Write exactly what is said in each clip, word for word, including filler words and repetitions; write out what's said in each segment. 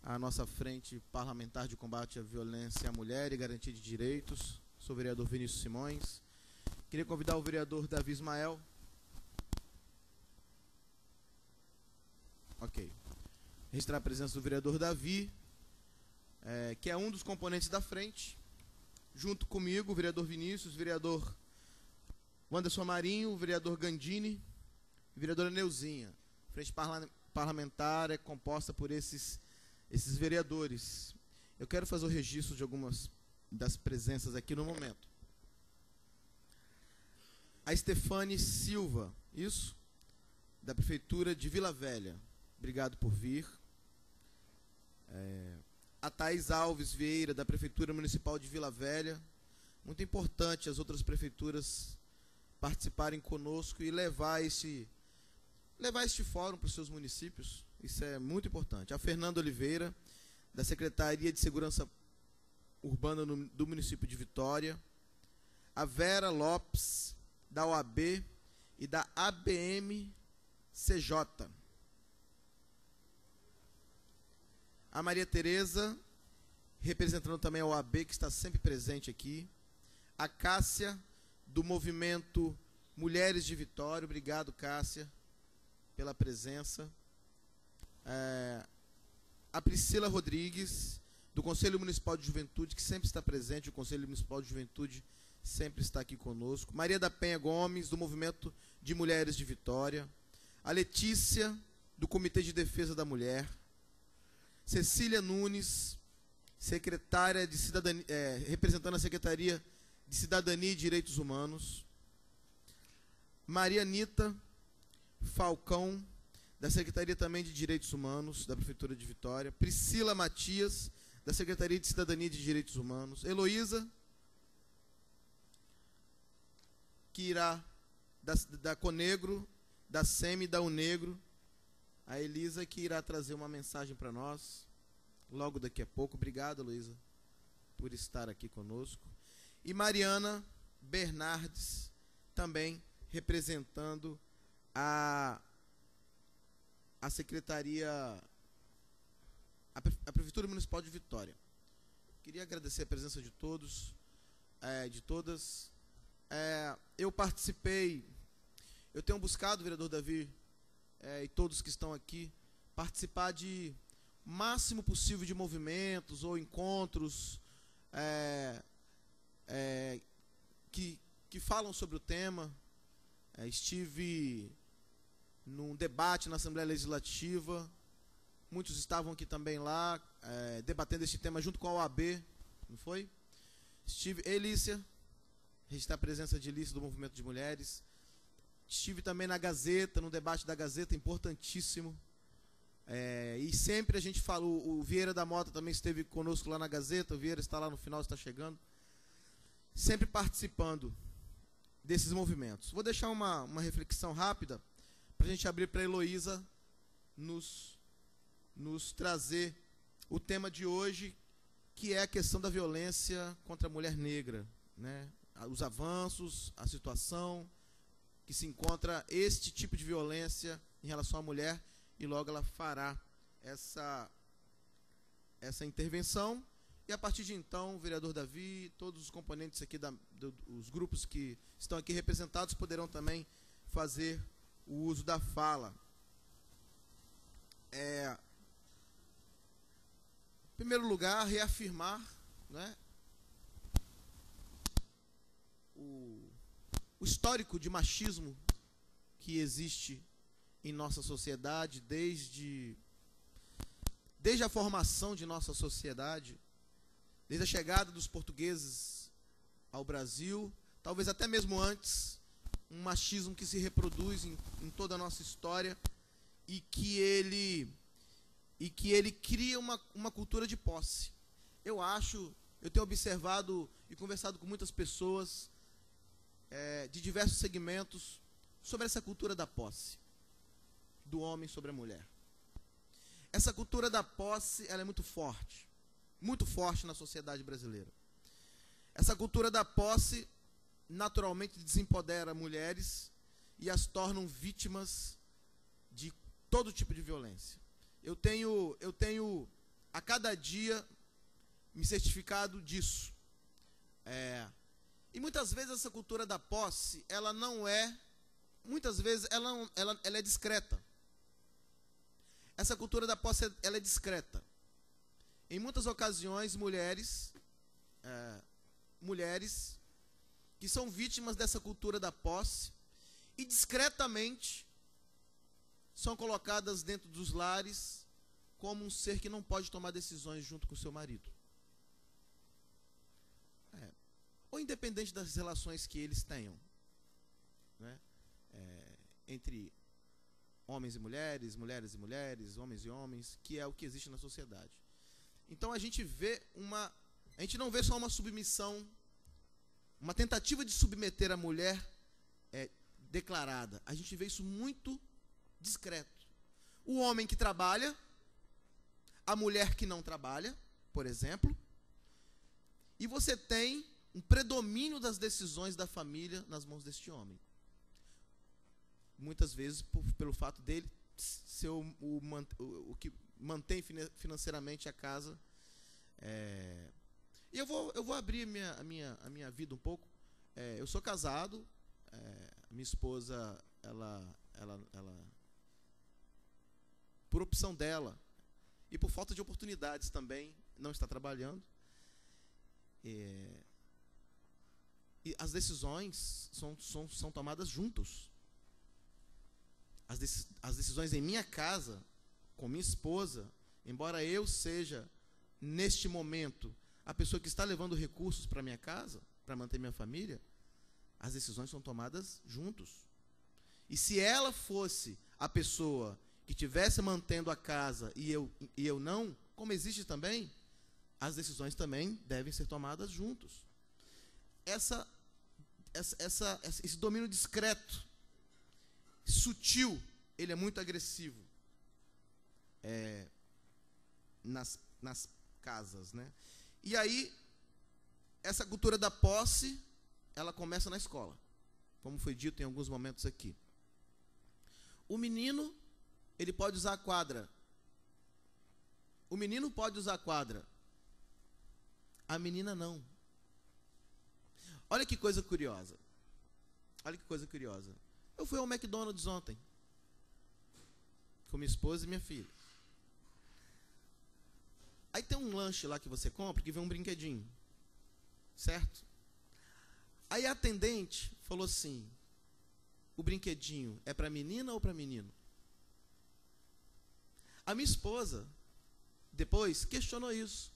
a nossa frente parlamentar de combate à violência à mulher e garantia de direitos. Sou o vereador Vinícius Simões. Queria convidar o vereador Davi Ismael. Ok. Registrar a presença do vereador Davi, é, que é um dos componentes da frente. Junto comigo, o vereador Vinícius, o vereador Wanderson Marinho, o vereador Gandini, a vereadora Neuzinha. A frente parla parlamentar é composta por esses, esses vereadores. Eu quero fazer o registro de algumas das presenças aqui no momento. A Stefane Silva, isso? Da Prefeitura de Vila Velha. Obrigado por vir. É, a Thaís Alves Vieira, da Prefeitura Municipal de Vila Velha. Muito importante as outras prefeituras participarem conosco e levar este, levar este fórum para os seus municípios. Isso é muito importante. A Fernanda Oliveira, da Secretaria de Segurança Urbana no, do município de Vitória. A Vera Lopes, da O A B e da A B M C J. A Maria Tereza, representando também a O A B, que está sempre presente aqui. A Cássia, do movimento Mulheres de Vitória. Obrigado, Cássia, pela presença. É, a Priscila Rodrigues, do Conselho Municipal de Juventude, que sempre está presente. O Conselho Municipal de Juventude sempre está aqui conosco. Maria da Penha Gomes, do movimento de Mulheres de Vitória. A Letícia, do Comitê de Defesa da Mulher. Cecília Nunes, secretária de Cidadania, é, representando a Secretaria de Cidadania e Direitos Humanos. Maria Anita Falcão, da Secretaria também de Direitos Humanos, da Prefeitura de Vitória. Priscila Matias, da Secretaria de Cidadania e de Direitos Humanos. Heloísa, que irá, da, da Conegro, da SEMI e da Unegro. A Elisa, que irá trazer uma mensagem para nós, logo daqui a pouco. Obrigado, Luísa, por estar aqui conosco. E Mariana Bernardes, também representando a, a Secretaria, a, a Prefeitura Municipal de Vitória. Queria agradecer a presença de todos, é, de todas. É, eu participei, eu tenho buscado, vereador Davi, É, e todos que estão aqui, participar de máximo possível de movimentos ou encontros é, é, que, que falam sobre o tema. É, estive num debate na Assembleia Legislativa, muitos estavam aqui também lá, é, debatendo este tema junto com a O A B, não foi? Estive, Elícia, registrar a presença de Elícia do Movimento de Mulheres. Estive também na Gazeta, no debate da Gazeta, importantíssimo. É, e sempre a gente fala, o, o Vieira da Mota também esteve conosco lá na Gazeta, o Vieira está lá no final, está chegando. Sempre participando desses movimentos. Vou deixar uma, uma reflexão rápida, para a gente abrir para a Heloísa nos, nos trazer o tema de hoje, que é a questão da violência contra a mulher negra, né? Os avanços, a situação que se encontra este tipo de violência em relação à mulher, e logo ela fará essa, essa intervenção. E a partir de então, o vereador Davi, todos os componentes aqui, da, do, os grupos que estão aqui representados, poderão também fazer o uso da fala. É, em primeiro lugar, reafirmar, né, o o histórico de machismo que existe em nossa sociedade, desde, desde a formação de nossa sociedade, desde a chegada dos portugueses ao Brasil, talvez até mesmo antes, um machismo que se reproduz em, em toda a nossa história e que ele, e que ele cria uma, uma cultura de posse. Eu acho, eu tenho observado e conversado com muitas pessoas É, de diversos segmentos sobre essa cultura da posse do homem sobre a mulher. Essa cultura da posse, ela é muito forte, muito forte na sociedade brasileira. Essa cultura da posse naturalmente desempodera mulheres e as tornam vítimas de todo tipo de violência. Eu tenho, eu tenho a cada dia me certificado disso. É, e muitas vezes essa cultura da posse, ela não é, muitas vezes ela, ela, ela é discreta. Essa cultura da posse, ela é discreta. Em muitas ocasiões, mulheres, é, mulheres que são vítimas dessa cultura da posse e discretamente são colocadas dentro dos lares como um ser que não pode tomar decisões junto com o seu marido. É, ou independente das relações que eles tenham, né? É, entre homens e mulheres, mulheres e mulheres, homens e homens, que é o que existe na sociedade. Então a gente vê uma, a gente não vê só uma submissão, uma tentativa de submeter a mulher é, declarada. A gente vê isso muito discreto. O homem que trabalha, a mulher que não trabalha, por exemplo, e você tem um predomínio das decisões da família nas mãos deste homem. Muitas vezes por, pelo fato dele ser o, o, o, o que mantém financeiramente a casa. É, e eu vou, eu vou abrir minha, a, minha, a minha vida um pouco. É, eu sou casado, é, minha esposa, ela, ela, ela, por opção dela e por falta de oportunidades também, não está trabalhando. É, e as decisões são, são, são tomadas juntos. As, dec as decisões em minha casa, com minha esposa, embora eu seja, neste momento, a pessoa que está levando recursos para minha casa, para manter minha família, as decisões são tomadas juntos. E se ela fosse a pessoa que estivesse mantendo a casa e eu, e eu não, como existe também, as decisões também devem ser tomadas juntos. Essa, essa, essa, esse domínio discreto, sutil, ele é muito agressivo é, nas, nas casas, né? E aí, essa cultura da posse, ela começa na escola, como foi dito em alguns momentos aqui. O menino, ele pode usar a quadra. O menino pode usar a quadra. A menina não. Olha que coisa curiosa. Olha que coisa curiosa. Eu fui ao McDonald's ontem, com minha esposa e minha filha. Aí tem um lanche lá que você compra, que vem um brinquedinho, certo? Aí a atendente falou assim, o brinquedinho é para menina ou para menino? A minha esposa, depois, questionou isso.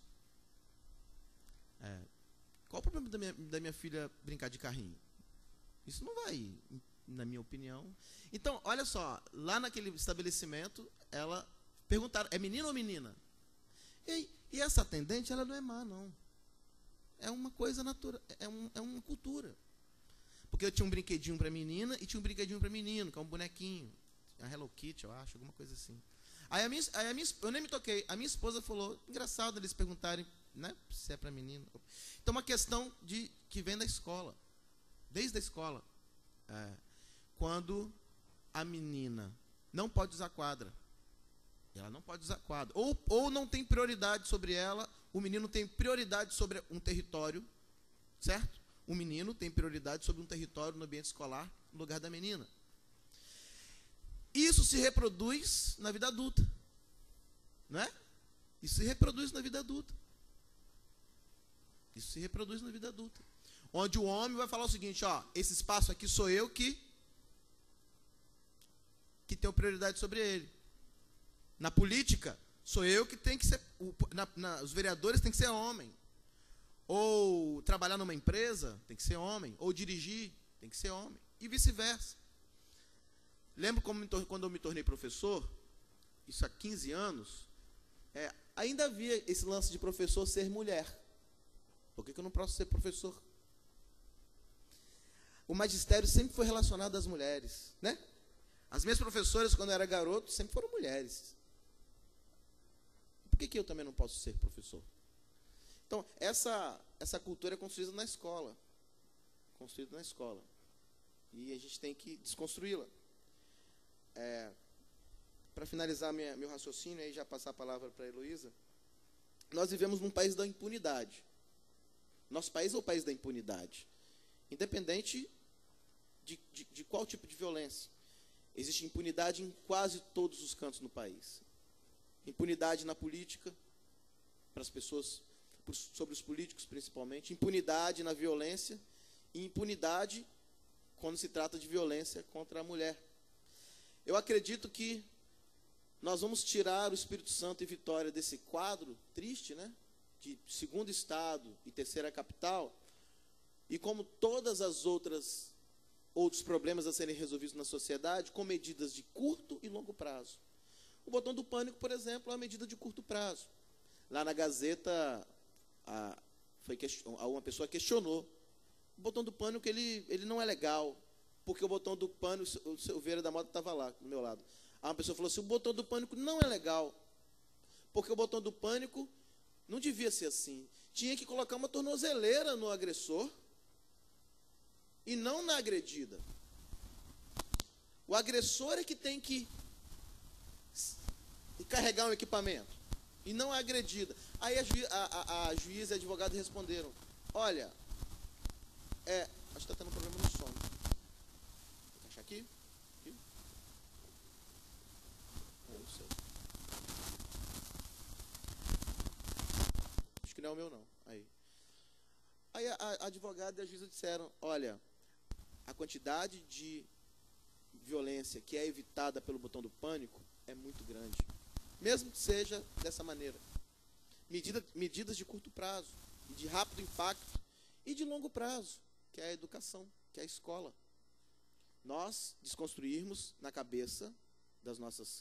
É, qual o problema da minha, da minha filha brincar de carrinho? Isso não vai, na minha opinião. Então, olha só, lá naquele estabelecimento, ela perguntaram, é menino ou menina? E, e essa atendente, ela não é má, não. É uma coisa natural, é, um, é uma cultura. Porque eu tinha um brinquedinho para menina e tinha um brinquedinho para menino, que é um bonequinho, a Hello Kitty, eu acho, alguma coisa assim. Aí a minha, aí a minha, eu nem me toquei, a minha esposa falou, engraçado eles perguntarem, né, se é para menino. Então, uma questão de, que vem da escola, desde a escola. É, quando a menina não pode usar quadra, ela não pode usar quadra, ou, ou não tem prioridade sobre ela, o menino tem prioridade sobre um território, certo? O menino tem prioridade sobre um território no ambiente escolar, no lugar da menina. Isso se reproduz na vida adulta, não é? Isso se reproduz na vida adulta. Isso se reproduz na vida adulta. Onde o homem vai falar o seguinte, ó, esse espaço aqui sou eu que, que tenho prioridade sobre ele. Na política, sou eu que tenho que ser, o, na, na, os vereadores têm que ser homem. Ou trabalhar numa empresa, tem que ser homem. Ou dirigir, tem que ser homem. E vice-versa. Lembro como, quando eu me tornei professor, isso há quinze anos, é, ainda havia esse lance de professor ser mulher. Por que que eu não posso ser professor? O magistério sempre foi relacionado às mulheres, né? As minhas professoras, quando eu era garoto, sempre foram mulheres. Por que que eu também não posso ser professor? Então, essa, essa cultura é construída na escola. Construída na escola. E a gente tem que desconstruí-la. É, para finalizar minha, meu raciocínio e já passar a palavra para a Heloísa, nós vivemos num país da impunidade. Nosso país é o país da impunidade. Independente de, de, de qual tipo de violência. Existe impunidade em quase todos os cantos no país. Impunidade na política, para as pessoas, sobre os políticos principalmente. Impunidade na violência. E impunidade quando se trata de violência contra a mulher. Eu acredito que nós vamos tirar o Espírito Santo e Vitória desse quadro triste, né? De segundo estado e terceira capital, e como todas as outras outros problemas a serem resolvidos na sociedade, com medidas de curto e longo prazo. O botão do pânico, por exemplo, é uma medida de curto prazo. Lá na Gazeta, a, foi question, uma pessoa questionou. O botão do pânico, ele, ele não é legal, porque o botão do pânico, o Silveira da Mota estava lá, do meu lado. Aí uma pessoa falou assim, o botão do pânico não é legal, porque o botão do pânico não devia ser assim. Tinha que colocar uma tornozeleira no agressor e não na agredida. O agressor é que tem que carregar um equipamento e não a agredida. Aí a, ju, a, a, a juíza e a advogada responderam, olha, é, acho que está tendo um problema no som. Vou encaixar aqui. aqui. Eu não sei. Acho que não é o meu, não. Aí, Aí a, a advogada e a juíza disseram, olha, a quantidade de violência que é evitada pelo botão do pânico é muito grande. Mesmo que seja dessa maneira. Medida, medidas de curto prazo, de rápido impacto e de longo prazo, que é a educação, que é a escola. Nós desconstruirmos na cabeça das nossas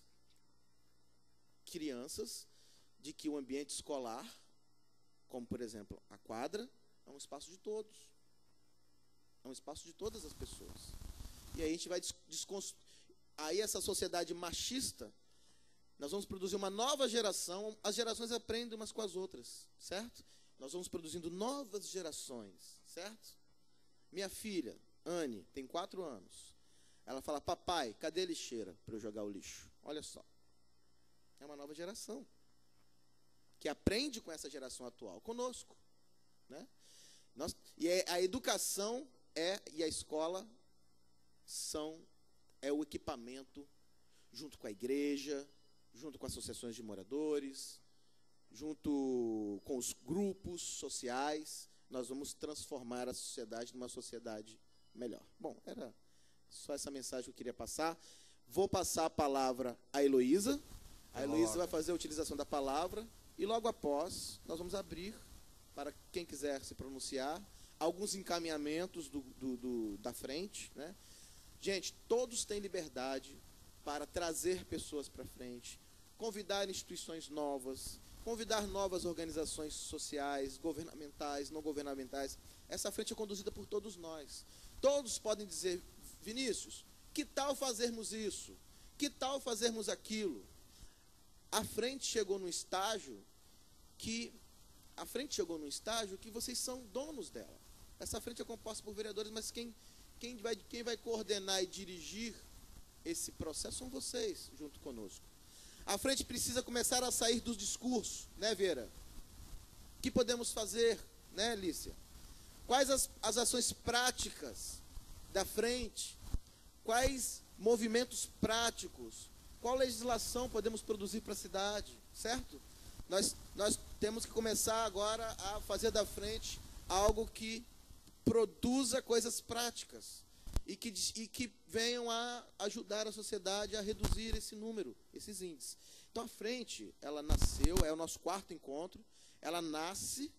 crianças de que o ambiente escolar, como por exemplo a quadra, é um espaço de todos. É um espaço de todas as pessoas. E aí a gente vai desconstruir. Aí essa sociedade machista, nós vamos produzir uma nova geração. As gerações aprendem umas com as outras, certo? Nós vamos produzindo novas gerações, certo? Minha filha, Anne, tem quatro anos. Ela fala, papai, cadê a lixeira para eu jogar o lixo? Olha só. É uma nova geração que aprende com essa geração atual, conosco, né? Nós, e é, a educação é, e a escola são, é o equipamento, junto com a igreja, junto com associações de moradores, junto com os grupos sociais, nós vamos transformar a sociedade numa sociedade melhor. Bom, era só essa mensagem que eu queria passar. Vou passar a palavra à Heloísa. A Heloísa vai fazer a utilização da palavra e logo após nós vamos abrir para quem quiser se pronunciar, alguns encaminhamentos do, do, do, da frente, né? Gente, todos têm liberdade para trazer pessoas para frente, convidar instituições novas, convidar novas organizações sociais, governamentais, não governamentais. Essa frente é conduzida por todos nós. Todos podem dizer, Vinícius, que tal fazermos isso? Que tal fazermos aquilo? A frente chegou num estágio que a frente chegou num estágio que vocês são donos dela. Essa frente é composta por vereadores, mas quem, quem, vai, quem vai coordenar e dirigir esse processo são vocês, junto conosco. A frente precisa começar a sair dos discursos, né, Vera? O que podemos fazer, né, Lícia? Quais as, as ações práticas da frente? Quais movimentos práticos? Qual legislação podemos produzir para a cidade, certo? Nós, nós temos que começar agora a fazer da frente algo que produza coisas práticas e que, e que venham a ajudar a sociedade a reduzir esse número, esses índices. Então a frente, ela nasceu, é o nosso quarto encontro, ela nasce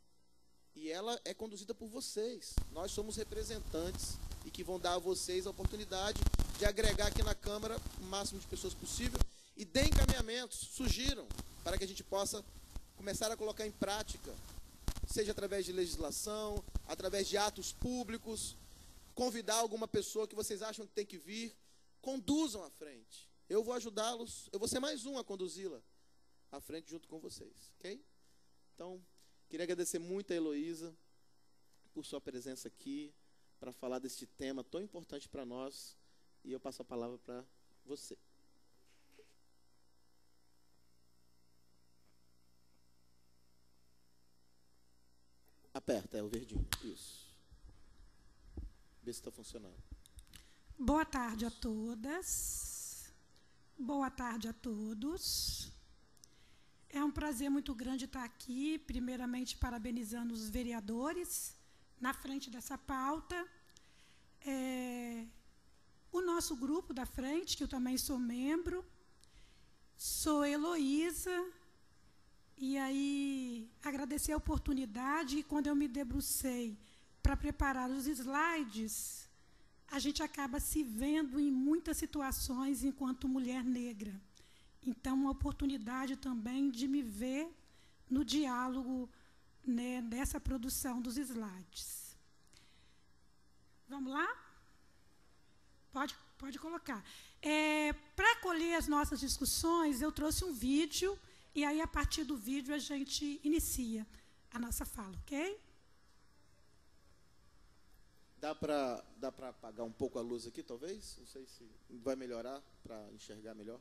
e ela é conduzida por vocês. Nós somos representantes e que vão dar a vocês a oportunidade de agregar aqui na Câmara o máximo de pessoas possível e dê encaminhamentos, sugiram, para que a gente possa começar a colocar em prática, seja através de legislação, através de atos públicos, convidar alguma pessoa que vocês acham que tem que vir, conduzam à frente. Eu vou ajudá-los, eu vou ser mais um a conduzi-la à frente junto com vocês, ok? Então, queria agradecer muito a Heloísa por sua presença aqui, para falar deste tema tão importante para nós, e eu passo a palavra para você. Aperta, é o verdinho. Isso. Vê se está funcionando. Boa tarde a todas. Boa tarde a todos. É um prazer muito grande estar aqui, primeiramente parabenizando os vereadores na frente dessa pauta. É, o nosso grupo da frente, que eu também sou membro, sou Heloísa, e aí agradecer a oportunidade, e quando eu me debrucei para preparar os slides, a gente acaba se vendo em muitas situações enquanto mulher negra. Então, uma oportunidade também de me ver no diálogo, né, dessa produção dos slides. Vamos lá? Pode, pode colocar. É, para acolher as nossas discussões, eu trouxe um vídeo, e aí, a partir do vídeo, a gente inicia a nossa fala, ok? Dá para dá para apagar um pouco a luz aqui, talvez? Não sei se vai melhorar para enxergar melhor.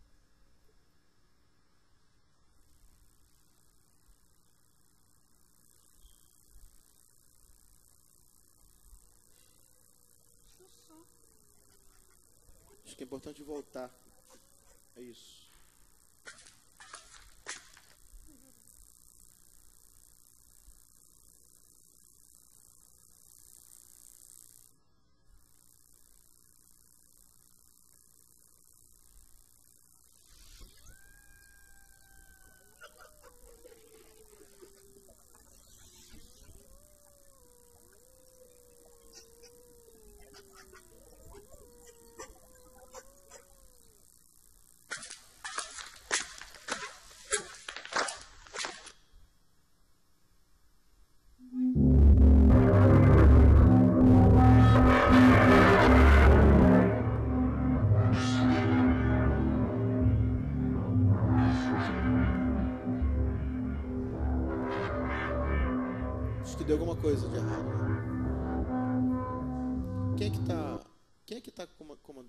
Acho que é importante voltar. É isso. Deu alguma coisa de errado. Quem é que tá, quem é que tá comandando?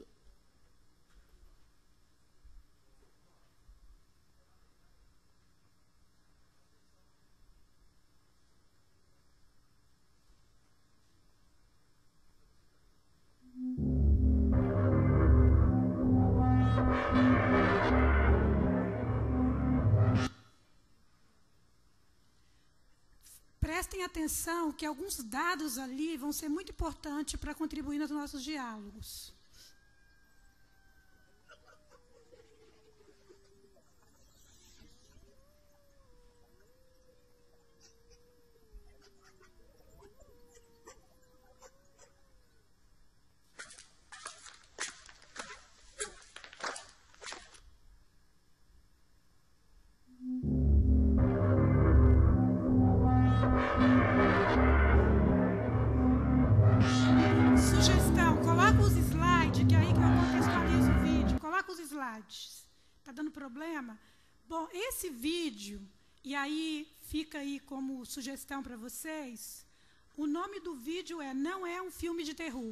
Prestem atenção que alguns dados ali vão ser muito importantes para contribuir nos nossos diálogos. Está dando problema? Bom, esse vídeo, e aí fica aí como sugestão para vocês, o nome do vídeo é Não é um filme de terror.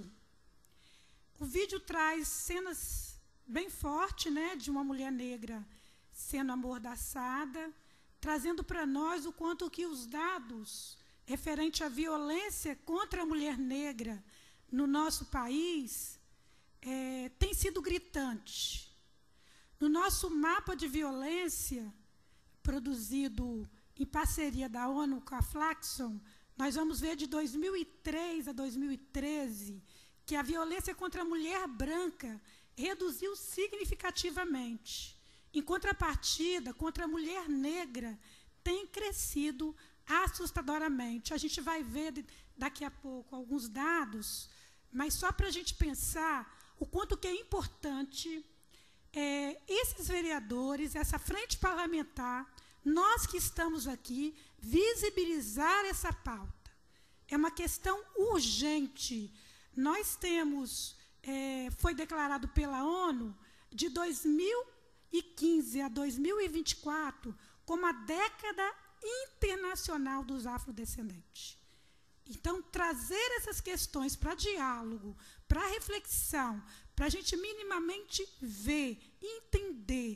O vídeo traz cenas bem fortes, né, de uma mulher negra sendo amordaçada, trazendo para nós o quanto que os dados referente à violência contra a mulher negra no nosso país é, tem sido gritante. No nosso mapa de violência, produzido em parceria da ONU com a Flaxon, nós vamos ver de dois mil e três a dois mil e treze que a violência contra a mulher branca reduziu significativamente. Em contrapartida, contra a mulher negra, tem crescido assustadoramente. A gente vai ver daqui a pouco alguns dados, mas só para a gente pensar o quanto que é importante É, esses vereadores, essa frente parlamentar, nós que estamos aqui, visibilizar essa pauta. É uma questão urgente. Nós temos, é, foi declarado pela ONU, de dois mil e quinze a dois mil e vinte e quatro, como a década internacional dos afrodescendentes. Então, trazer essas questões para diálogo, para reflexão, para a gente minimamente ver, entender,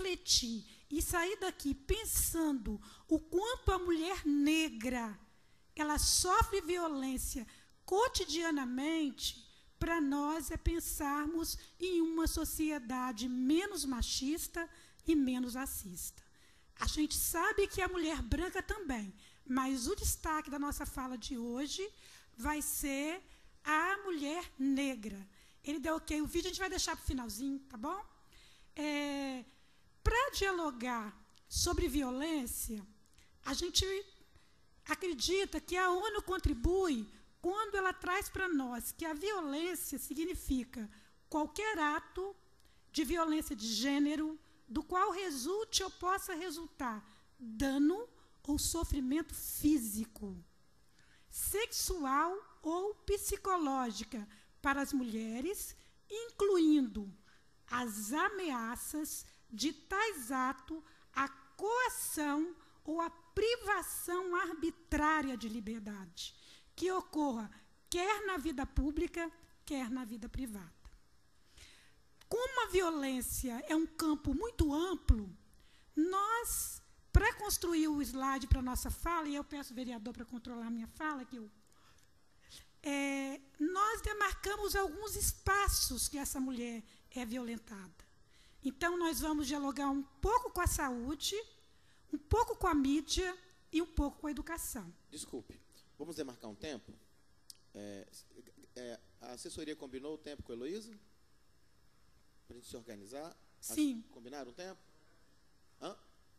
refletir e sair daqui pensando o quanto a mulher negra ela sofre violência cotidianamente, para nós é pensarmos em uma sociedade menos machista e menos racista. A gente sabe que a mulher branca também, mas o destaque da nossa fala de hoje vai ser a mulher negra. Ele deu ok, o vídeo a gente vai deixar para o finalzinho, tá bom? É, para dialogar sobre violência, a gente acredita que a ONU contribui quando ela traz para nós que a violência significa qualquer ato de violência de gênero do qual resulte ou possa resultar dano ou sofrimento físico, sexual ou psicológica para as mulheres, incluindo as ameaças de tais atos, a coação ou a privação arbitrária de liberdade, que ocorra quer na vida pública, quer na vida privada. Como a violência é um campo muito amplo, nós, para construir o slide para a nossa fala, e eu peço ao vereador para controlar a minha fala, que eu, é, nós demarcamos alguns espaços que essa mulher é violentada. Então, nós vamos dialogar um pouco com a saúde, um pouco com a mídia e um pouco com a educação. Desculpe, vamos demarcar um tempo? É, é, a assessoria combinou o tempo com a Heloísa? Para a gente se organizar? Sim. As, combinaram o tempo? Hã?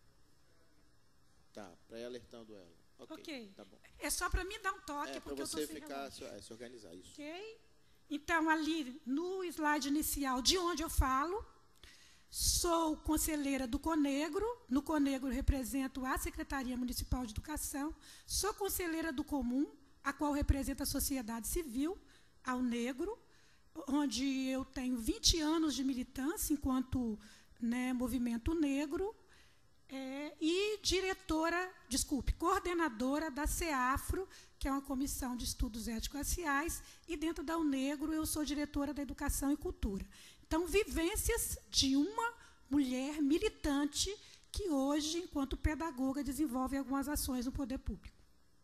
Tá, para ir alertando ela. Ok, okay. Tá bom. É só para mim dar um toque, é, porque eu você estou sem ficar, relógio. se, se organizar, isso. Ok? Então, ali no slide inicial, de onde eu falo, sou conselheira do Conegro. No Conegro represento a Secretaria Municipal de Educação. Sou conselheira do Comum, a qual representa a sociedade civil, ao negro, onde eu tenho vinte anos de militância enquanto, né, movimento negro, é, e diretora, desculpe, coordenadora da CEAFRO, que é uma comissão de estudos étnico-raciais, e dentro da UNegro eu sou diretora da Educação e Cultura. Então, vivências de uma mulher militante que hoje, enquanto pedagoga, desenvolve algumas ações no poder público.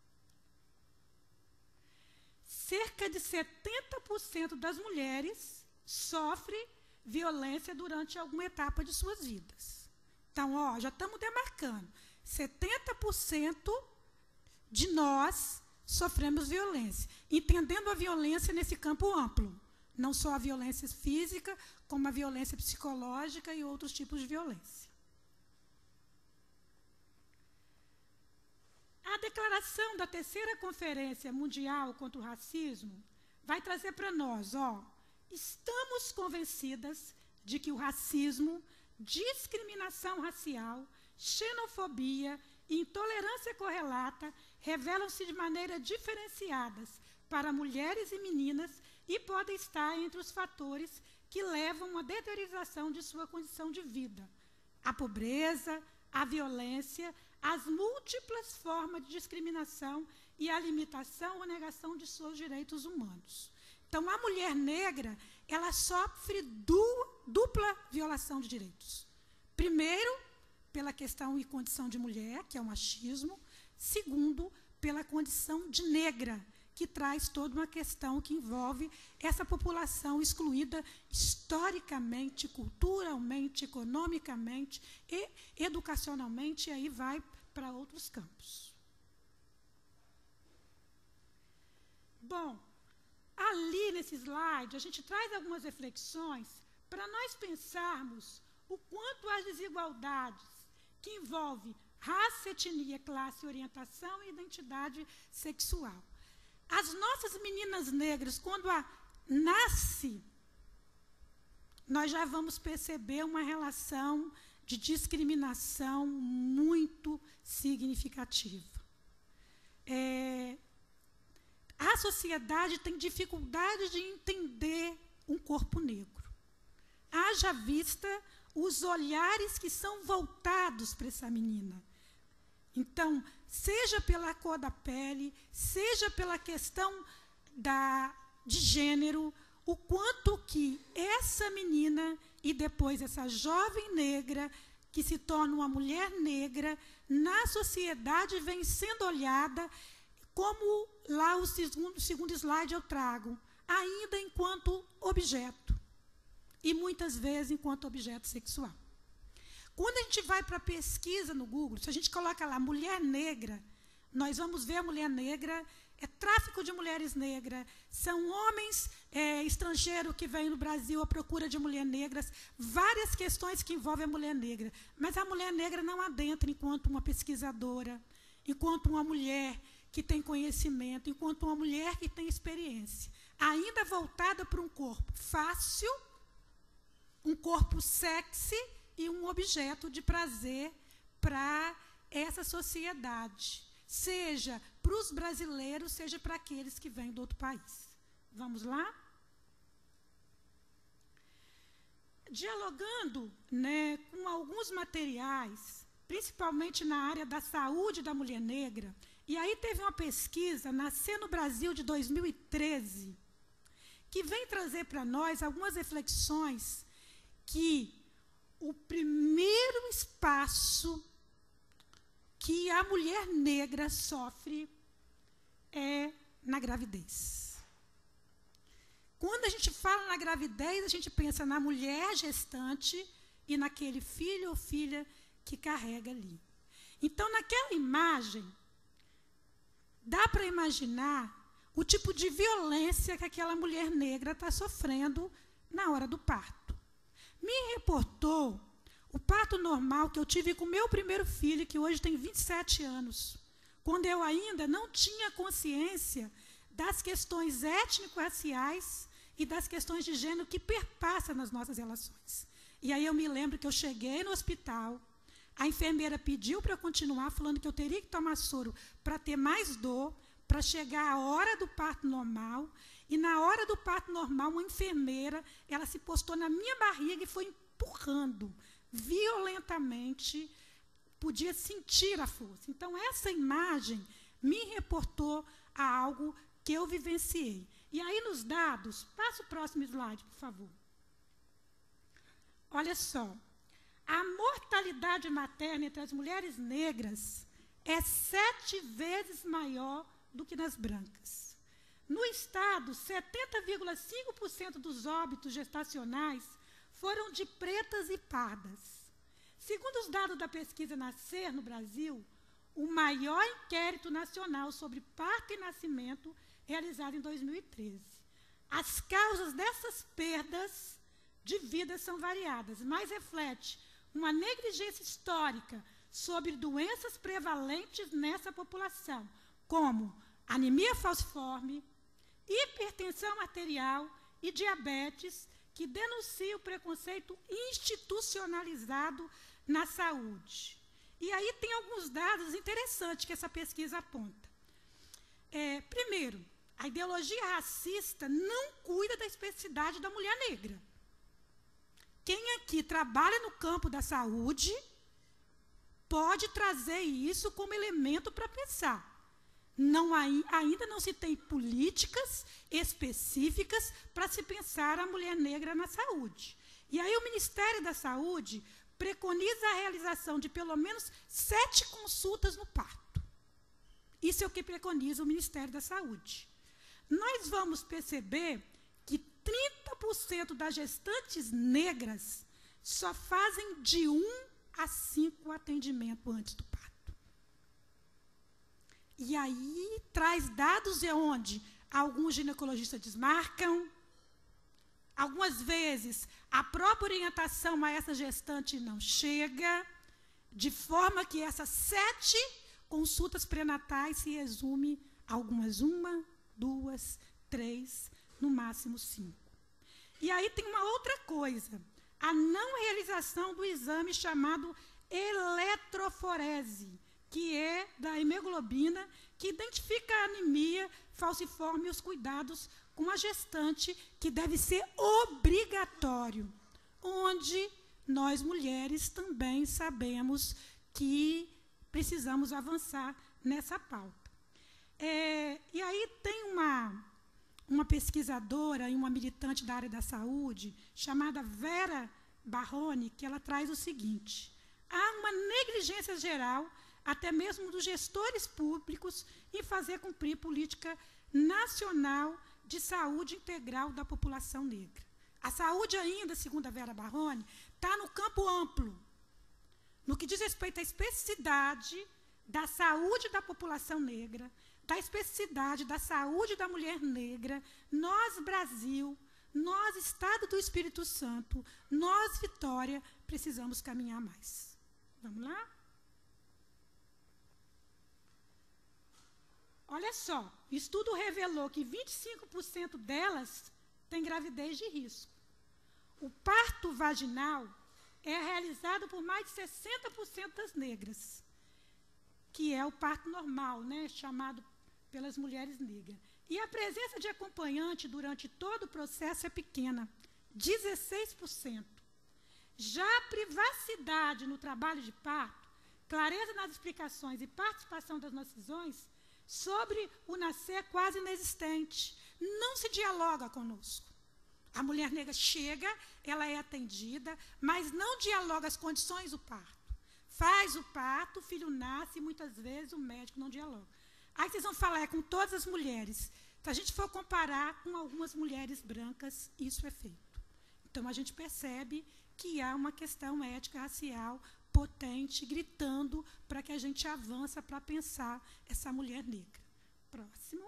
Cerca de setenta por cento das mulheres sofrem violência durante alguma etapa de suas vidas. Então, ó, já estamos demarcando. setenta por cento de nós sofremos violência, entendendo a violência nesse campo amplo. Não só a violência física, como a violência psicológica e outros tipos de violência. A declaração da terceira Conferência Mundial contra o Racismo vai trazer para nós, ó, estamos convencidas de que o racismo, discriminação racial, xenofobia e intolerância correlata revelam-se de maneira diferenciadas para mulheres e meninas e podem estar entre os fatores que levam à deterioração de sua condição de vida. A pobreza, a violência, as múltiplas formas de discriminação e a limitação ou negação de seus direitos humanos. Então, a mulher negra, ela sofre du- dupla violação de direitos. Primeiro, pela questão e condição de mulher, que é o machismo. Segundo, pela condição de negra, que traz toda uma questão que envolve essa população excluída historicamente, culturalmente, economicamente e educacionalmente, e aí vai para outros campos. Bom, ali nesse slide, a gente traz algumas reflexões para nós pensarmos o quanto as desigualdades que envolvem raça, etnia, classe, orientação e identidade sexual. As nossas meninas negras, quando a nasce, nós já vamos perceber uma relação de discriminação muito significativa. É, a sociedade tem dificuldade de entender um corpo negro. Haja vista os olhares que são voltados para essa menina. Então, seja pela cor da pele, seja pela questão da, de gênero, o quanto que essa menina e depois essa jovem negra, que se torna uma mulher negra, na sociedade vem sendo olhada como lá o segundo, segundo slide eu trago, ainda enquanto objeto, e muitas vezes enquanto objeto sexual. Quando a gente vai para a pesquisa no Google, se a gente coloca lá mulher negra, nós vamos ver a mulher negra, é tráfico de mulheres negras, são homens é, estrangeiros que vêm no Brasil à procura de mulheres negras, várias questões que envolvem a mulher negra. Mas a mulher negra não adentra enquanto uma pesquisadora, enquanto uma mulher que tem conhecimento, enquanto uma mulher que tem experiência, ainda voltada para um corpo fácil, um corpo sexy e um objeto de prazer para essa sociedade, seja para os brasileiros, seja para aqueles que vêm do outro país. Vamos lá? Dialogando, né, com alguns materiais, principalmente na área da saúde da mulher negra, e aí teve uma pesquisa, Nascer no Brasil, de dois mil e treze, que vem trazer para nós algumas reflexões que o primeiro espaço que a mulher negra sofre é na gravidez. Quando a gente fala na gravidez, a gente pensa na mulher gestante e naquele filho ou filha que carrega ali. Então, naquela imagem, dá para imaginar o tipo de violência que aquela mulher negra está sofrendo na hora do parto. Me reportou o parto normal que eu tive com o meu primeiro filho, que hoje tem vinte e sete anos, quando eu ainda não tinha consciência das questões étnico-raciais e das questões de gênero que perpassam nas nossas relações. E aí eu me lembro que eu cheguei no hospital, a enfermeira pediu para eu continuar, falando que eu teria que tomar soro para ter mais dor, para chegar a hora do parto normal, e na hora do parto normal, uma enfermeira, ela se postou na minha barriga e foi empurrando violentamente, podia sentir a força. Então, essa imagem me reportou a algo que eu vivenciei. E aí, nos dados, passa o próximo slide, por favor. Olha só, a mortalidade materna entre as mulheres negras é sete vezes maior do que nas brancas. No estado, setenta vírgula cinco por cento dos óbitos gestacionais foram de pretas e pardas. Segundo os dados da pesquisa Nascer no Brasil, o maior inquérito nacional sobre parto e nascimento realizado em dois mil e treze. As causas dessas perdas de vida são variadas, mas reflete uma negligência histórica sobre doenças prevalentes nessa população, como anemia falciforme, hipertensão arterial e diabetes, que denuncia o preconceito institucionalizado na saúde. E aí tem alguns dados interessantes que essa pesquisa aponta. É, primeiro, a ideologia racista não cuida da especificidade da mulher negra. Quem aqui trabalha no campo da saúde pode trazer isso como elemento para pensar. Não, ainda não se tem políticas específicas para se pensar a mulher negra na saúde. E aí o Ministério da Saúde preconiza a realização de pelo menos sete consultas no parto. Isso é o que preconiza o Ministério da Saúde. Nós vamos perceber que trinta por cento das gestantes negras só fazem de um a cinco atendimentos antes do parto. E aí traz dados de onde alguns ginecologistas desmarcam, algumas vezes a própria orientação a essa gestante não chega, de forma que essas sete consultas pré-natais se resume a algumas uma, duas, três, no máximo cinco. E aí tem uma outra coisa, a não realização do exame chamado eletroforese, que é da hemoglobina, que identifica a anemia falciforme e os cuidados com a gestante, que deve ser obrigatório, onde nós, mulheres, também sabemos que precisamos avançar nessa pauta. É, e aí tem uma, uma pesquisadora e uma militante da área da saúde, chamada Vera Barrone, que ela traz o seguinte: há uma negligência geral até mesmo dos gestores públicos, em fazer cumprir política nacional de saúde integral da população negra. A saúde ainda, segundo a Vera Barrone, está no campo amplo, no que diz respeito à especificidade da saúde da população negra, da especificidade da saúde da mulher negra. Nós, Brasil, nós, Estado do Espírito Santo, nós, Vitória, precisamos caminhar mais. Vamos lá? Olha só, o estudo revelou que vinte e cinco por cento delas têm gravidez de risco. O parto vaginal é realizado por mais de sessenta por cento das negras, que é o parto normal, né, chamado pelas mulheres negras. E a presença de acompanhante durante todo o processo é pequena, dezesseis por cento. Já a privacidade no trabalho de parto, clareza nas explicações e participação das decisões sobre o nascer é quase inexistente. Não se dialoga conosco. A mulher negra chega, ela é atendida, mas não dialoga as condições do parto. Faz o parto, o filho nasce e muitas vezes o médico não dialoga. Aí vocês vão falar, é com todas as mulheres. Se a gente for comparar com algumas mulheres brancas, isso é feito. Então, a gente percebe que há uma questão ética racial potente, gritando para que a gente avance para pensar essa mulher negra. Próximo.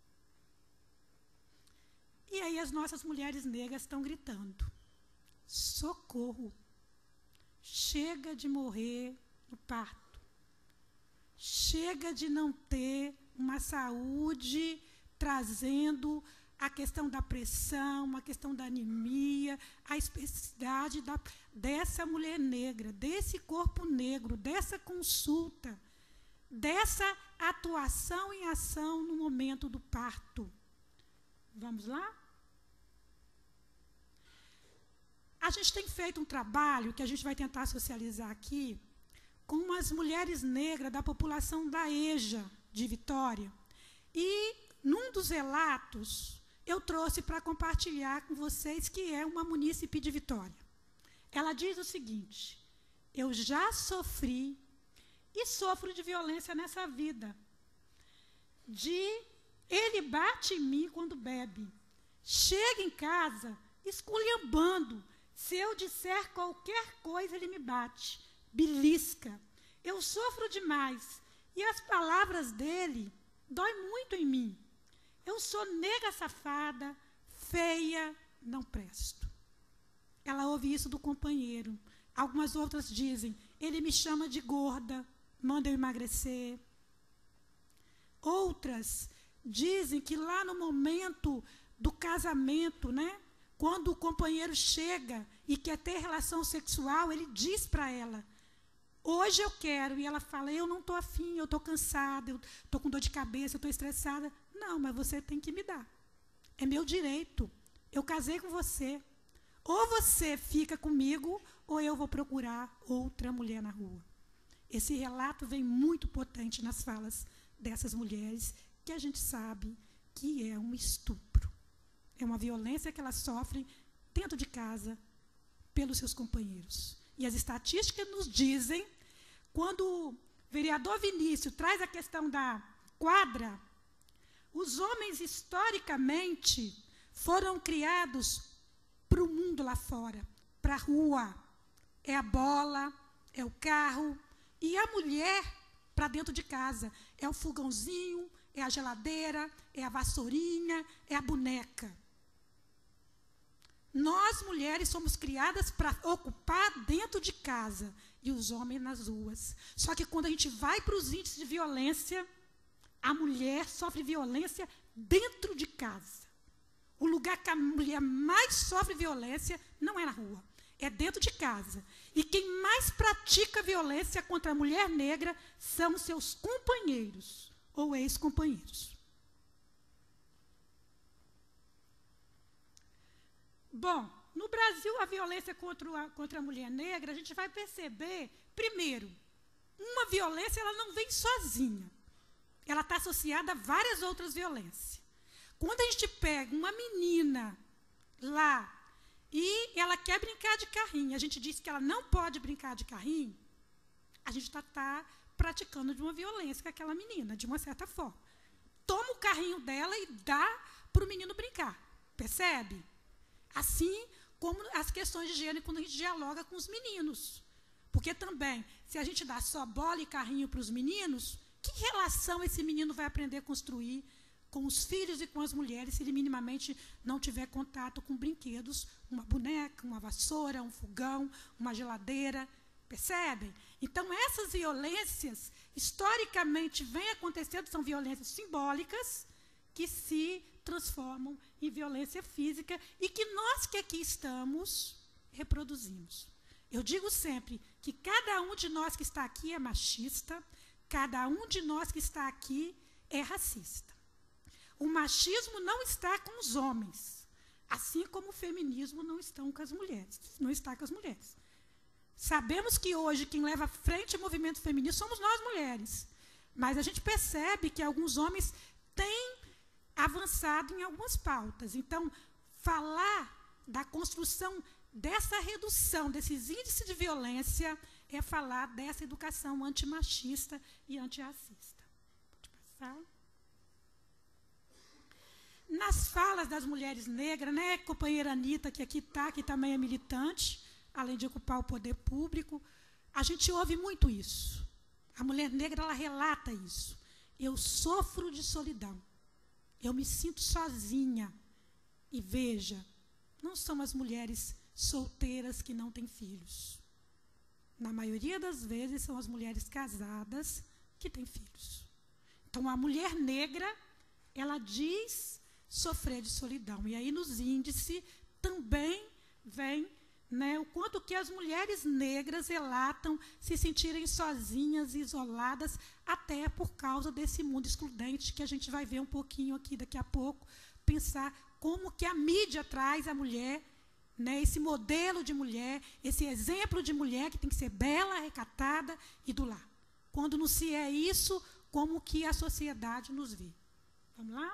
E aí as nossas mulheres negras estão gritando: socorro, chega de morrer no parto, chega de não ter uma saúde trazendo a questão da pressão, a questão da anemia, a especificidade da, dessa mulher negra, desse corpo negro, dessa consulta, dessa atuação em ação no momento do parto. Vamos lá? A gente tem feito um trabalho que a gente vai tentar socializar aqui com as mulheres negras da população da EJA de Vitória. E, num dos relatos, eu trouxe para compartilhar com vocês, que é uma munícipe de Vitória. Ela diz o seguinte: eu já sofri e sofro de violência nessa vida. De ele bate em mim quando bebe. Chega em casa esculhambando. Se eu disser qualquer coisa, ele me bate. Belisca. Eu sofro demais. E as palavras dele doem muito em mim. Eu sou negra safada, feia, não presto. Ela ouve isso do companheiro. Algumas outras dizem: ele me chama de gorda, manda eu emagrecer. Outras dizem que lá no momento do casamento, né, quando o companheiro chega e quer ter relação sexual, ele diz para ela: hoje eu quero. E ela fala: eu não estou afim, eu estou cansada, eu estou com dor de cabeça, eu estou estressada. Não, mas você tem que me dar. É meu direito. Eu casei com você. Ou você fica comigo, ou eu vou procurar outra mulher na rua. Esse relato vem muito potente nas falas dessas mulheres, que a gente sabe que é um estupro. É uma violência que elas sofrem dentro de casa pelos seus companheiros. E as estatísticas nos dizem, quando o vereador Vinícius traz a questão da quadra, os homens, historicamente, foram criados para o mundo lá fora, para a rua. É a bola, é o carro, e a mulher para dentro de casa. É o fogãozinho, é a geladeira, é a vassourinha, é a boneca. Nós, mulheres, somos criadas para ocupar dentro de casa e os homens nas ruas. Só que quando a gente vai para os índices de violência, a mulher sofre violência dentro de casa. O lugar que a mulher mais sofre violência não é na rua, é dentro de casa. E quem mais pratica violência contra a mulher negra são seus companheiros ou ex-companheiros. Bom, no Brasil, a violência contra a, contra a mulher negra, a gente vai perceber, primeiro, uma violência ela não vem sozinha. Ela está associada a várias outras violências. Quando a gente pega uma menina lá e ela quer brincar de carrinho, a gente diz que ela não pode brincar de carrinho, a gente está tá praticando de uma violência com aquela menina, de uma certa forma. Toma o carrinho dela e dá para o menino brincar. Percebe? Assim como as questões de gênero quando a gente dialoga com os meninos. Porque também, se a gente dá só bola e carrinho para os meninos, que relação esse menino vai aprender a construir com os filhos e com as mulheres se ele minimamente não tiver contato com brinquedos, uma boneca, uma vassoura, um fogão, uma geladeira? Percebem? Então, essas violências, historicamente, vêm acontecendo, são violências simbólicas, que se transformam em violência física e que nós que aqui estamos reproduzimos. Eu digo sempre que cada um de nós que está aqui é machista, cada um de nós que está aqui é racista. O machismo não está com os homens, assim como o feminismo não estão com as mulheres, não está com as mulheres. Sabemos que hoje quem leva à frente o movimento feminista somos nós mulheres, mas a gente percebe que alguns homens têm avançado em algumas pautas. Então, falar da construção dessa redução desses índices de violência é falar dessa educação antimachista e antirracista. Pode passar. Nas falas das mulheres negras, né, companheira Anitta, que aqui está, que também é militante, além de ocupar o poder público, a gente ouve muito isso. A mulher negra, ela relata isso. Eu sofro de solidão. Eu me sinto sozinha. E veja, não são as mulheres solteiras que não têm filhos. Na maioria das vezes, são as mulheres casadas que têm filhos. Então, a mulher negra, ela diz sofrer de solidão. E aí, nos índices, também vem, né, o quanto que as mulheres negras relatam se sentirem sozinhas e isoladas, até por causa desse mundo excludente, que a gente vai ver um pouquinho aqui daqui a pouco, pensar como que a mídia traz a mulher, né, esse modelo de mulher, esse exemplo de mulher que tem que ser bela, recatada e do lar. Quando não se é isso, como que a sociedade nos vê. Vamos lá?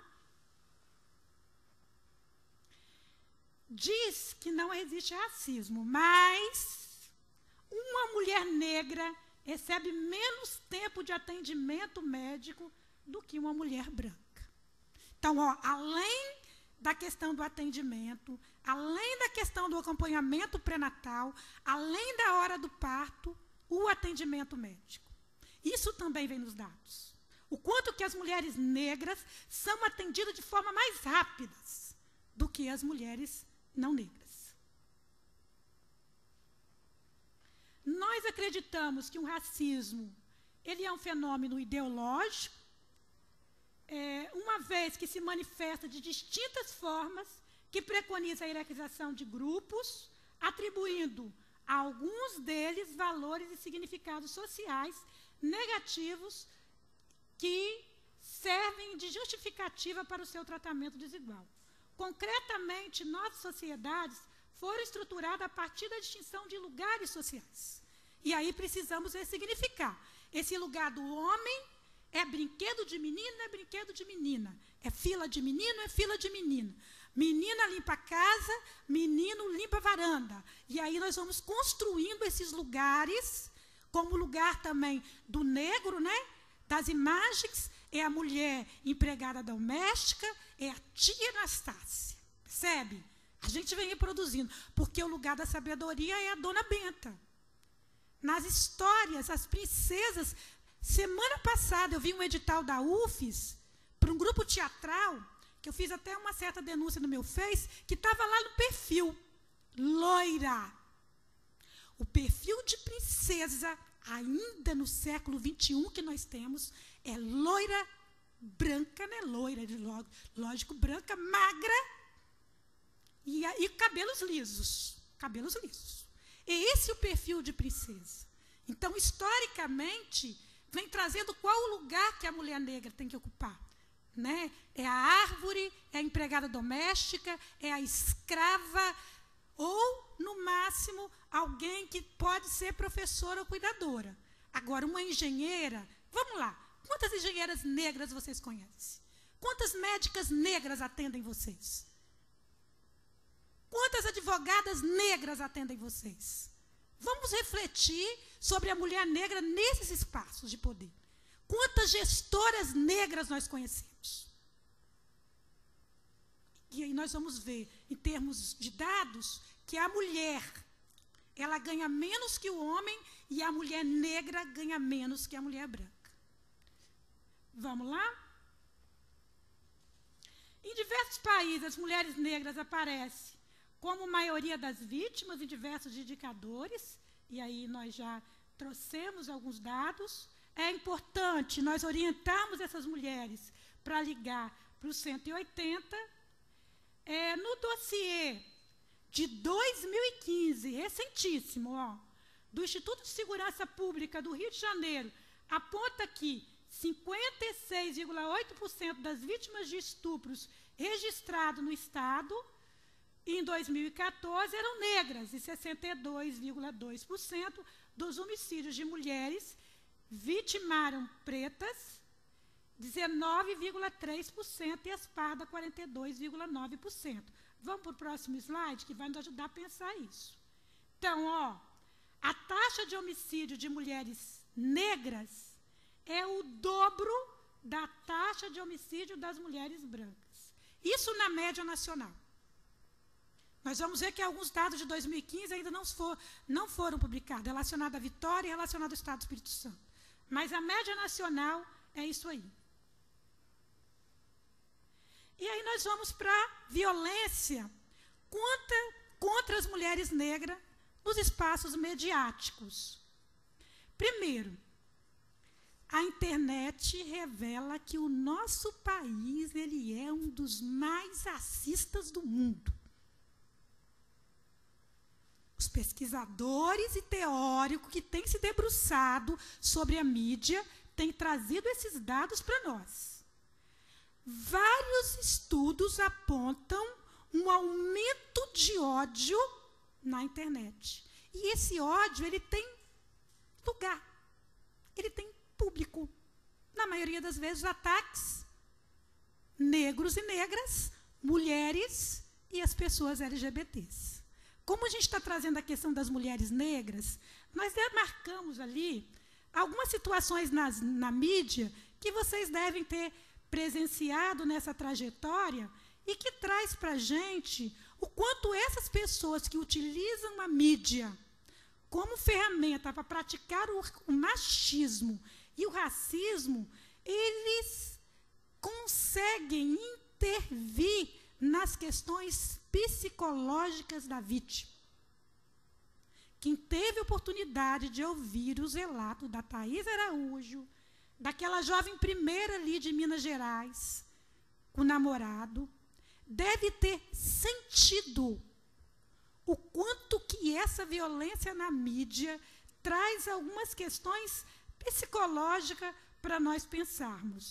Diz que não existe racismo, mas uma mulher negra recebe menos tempo de atendimento médico do que uma mulher branca. Então, ó, além da questão do atendimento, além da questão do acompanhamento pré-natal, além da hora do parto, o atendimento médico. Isso também vem nos dados. O quanto que as mulheres negras são atendidas de forma mais rápida do que as mulheres não negras. Nós acreditamos que o racismo ele é um fenômeno ideológico, é, uma vez que se manifesta de distintas formas, que preconiza a hierarquização de grupos, atribuindo a alguns deles valores e significados sociais negativos que servem de justificativa para o seu tratamento desigual. Concretamente, nossas sociedades foram estruturadas a partir da distinção de lugares sociais. E aí precisamos ressignificar. Esse lugar do homem é brinquedo de menino, é brinquedo de menina. É fila de menino, é fila de menina. Menina limpa a casa, menino limpa a varanda. E aí nós vamos construindo esses lugares, como o lugar também do negro, né? Das imagens, é a mulher empregada doméstica, é a tia Anastácia. Percebe? A gente vem reproduzindo, porque o lugar da sabedoria é a dona Benta. Nas histórias, as princesas... Semana passada, eu vi um edital da U F E S para um grupo teatral, que eu fiz até uma certa denúncia no meu Face, que estava lá no perfil. Loira. O perfil de princesa, ainda no século vinte e um que nós temos, é loira, branca, né? Loira, lógico, branca, magra, e, e cabelos lisos. Cabelos lisos. É esse o perfil de princesa. Então, historicamente, vem trazendo qual o lugar que a mulher negra tem que ocupar. Né? É a árvore, é a empregada doméstica, é a escrava, ou, no máximo, alguém que pode ser professora ou cuidadora. Agora, uma engenheira, vamos lá, quantas engenheiras negras vocês conhecem? Quantas médicas negras atendem vocês? Quantas advogadas negras atendem vocês? Vamos refletir sobre a mulher negra nesses espaços de poder. Quantas gestoras negras nós conhecemos? E aí nós vamos ver, em termos de dados, que a mulher, ela ganha menos que o homem e a mulher negra ganha menos que a mulher branca. Vamos lá? Em diversos países, as mulheres negras aparecem como maioria das vítimas em diversos indicadores, e aí nós já trouxemos alguns dados. É importante nós orientarmos essas mulheres para ligar para o cento e oitenta. É, no dossiê de dois mil e quinze, recentíssimo, ó, do Instituto de Segurança Pública do Rio de Janeiro, aponta que cinquenta e seis vírgula oito por cento das vítimas de estupros registrados no Estado em dois mil e quatorze eram negras e sessenta e dois vírgula dois por cento dos homicídios de mulheres vitimaram pretas, dezenove vírgula três por cento e as pardas, quarenta e dois vírgula nove por cento. Vamos para o próximo slide, que vai nos ajudar a pensar isso. Então, ó, a taxa de homicídio de mulheres negras é o dobro da taxa de homicídio das mulheres brancas. Isso na média nacional. Nós vamos ver que alguns dados de dois mil e quinze ainda não, for, não foram publicados, relacionados à Vitória e relacionados ao Estado do Espírito Santo. Mas a média nacional é isso aí. E aí nós vamos para a violência contra, contra as mulheres negras nos espaços mediáticos. Primeiro, a internet revela que o nosso país ele é um dos mais racistas do mundo. Os pesquisadores e teóricos que têm se debruçado sobre a mídia têm trazido esses dados para nós. Vários estudos apontam um aumento de ódio na internet. E esse ódio, ele tem lugar, ele tem público. Na maioria das vezes, ataques negros e negras, mulheres e as pessoas L G B Ts. Como a gente está trazendo a questão das mulheres negras, nós demarcamos ali algumas situações nas, na mídia que vocês devem ter presenciado nessa trajetória e que traz para a gente o quanto essas pessoas que utilizam a mídia como ferramenta para praticar o, o machismo e o racismo, eles conseguem intervir nas questões psicológicas da vítima. Quem teve oportunidade de ouvir os relatos da Thaís Araújo, daquela jovem primeira ali de Minas Gerais, com o namorado, deve ter sentido o quanto que essa violência na mídia traz algumas questões psicológicas para nós pensarmos.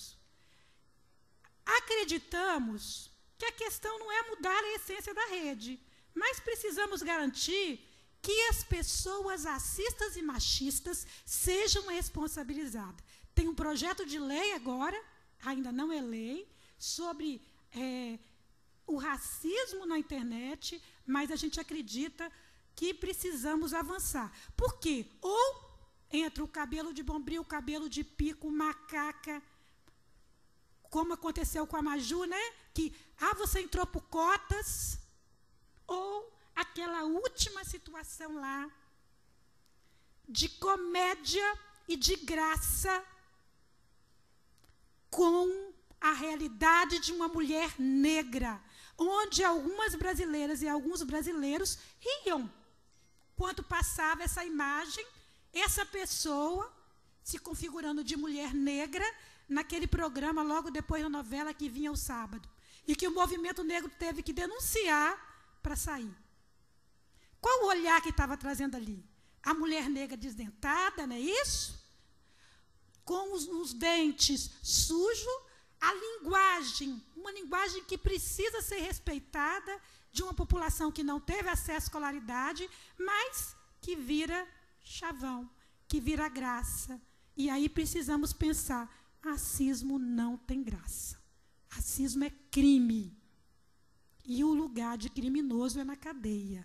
Acreditamos que a questão não é mudar a essência da rede, mas precisamos garantir que as pessoas racistas e machistas sejam responsabilizadas. Tem um projeto de lei agora, ainda não é lei, sobre é, o racismo na internet, mas a gente acredita que precisamos avançar. Por quê? Ou entra o cabelo de bombril, o cabelo de pico, macaca, como aconteceu com a Maju, né? Que, ah, você entrou por cotas, ou aquela última situação lá, de comédia e de graça, com a realidade de uma mulher negra, onde algumas brasileiras e alguns brasileiros riam quando passava essa imagem, essa pessoa se configurando de mulher negra, naquele programa, logo depois da novela que vinha ao sábado, e que o movimento negro teve que denunciar para sair. Qual o olhar que estava trazendo ali? A mulher negra desdentada, não é isso? Com os, os dentes sujos, a linguagem, uma linguagem que precisa ser respeitada de uma população que não teve acesso à escolaridade, mas que vira chavão, que vira graça. E aí precisamos pensar, racismo não tem graça. Racismo é crime. E o lugar de criminoso é na cadeia.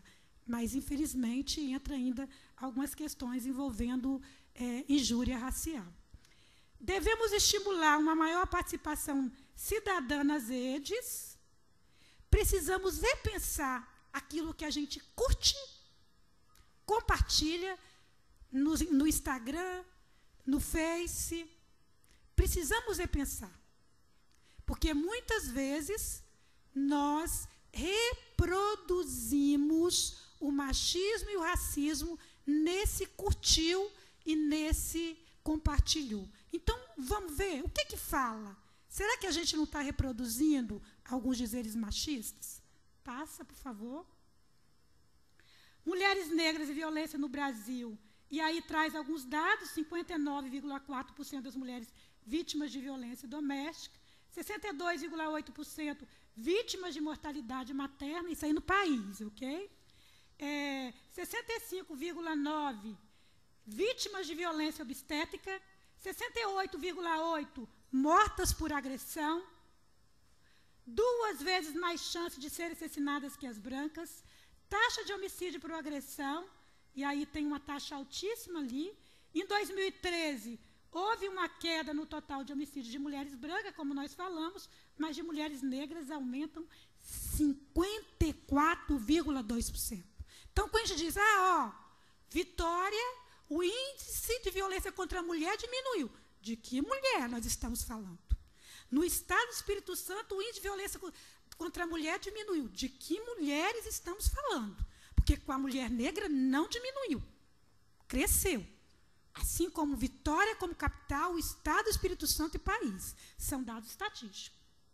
mas, infelizmente, entra ainda algumas questões envolvendo é, injúria racial. Devemos estimular uma maior participação cidadã nas redes. Precisamos repensar aquilo que a gente curte, compartilha no, no Instagram, no Face. Precisamos repensar. Porque, muitas vezes, nós reproduzimos o machismo e o racismo nesse curtiu e nesse compartilhou. Então, vamos ver, o que que fala? Será que a gente não está reproduzindo alguns dizeres machistas? Passa, por favor. Mulheres negras e violência no Brasil. E aí traz alguns dados, cinquenta e nove vírgula quatro por cento das mulheres vítimas de violência doméstica, sessenta e dois vírgula oito por cento vítimas de mortalidade materna, isso aí no país, ok? É, sessenta e cinco vírgula nove por cento vítimas de violência obstétrica, sessenta e oito vírgula oito por cento mortas por agressão, duas vezes mais chance de serem assassinadas que as brancas, taxa de homicídio por agressão, e aí tem uma taxa altíssima ali. Em dois mil e treze, houve uma queda no total de homicídios de mulheres brancas, como nós falamos, mas de mulheres negras aumentam cinquenta e quatro vírgula dois por cento. Então, quando a gente diz, ah, ó, Vitória, o índice de violência contra a mulher diminuiu. De que mulher nós estamos falando? No estado do Espírito Santo, o índice de violência contra a mulher diminuiu. De que mulheres estamos falando? Porque com a mulher negra não diminuiu, cresceu. Assim como Vitória, como capital, o estado do Espírito Santo e país. São dados estatísticos.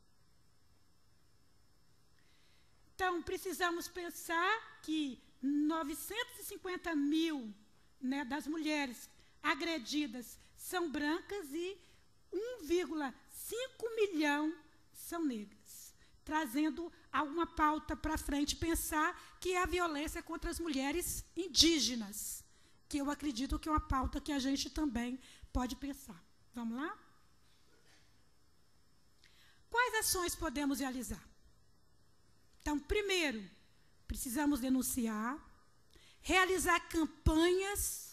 Então, precisamos pensar que novecentos e cinquenta mil, né, das mulheres agredidas são brancas e um vírgula cinco milhão são negras, trazendo alguma pauta para frente, pensar que é a violência contra as mulheres indígenas, que eu acredito que é uma pauta que a gente também pode pensar. Vamos lá? Quais ações podemos realizar? Então, primeiro, precisamos denunciar, realizar campanhas,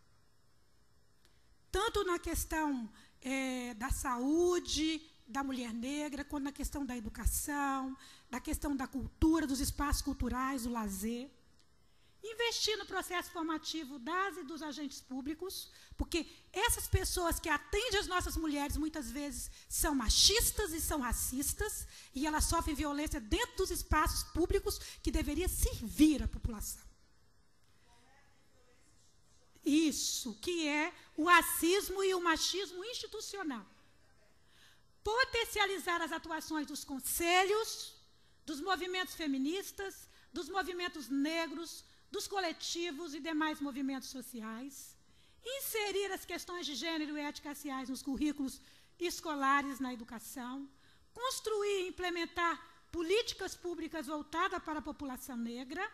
tanto na questão é, da saúde, da mulher negra, quanto na questão da educação, da questão da cultura, dos espaços culturais, do lazer. Investir no processo formativo das e dos agentes públicos, porque essas pessoas que atendem as nossas mulheres, muitas vezes, são machistas e são racistas, e elas sofrem violência dentro dos espaços públicos que deveria servir a população. Isso, que é o racismo e o machismo institucional. Potencializar as atuações dos conselhos, dos movimentos feministas, dos movimentos negros, dos coletivos e demais movimentos sociais. Inserir as questões de gênero e ética raciais nos currículos escolares na educação. Construir e implementar políticas públicas voltadas para a população negra.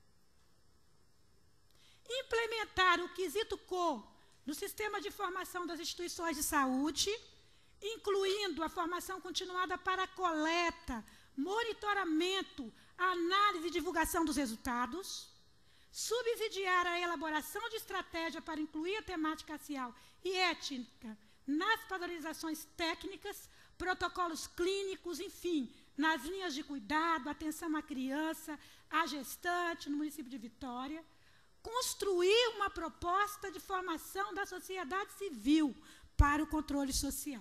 Implementar o quesito cor no sistema de formação das instituições de saúde, incluindo a formação continuada para a coleta, monitoramento, análise e divulgação dos resultados. Subsidiar a elaboração de estratégia para incluir a temática racial e étnica nas padronizações técnicas, protocolos clínicos, enfim, nas linhas de cuidado, atenção à criança, à gestante, no município de Vitória. Construir uma proposta de formação da sociedade civil para o controle social.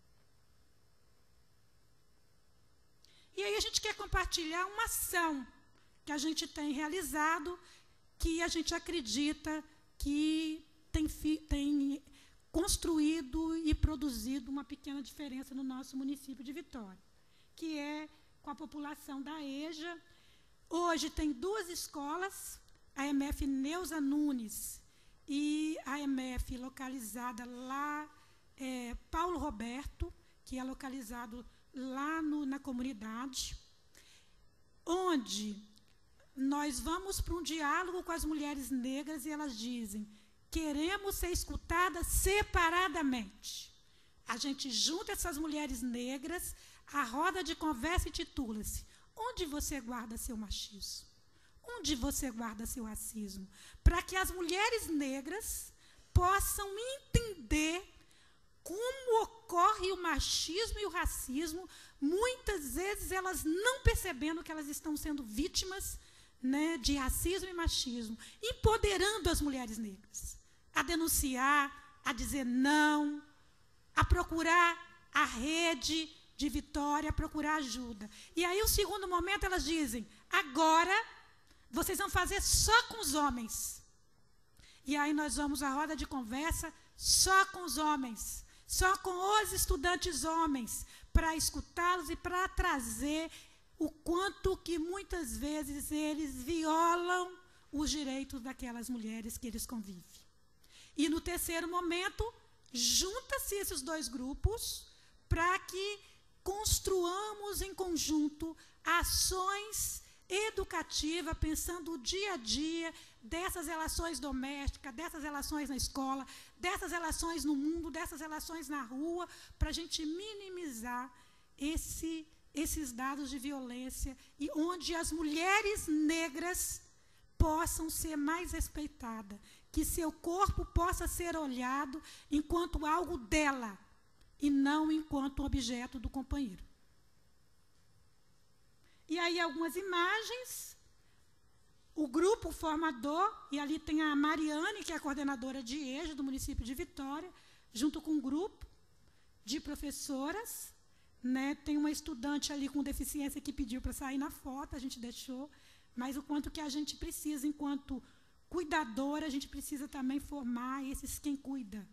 E aí a gente quer compartilhar uma ação que a gente tem realizado, que a gente acredita que tem, tem construído e produzido uma pequena diferença no nosso município de Vitória, que é com a população da EJA. Hoje tem duas escolas, a E M F Neuza Nunes e a E M F localizada lá, é, Paulo Roberto, que é localizado lá no, na comunidade, onde nós vamos para um diálogo com as mulheres negras e elas dizem, queremos ser escutadas separadamente. A gente junta essas mulheres negras, a roda de conversa intitula-se, onde você guarda seu machismo? Onde você guarda seu racismo? Para que as mulheres negras possam entender como ocorre o machismo e o racismo, muitas vezes elas não percebendo que elas estão sendo vítimas, né, de racismo e machismo, empoderando as mulheres negras a denunciar, a dizer não, a procurar a rede de Vitória, a procurar ajuda. E aí, o segundo momento, elas dizem, agora vocês vão fazer só com os homens. E aí nós vamos à roda de conversa só com os homens, só com os estudantes homens, para escutá-los e para trazer o quanto que muitas vezes eles violam os direitos daquelas mulheres que eles convivem. E no terceiro momento, junta-se esses dois grupos para que construamos em conjunto ações educativas, pensando o dia a dia dessas relações domésticas, dessas relações na escola, dessas relações no mundo, dessas relações na rua, para a gente minimizar esse, esses dados de violência e onde as mulheres negras possam ser mais respeitadas, que seu corpo possa ser olhado enquanto algo dela e não enquanto objeto do companheiro. E aí algumas imagens, o grupo formador, e ali tem a Mariane, que é a coordenadora de E J A do município de Vitória, junto com um grupo de professoras, né, tem uma estudante ali com deficiência que pediu para sair na foto, a gente deixou, mas o quanto que a gente precisa, enquanto cuidadora, a gente precisa também formar esses quem cuida.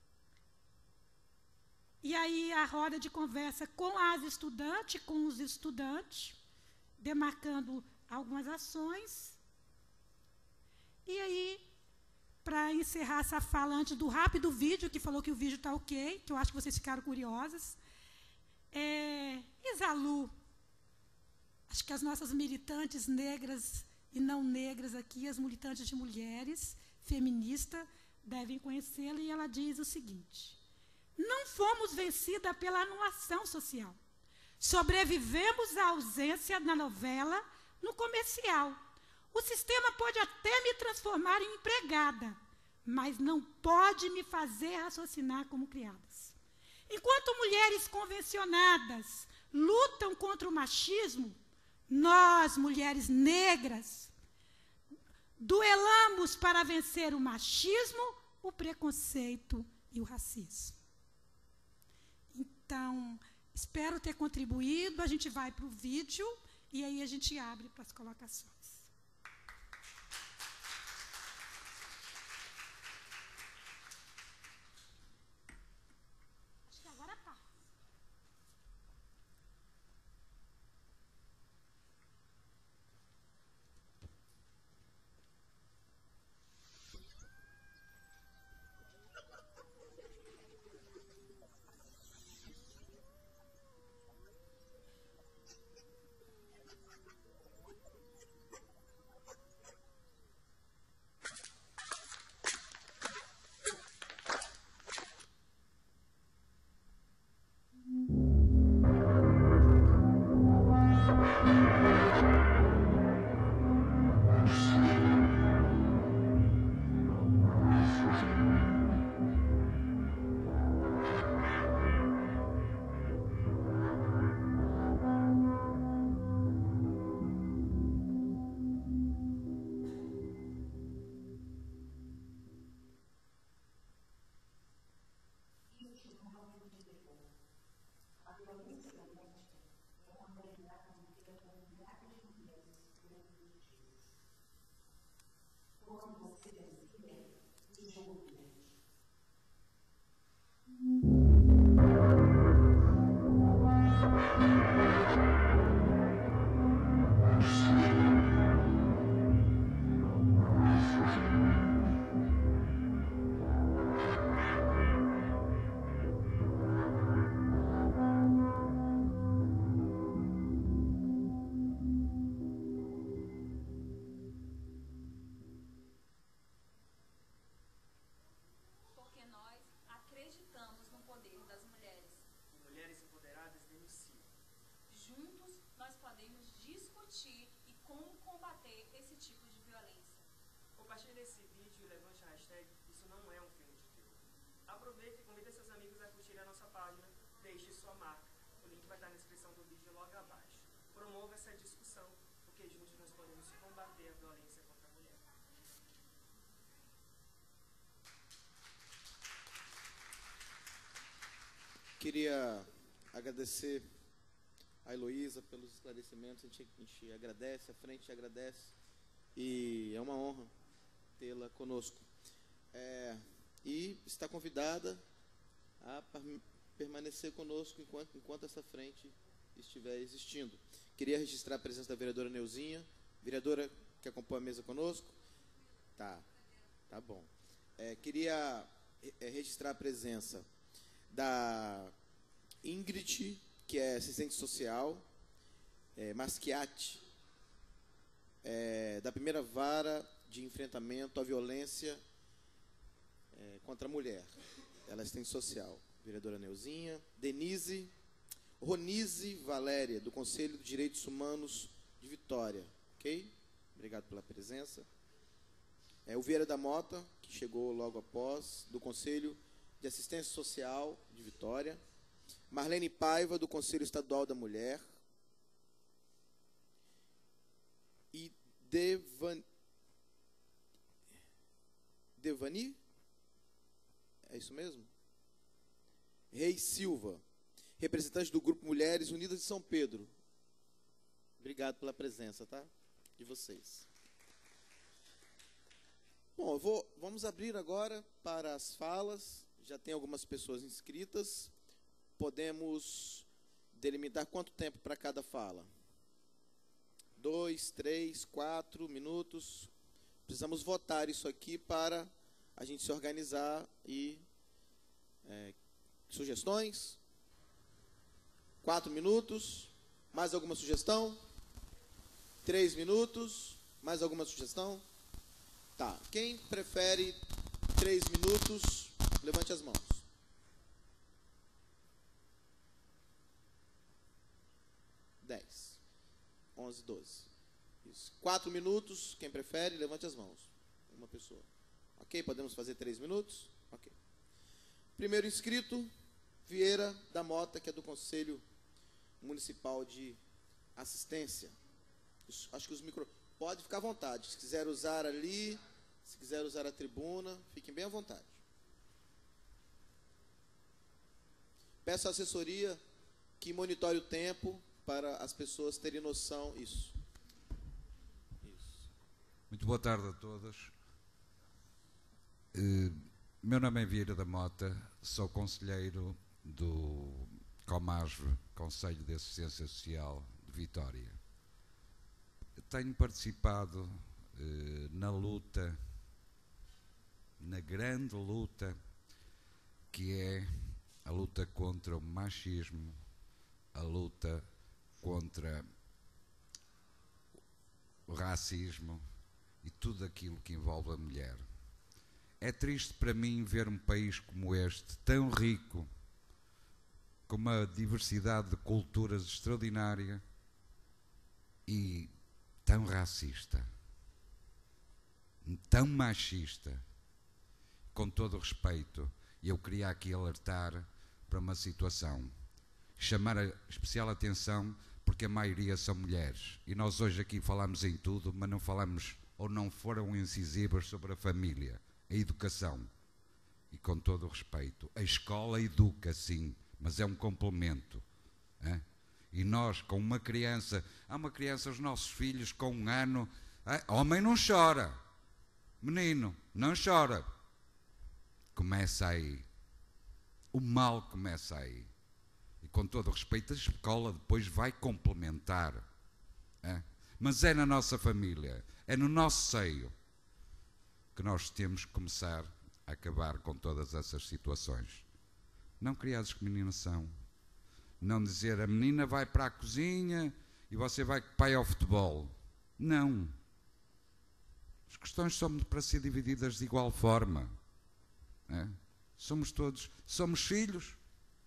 E aí a roda de conversa com as estudantes, com os estudantes, demarcando algumas ações. E aí, para encerrar essa fala, antes do rápido vídeo, que falou que o vídeo está ok, que eu acho que vocês ficaram curiosas, é, Isalu, acho que as nossas militantes negras e não negras aqui, as militantes de mulheres, feministas, devem conhecê-la, e ela diz o seguinte: não fomos vencidas pela anulação social. Sobrevivemos à ausência na novela, no comercial. O sistema pode até me transformar em empregada, mas não pode me fazer raciocinar como criadas. Enquanto mulheres convencionadas lutam contra o machismo, nós, mulheres negras, duelamos para vencer o machismo, o preconceito e o racismo. Então, espero ter contribuído. A gente vai para o vídeo e aí a gente abre para as colocações. Acho que agora tá. Juntos, nós podemos discutir e como combater esse tipo de violência. Compartilhe esse vídeo e levante a hashtag Isso Não É Um Filme de Terror. Aproveite e convide seus amigos a curtir a nossa página, deixe sua marca. O link vai estar na descrição do vídeo logo abaixo. Promova essa discussão, porque juntos nós podemos combater a violência contra a mulher. Queria agradecer a Heloísa pelos esclarecimentos. A gente, a gente agradece, a frente agradece, e é uma honra tê-la conosco. É, e está convidada a permanecer conosco enquanto, enquanto essa frente estiver existindo. Queria registrar a presença da vereadora Neuzinha, vereadora que acompanha a mesa conosco. Tá, tá bom. É, queria é, registrar a presença da Ingrid, que é assistente social, é, Maschiatti, é, da primeira vara de enfrentamento à violência é, contra a mulher. Ela é assistente social. Vereadora Neuzinha. Denise, Ronise Valéria, do Conselho de Direitos Humanos de Vitória. Ok? Obrigado pela presença. É, o Vieira da Mota, que chegou logo após, do Conselho de Assistência Social de Vitória. Marlene Paiva, do Conselho Estadual da Mulher. E Devan... Devani? É isso mesmo? Reis Silva, representante do Grupo Mulheres Unidas de São Pedro. Obrigado pela presença, tá? De vocês. Bom, eu vou, vamos abrir agora para as falas. Já tem algumas pessoas inscritas. Podemos delimitar quanto tempo para cada fala? Dois, três, quatro minutos. Precisamos votar isso aqui para a gente se organizar e... É, sugestões? Quatro minutos. Mais alguma sugestão? Três minutos. Mais alguma sugestão? Tá. Quem prefere três minutos, levante as mãos. Dez. Onze, doze. Isso. Quatro minutos. Quem prefere, levante as mãos. Uma pessoa. Ok? Podemos fazer três minutos? Ok. Primeiro inscrito, Vieira da Mota, que é do Conselho Municipal de Assistência. Acho que os micro... Pode ficar à vontade. Se quiser usar ali, se quiser usar a tribuna, fiquem bem à vontade. Peço à assessoria que monitore o tempo para as pessoas terem noção. Isso. Isso. Muito boa tarde a todos. Uh, meu nome é Vieira da Mota, sou conselheiro do COMASV, Conselho de Assistência Social de Vitória. Tenho participado eh, na luta, na grande luta, que é a luta contra o machismo, a luta contra o racismo e tudo aquilo que envolve a mulher. É triste para mim ver um país como este, tão rico, com uma diversidade de culturas extraordinária e tão racista, tão machista. Com todo o respeito, eu queria aqui alertar para uma situação, chamar a especial atenção, porque a maioria são mulheres. E nós hoje aqui falamos em tudo, mas não falamos, ou não foram incisivas sobre a família, a educação. E com todo o respeito, a escola educa, sim, mas é um complemento. Hein? E nós, com uma criança, há uma criança, os nossos filhos com um ano, hein? Homem não chora, menino, não chora. Começa aí, o mal começa aí. E com todo o respeito, a escola depois vai complementar. Hein? Mas é na nossa família, é no nosso seio, que nós temos que começar a acabar com todas essas situações. Não criar discriminação. Não dizer a menina vai para a cozinha e você vai com o pai ao futebol. Não. As questões são para ser divididas de igual forma. É? Somos todos, somos filhos.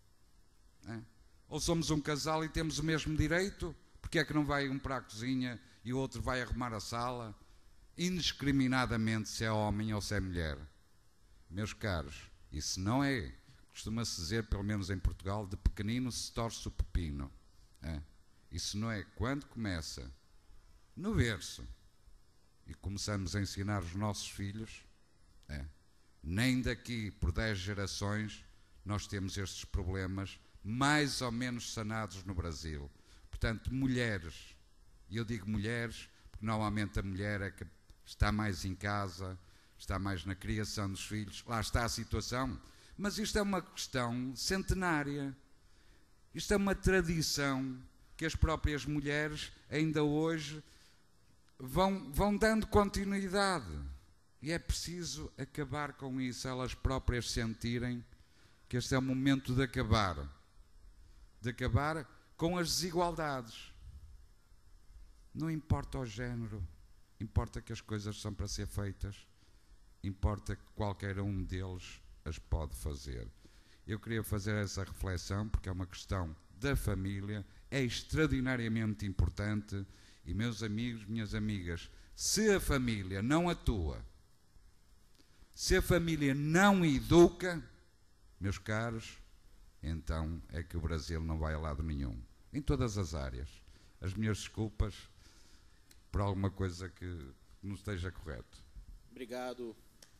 É? Ou somos um casal e temos o mesmo direito? Porque é que não vai um para a cozinha e o outro vai arrumar a sala, indiscriminadamente se é homem ou se é mulher. Meus caros, isso não é, costuma-se dizer, pelo menos em Portugal, de pequenino se torce o pepino. É? Isso não é. Quando começa no berço e começamos a ensinar os nossos filhos, é, nem daqui por dez gerações nós temos estes problemas mais ou menos sanados no Brasil. Portanto, mulheres, e eu digo mulheres porque normalmente a mulher é que está mais em casa, está mais na criação dos filhos, lá está a situação, mas isto é uma questão centenária, isto é uma tradição que as próprias mulheres ainda hoje vão, vão dando continuidade, e é preciso acabar com isso, elas próprias sentirem que este é o momento de acabar, de acabar com as desigualdades. Não importa o género, importa que as coisas são para ser feitas, importa que qualquer um deles as pode fazer. Eu queria fazer essa reflexão porque é uma questão da família, é extraordinariamente importante, e meus amigos, minhas amigas, se a família não atua, se a família não educa, meus caros, então é que o Brasil não vai a lado nenhum, em todas as áreas. As minhas desculpas por alguma coisa que não esteja correto. Obrigado,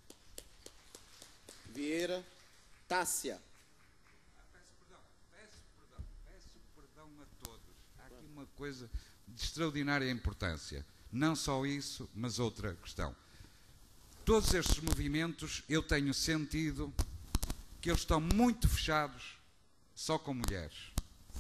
Vieira. Tássia. Peço perdão, peço perdão, peço perdão a todos. Há aqui uma coisa de extraordinária importância. Não só isso, mas outra questão. Todos estes movimentos, eu tenho sentido que eles estão muito fechados só com mulheres.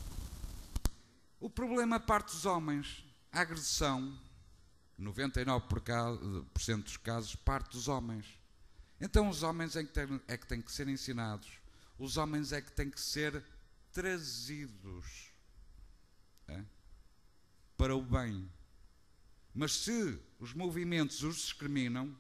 O problema parte dos homens. A agressão, noventa e nove por cento dos casos, parte dos homens. Então os homens é que, têm, é que têm que ser ensinados, os homens é que têm que ser trazidos, é, para o bem. Mas se os movimentos os discriminam,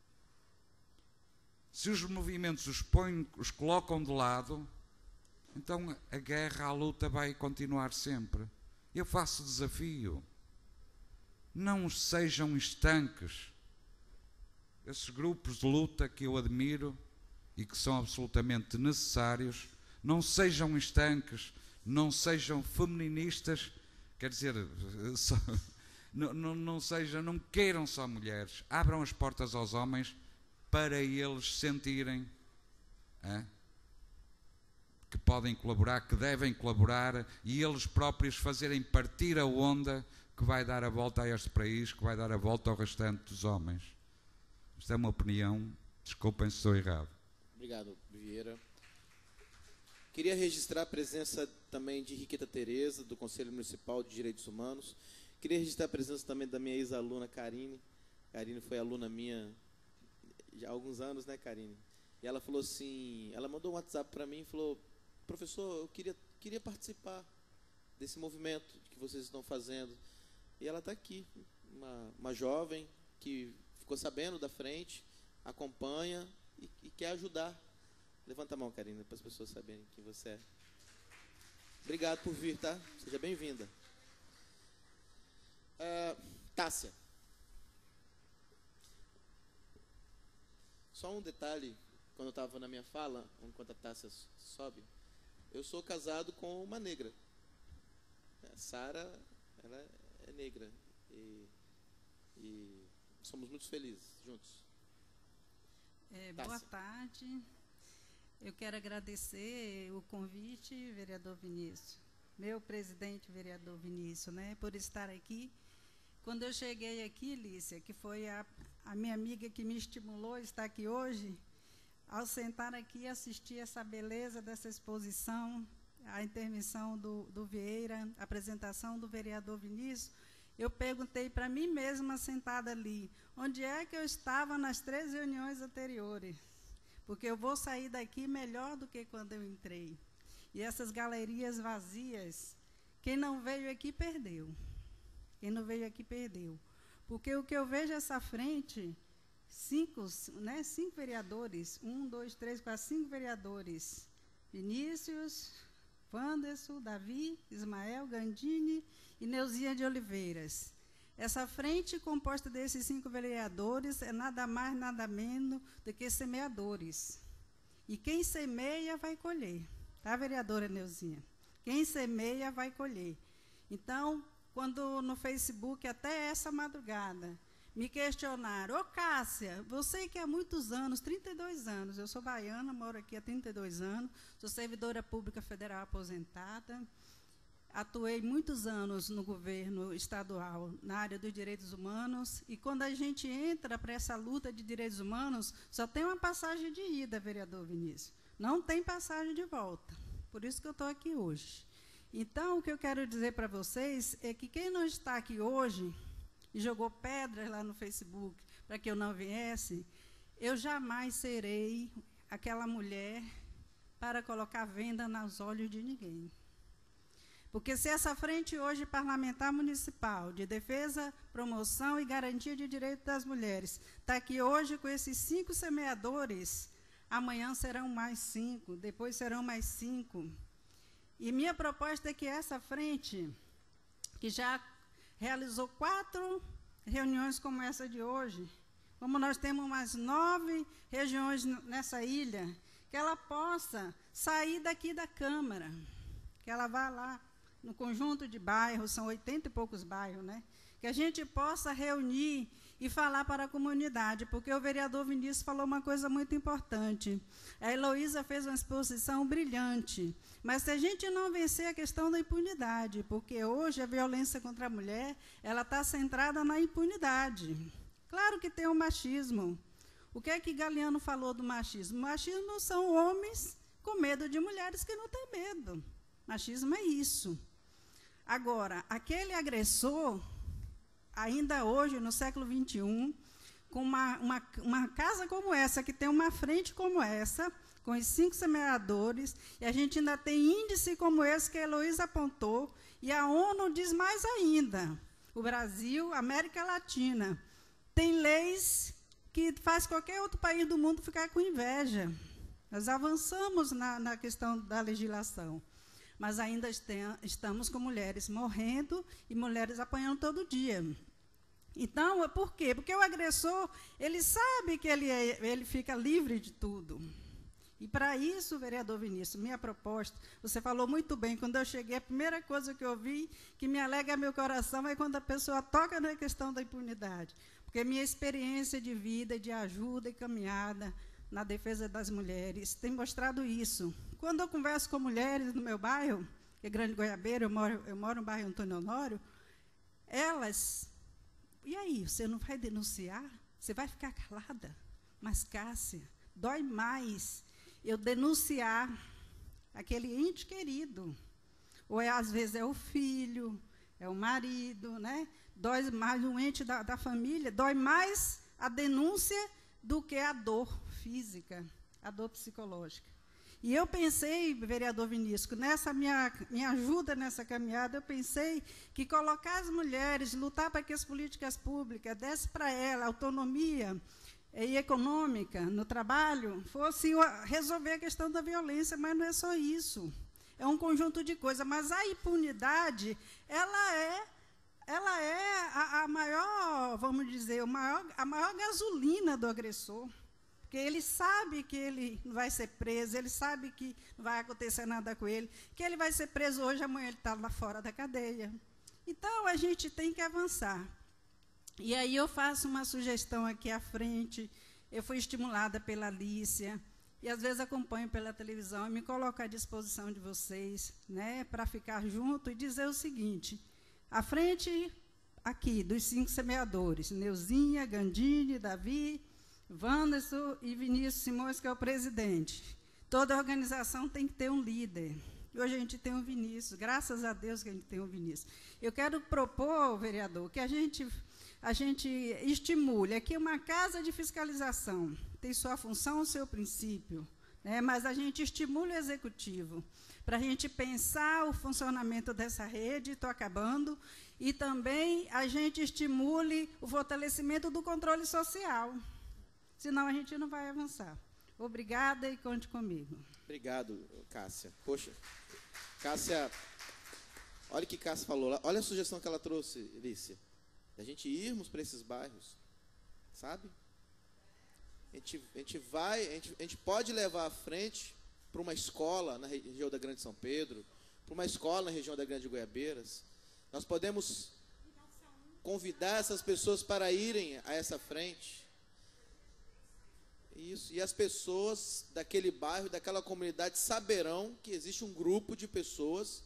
se os movimentos os põem, os colocam de lado, então a guerra, a luta vai continuar sempre. Eu faço desafio. Não sejam estanques. Esses grupos de luta que eu admiro e que são absolutamente necessários, não sejam estanques, não sejam feministas, quer dizer, só, não, não, não sejam, não queiram só mulheres, abram as portas aos homens para eles sentirem é, que podem colaborar, que devem colaborar, e eles próprios fazerem partir a onda que vai dar a volta a este país, que vai dar a volta ao restante dos homens. Isto é uma opinião, desculpem se estou errado. Obrigado, Vieira. Queria registrar a presença também de Riqueta Tereza, do Conselho Municipal de Direitos Humanos. Queria registrar a presença também da minha ex-aluna, Karine. Karine foi aluna minha já há alguns anos, né, Karine? E ela falou assim, ela mandou um WhatsApp para mim e falou, professor, eu queria, queria participar desse movimento que vocês estão fazendo. E ela está aqui, uma, uma jovem que ficou sabendo da frente, acompanha e, e quer ajudar. Levanta a mão, Karine, para as pessoas saberem quem você é. Obrigado por vir, tá? Seja bem-vinda. Uh, Tássia. Só um detalhe, quando eu estava na minha fala, enquanto a Tássia sobe, eu sou casado com uma negra. A Sara, ela é negra. E, e somos muito felizes juntos. É, boa tarde. Eu quero agradecer o convite, vereador Vinícius, meu presidente, vereador Vinícius, né, por estar aqui. Quando eu cheguei aqui, Lícia, que foi a, a minha amiga que me estimulou a estar aqui hoje, ao sentar aqui e assistir essa beleza dessa exposição, a intervenção do, do Vieira, a apresentação do vereador Vinícius, eu perguntei para mim mesma, sentada ali, onde é que eu estava nas três reuniões anteriores? Porque eu vou sair daqui melhor do que quando eu entrei. E essas galerias vazias, quem não veio aqui perdeu. Quem não veio aqui perdeu. Porque o que eu vejo essa frente, cinco, né, cinco vereadores, um, dois, três, quatro, cinco vereadores, Vinícius, Wanderson, Davi, Ismael, Gandini e Neuzinha de Oliveiras. Essa frente composta desses cinco vereadores é nada mais, nada menos do que semeadores. E quem semeia vai colher. Tá, vereadora Neuzinha? Quem semeia vai colher. Então, quando no Facebook, até essa madrugada, me questionaram, ô Cássia, você que há muitos anos, trinta e dois anos, eu sou baiana, moro aqui há trinta e dois anos, sou servidora pública federal aposentada, atuei muitos anos no governo estadual na área dos direitos humanos, e quando a gente entra para essa luta de direitos humanos, só tem uma passagem de ida, vereador Vinícius, não tem passagem de volta, por isso que eu estou aqui hoje. Então, o que eu quero dizer para vocês é que quem não está aqui hoje e jogou pedras lá no Facebook para que eu não viesse, eu jamais serei aquela mulher para colocar venda nos olhos de ninguém. Porque se essa frente hoje parlamentar municipal de defesa, promoção e garantia de direitos das mulheres está aqui hoje com esses cinco semeadores, amanhã serão mais cinco, depois serão mais cinco. E minha proposta é que essa frente, que já realizou quatro reuniões como essa de hoje, como nós temos umas nove regiões nessa ilha, que ela possa sair daqui da Câmara, que ela vá lá no conjunto de bairros, são oitenta e poucos bairros, né? Que a gente possa reunir e falar para a comunidade, porque o vereador Vinícius falou uma coisa muito importante. A Heloísa fez uma exposição brilhante, mas se a gente não vencer a questão da impunidade, porque hoje a violência contra a mulher, ela está centrada na impunidade. Claro que tem o machismo. O que é que Galeano falou do machismo? O machismo são homens com medo de mulheres que não têm medo. Machismo é isso. Agora, aquele agressor, ainda hoje, no século vinte e um, com uma, uma, uma casa como essa, que tem uma frente como essa, com os cinco semeadores, e a gente ainda tem índice como esse que a Heloísa apontou, e a ONU diz mais ainda, o Brasil, a América Latina, tem leis que faz qualquer outro país do mundo ficar com inveja. Nós avançamos na, na questão da legislação, mas ainda este, estamos com mulheres morrendo e mulheres apanhando todo dia. Então, por quê? Porque o agressor, ele sabe que ele, é, ele fica livre de tudo. E, para isso, vereador Vinícius, minha proposta, você falou muito bem, quando eu cheguei, a primeira coisa que eu vi, que me alegra meu coração, é quando a pessoa toca na questão da impunidade. Porque minha experiência de vida, de ajuda e caminhada na defesa das mulheres tem mostrado isso. Quando eu converso com mulheres no meu bairro, que é Grande Goiabeira, eu moro, eu moro no bairro Antônio Honório, elas... E aí, você não vai denunciar? Você vai ficar calada? Mas, Cássia, dói mais eu denunciar aquele ente querido. Ou, é, às vezes, é o filho, é o marido, né? Dói mais um ente da, da família, dói mais a denúncia do que a dor física, a dor psicológica. E eu pensei, vereador Vinícius, nessa minha, minha ajuda nessa caminhada, eu pensei que colocar as mulheres, lutar para que as políticas públicas dessem para ela autonomia e econômica no trabalho, fosse resolver a questão da violência, mas não é só isso. É um conjunto de coisas, mas a impunidade, ela é, ela é a, a maior, vamos dizer, o maior, a maior gasolina do agressor. Porque ele sabe que ele não vai ser preso, ele sabe que não vai acontecer nada com ele, que ele vai ser preso hoje, amanhã ele está lá fora da cadeia. Então, a gente tem que avançar. E aí eu faço uma sugestão aqui à frente, eu fui estimulada pela Alicia, e às vezes acompanho pela televisão, e me coloco à disposição de vocês, né, para ficar junto e dizer o seguinte, à frente aqui, dos cinco semeadores, Neuzinha, Gandini, Davi, Wanderson e Vinícius Simões, que é o presidente. Toda organização tem que ter um líder. E hoje a gente tem um Vinícius, graças a Deus que a gente tem um Vinícius. Eu quero propor, vereador, que a gente, a gente estimule. Aqui é uma casa de fiscalização, tem sua função, o seu princípio, né? Mas a gente estimule o executivo, para a gente pensar o funcionamento dessa rede, estou acabando, e também a gente estimule o fortalecimento do controle social. Senão a gente não vai avançar. Obrigada e conte comigo. Obrigado, Cássia. Poxa, Cássia, olha o que Cássia falou. Olha a sugestão que ela trouxe, Lícia. Da gente irmos para esses bairros, sabe? A gente, a gente vai, a gente, a gente pode levar à frente para uma escola na região da Grande São Pedro, para uma escola na região da Grande Goiabeiras. Nós podemos convidar essas pessoas para irem a essa frente. Isso. E as pessoas daquele bairro, daquela comunidade, saberão que existe um grupo de pessoas.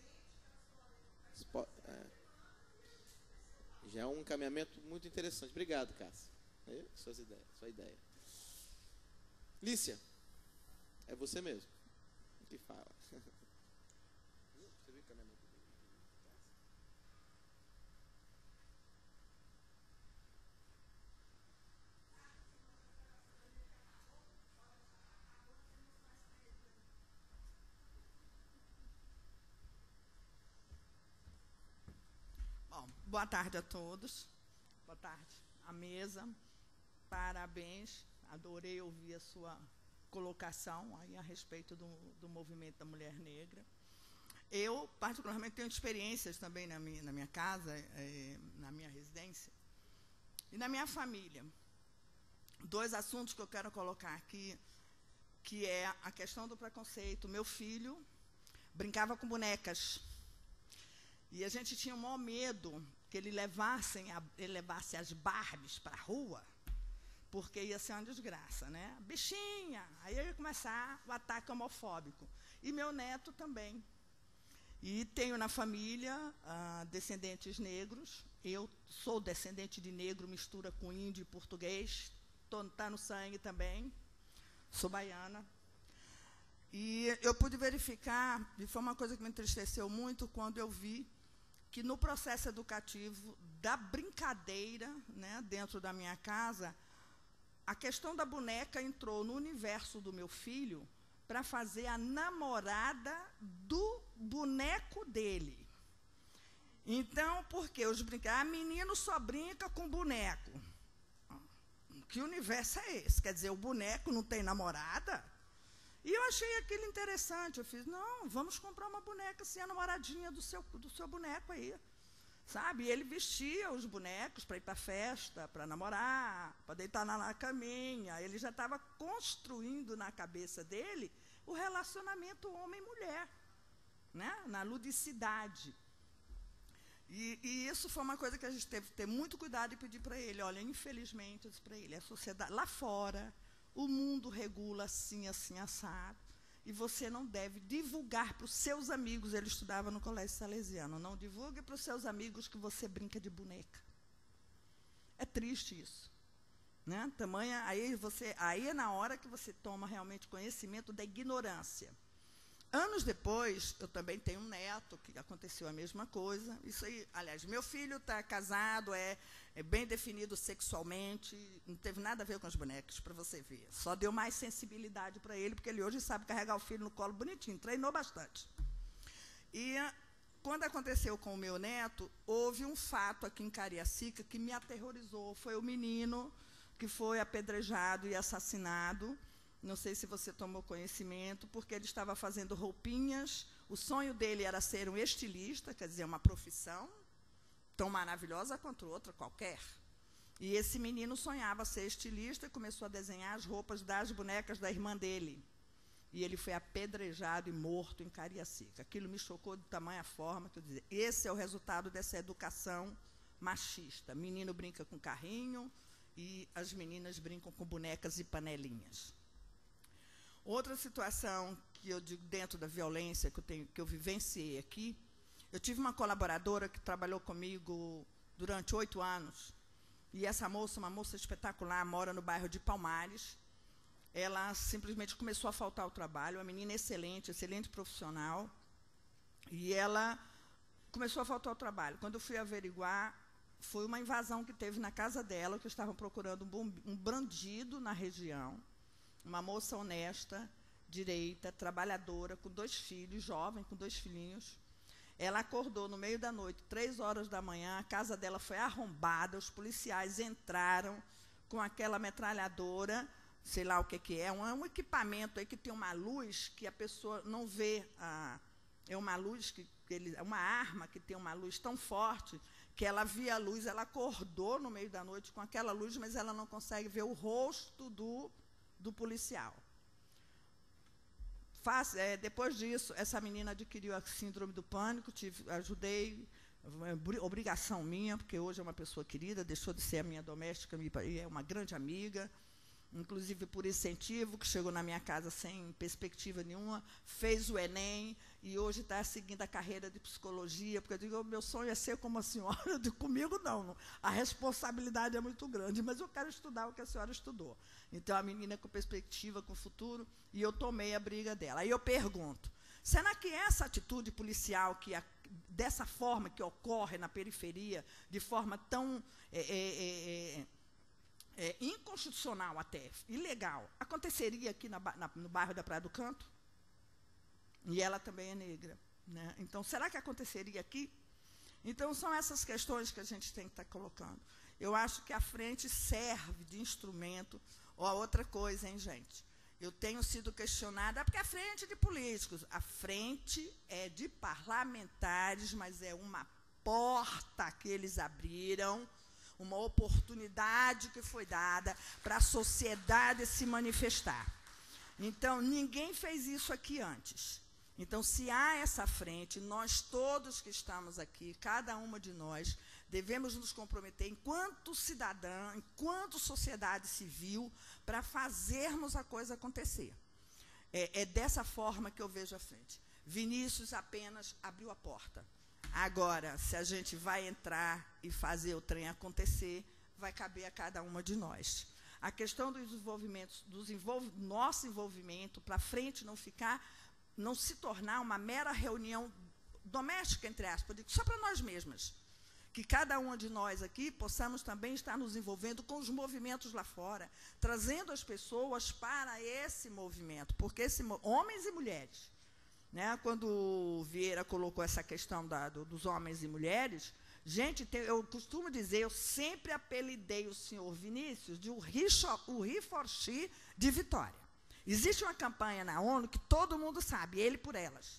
É, já é um encaminhamento muito interessante. Obrigado, Cássia. É, suas ideias, sua ideia. Lícia, é você mesmo que fala. Você viu o encaminhamento? Bom, boa tarde a todos. Boa tarde à mesa. Parabéns. Adorei ouvir a sua colocação aí a respeito do, do movimento da mulher negra. Eu, particularmente, tenho experiências também na minha, na minha casa, é, na minha residência e na minha família. Dois assuntos que eu quero colocar aqui, que é a questão do preconceito. Meu filho brincava com bonecas. E a gente tinha o maior medo que ele levasse, ele levasse as Barbies para a rua, porque ia ser uma desgraça, né? Bichinha! Aí ia começar o ataque homofóbico. E meu neto também. E tenho na família ah, descendentes negros. Eu sou descendente de negro, mistura com índio e português. Está no sangue também. Sou baiana. E eu pude verificar, e foi uma coisa que me entristeceu muito, quando eu vi que no processo educativo da brincadeira, né, dentro da minha casa, a questão da boneca entrou no universo do meu filho para fazer a namorada do boneco dele. Então, por quê? Os brincar, ah, menino só brinca com boneco. Que universo é esse? Quer dizer, o boneco não tem namorada? E eu achei aquilo interessante. Eu fiz, não, vamos comprar uma boneca assim, a namoradinha do seu, do seu boneco aí. Sabe? E ele vestia os bonecos para ir para a festa, para namorar, para deitar na, na caminha. Ele já estava construindo na cabeça dele o relacionamento homem-mulher, né? Na ludicidade. E, e isso foi uma coisa que a gente teve que ter muito cuidado e pedir para ele. Olha, infelizmente, eu disse para ele, a sociedade, lá fora, o mundo regula assim, assim, assado. E você não deve divulgar para os seus amigos, ele estudava no colégio salesiano, não divulgue para os seus amigos que você brinca de boneca. É triste isso. Né? Tamanha, aí, você, aí é na hora que você toma realmente conhecimento da ignorância. Anos depois, eu também tenho um neto, que aconteceu a mesma coisa. Isso aí, aliás, meu filho está casado, é, é bem definido sexualmente, não teve nada a ver com as bonecas, para você ver. Só deu mais sensibilidade para ele, porque ele hoje sabe carregar o filho no colo bonitinho, treinou bastante. E quando aconteceu com o meu neto, houve um fato aqui em Cariacica que me aterrorizou. Foi o menino que foi apedrejado e assassinado. Não sei se você tomou conhecimento, porque ele estava fazendo roupinhas. O sonho dele era ser um estilista, quer dizer, uma profissão tão maravilhosa quanto outra qualquer. E esse menino sonhava ser estilista e começou a desenhar as roupas das bonecas da irmã dele. E ele foi apedrejado e morto em Cariacica. Aquilo me chocou de tamanha forma que eu dizia, esse é o resultado dessa educação machista. Menino brinca com carrinho e as meninas brincam com bonecas e panelinhas. Outra situação que eu digo dentro da violência que eu, tenho, que eu vivenciei aqui, eu tive uma colaboradora que trabalhou comigo durante oito anos, e essa moça, uma moça espetacular, mora no bairro de Palmares. Ela simplesmente começou a faltar ao trabalho, uma menina excelente, excelente profissional, e ela começou a faltar ao trabalho. Quando eu fui averiguar, foi uma invasão que teve na casa dela, que estavam procurando um, um bandido na região. Uma moça honesta, direita, trabalhadora, com dois filhos, jovem, com dois filhinhos. Ela acordou no meio da noite, três horas da manhã, a casa dela foi arrombada, os policiais entraram com aquela metralhadora, sei lá o que, que é, um, um equipamento aí que tem uma luz que a pessoa não vê, ah, é uma luz, que, que ele, uma arma que tem uma luz tão forte que ela via a luz, ela acordou no meio da noite com aquela luz, mas ela não consegue ver o rosto do, do policial. Faz, é, depois disso, essa menina adquiriu a síndrome do pânico, tive, ajudei, obrigação minha, porque hoje é uma pessoa querida, deixou de ser a minha doméstica, é uma grande amiga, inclusive por incentivo, que chegou na minha casa sem perspectiva nenhuma, fez o Enem e hoje está seguindo a carreira de psicologia, porque eu digo, meu sonho é ser como a senhora, eu digo, comigo não, não, a responsabilidade é muito grande, mas eu quero estudar o que a senhora estudou. Então, a menina com perspectiva, com futuro, e eu tomei a briga dela. Aí eu pergunto, será que essa atitude policial, que a, dessa forma que ocorre na periferia, de forma tão é, é, é, é, inconstitucional até, ilegal, aconteceria aqui na, na, no bairro da Praia do Canto? E ela também é negra, né? Então, será que aconteceria aqui? Então, são essas questões que a gente tem que estar colocando. Eu acho que a frente serve de instrumento. Ou a outra coisa, hein, gente? Eu tenho sido questionada, porque a frente é de políticos, a frente é de parlamentares, mas é uma porta que eles abriram, uma oportunidade que foi dada para a sociedade se manifestar. Então, ninguém fez isso aqui antes. Então, se há essa frente, nós todos que estamos aqui, cada uma de nós, devemos nos comprometer enquanto cidadã, enquanto sociedade civil, para fazermos a coisa acontecer. É, é dessa forma que eu vejo a frente. Vinícius apenas abriu a porta. Agora, se a gente vai entrar e fazer o trem acontecer, vai caber a cada uma de nós. A questão do desenvolvimento, do envolv- nosso envolvimento, para frente não ficar, não se tornar uma mera reunião doméstica, entre aspas, só para nós mesmas. Que cada uma de nós aqui possamos também estar nos envolvendo com os movimentos lá fora, trazendo as pessoas para esse movimento, porque esse, homens e mulheres, né, quando o Vieira colocou essa questão da, do, dos homens e mulheres, gente, tem, eu costumo dizer, eu sempre apelidei o senhor Vinícius de o Riforchi de Vitória. Existe uma campanha na ONU que todo mundo sabe, ele por elas.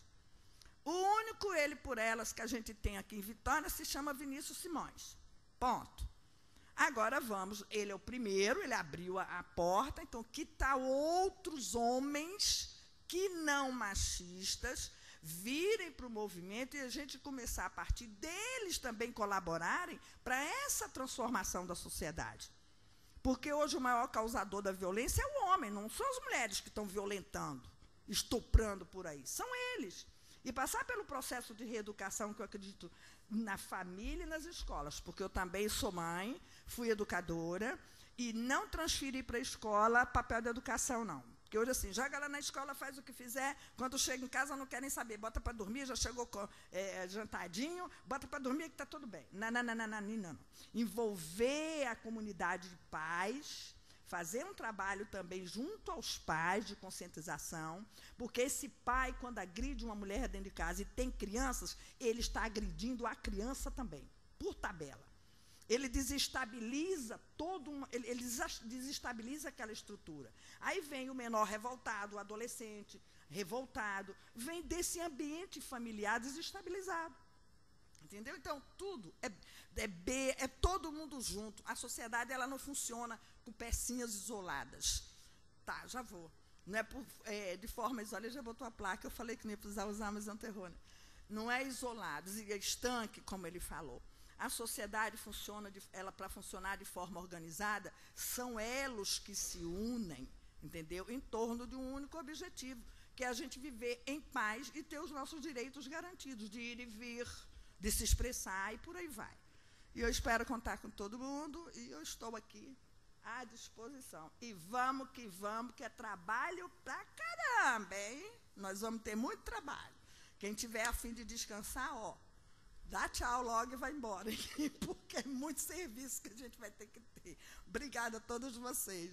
O único ele por elas que a gente tem aqui em Vitória se chama Vinícius Simões. Ponto. Agora vamos, ele é o primeiro, ele abriu a, a porta, então que tal outros homens que não machistas virem para o movimento e a gente começar a partir deles também colaborarem para essa transformação da sociedade. Porque hoje o maior causador da violência é o homem, não são as mulheres que estão violentando, estuprando por aí, são eles. E passar pelo processo de reeducação, que eu acredito na família e nas escolas, porque eu também sou mãe, fui educadora, e não transferi para a escola papel de educação, não. Porque hoje, assim, joga lá na escola, faz o que fizer, quando chega em casa não querem saber, bota para dormir, já chegou é, jantadinho, bota para dormir que está tudo bem. Não, não, não, não, não, não, não. Envolver a comunidade de pais, fazer um trabalho também junto aos pais de conscientização, porque esse pai, quando agride uma mulher dentro de casa e tem crianças, ele está agredindo a criança também, por tabela. Ele desestabiliza todo um, ele, ele desestabiliza aquela estrutura. Aí vem o menor revoltado, o adolescente revoltado, vem desse ambiente familiar desestabilizado. Entendeu? Então, tudo é, é B, é todo mundo junto. A sociedade ela não funciona com pecinhas isoladas. Tá, já vou. Não é, por, é de forma isolada, já botou a placa, eu falei que não ia precisar usar, mas não terror. Não é isolado, é estanque, como ele falou. A sociedade funciona, de, ela para funcionar de forma organizada, são elos que se unem, entendeu? Em torno de um único objetivo, que é a gente viver em paz e ter os nossos direitos garantidos, de ir e vir, de se expressar e por aí vai. E eu espero contar com todo mundo e eu estou aqui à disposição. E vamos que vamos, que é trabalho pra caramba, hein? Nós vamos ter muito trabalho. Quem tiver a fim de descansar, ó, dá tchau logo e vai embora, hein? Porque é muito serviço que a gente vai ter que ter. Obrigada a todos vocês.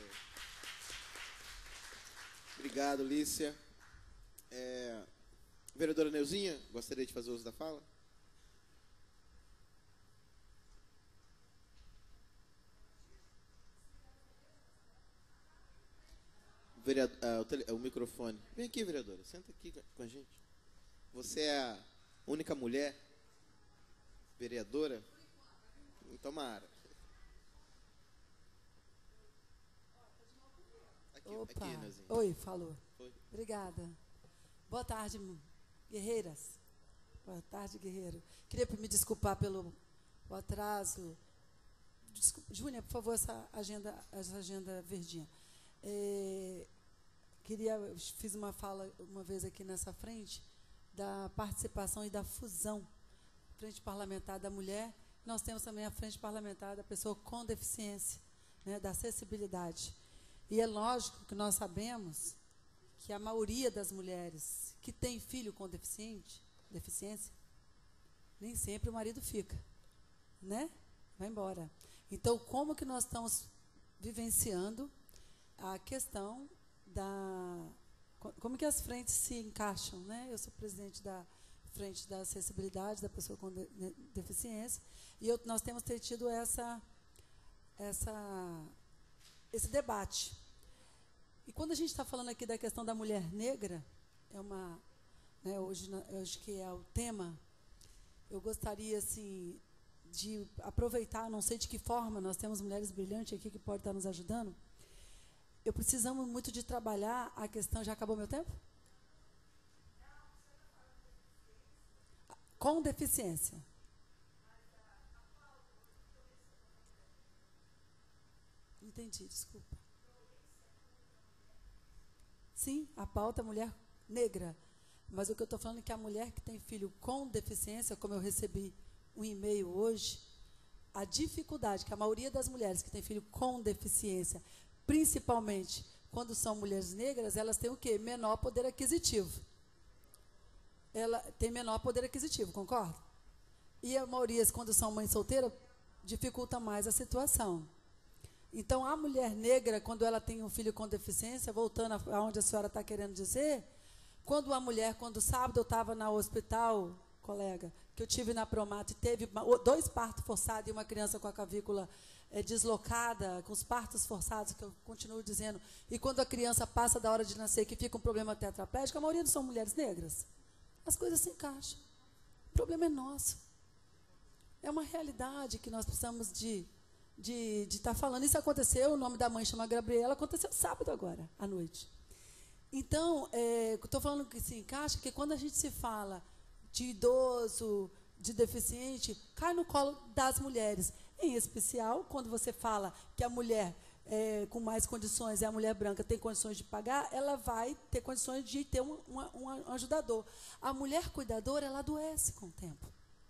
Obrigado, Lícia. É, vereadora Neuzinha, gostaria de fazer uso da fala? Vereador, ah, o, tele, o microfone. Vem aqui, vereadora, senta aqui com a gente. Você é a única mulher vereadora? Tomara. Aqui, Opa. aqui, Neuzinha. Oi, falou. Oi. Obrigada. Boa tarde, guerreiras. Boa tarde, guerreiro. Queria me desculpar pelo o atraso. Desculpa, Júnia, por favor, essa agenda, essa agenda verdinha. É, queria, eu fiz uma fala uma vez aqui nessa frente da participação e da fusão. Frente Parlamentar da Mulher. Nós temos também a Frente Parlamentar da Pessoa com Deficiência, né, da acessibilidade. E é lógico que nós sabemos que a maioria das mulheres que tem filho com deficiente, deficiência, nem sempre o marido fica, né? Vai embora. Então, como que nós estamos vivenciando a questão da... Como que as frentes se encaixam, né? Eu sou presidente da Frente da Acessibilidade da Pessoa com de, de, Deficiência, e eu, nós temos ter tido essa, essa, esse debate. E quando a gente está falando aqui da questão da mulher negra, é uma, né, hoje, hoje que é o tema, eu gostaria assim, de aproveitar, não sei de que forma, nós temos mulheres brilhantes aqui que podem estar nos ajudando, eu precisamos muito de trabalhar a questão... Já acabou meu tempo? Com deficiência. Entendi, desculpa. Sim, a pauta mulher negra. Mas o que eu estou falando é que a mulher que tem filho com deficiência, como eu recebi um e-mail hoje, a dificuldade que a maioria das mulheres que tem filho com deficiência, principalmente quando são mulheres negras, elas têm o quê? Menor poder aquisitivo. Ela tem menor poder aquisitivo, concorda? E a maioria, quando são mãe solteira, dificulta mais a situação. Então, a mulher negra, quando ela tem um filho com deficiência, voltando aonde a senhora está querendo dizer, quando a mulher, quando sábado eu estava no hospital, colega, que eu tive na Promato, e teve dois partos forçados e uma criança com a clavícula é, deslocada, com os partos forçados, que eu continuo dizendo, e quando a criança passa da hora de nascer, que fica um problema tetraplégico, a maioria não são mulheres negras. As coisas se encaixam. O problema é nosso. É uma realidade que nós precisamos de de de estar falando. Isso aconteceu, o nome da mãe chama Gabriela, aconteceu sábado agora, à noite. Então, é, estou falando que se encaixa, que quando a gente se fala de idoso, de deficiente, cai no colo das mulheres. Em especial, quando você fala que a mulher é, com mais condições, e a mulher branca tem condições de pagar, ela vai ter condições de ter um, uma, um ajudador. A mulher cuidadora, ela adoece com o tempo.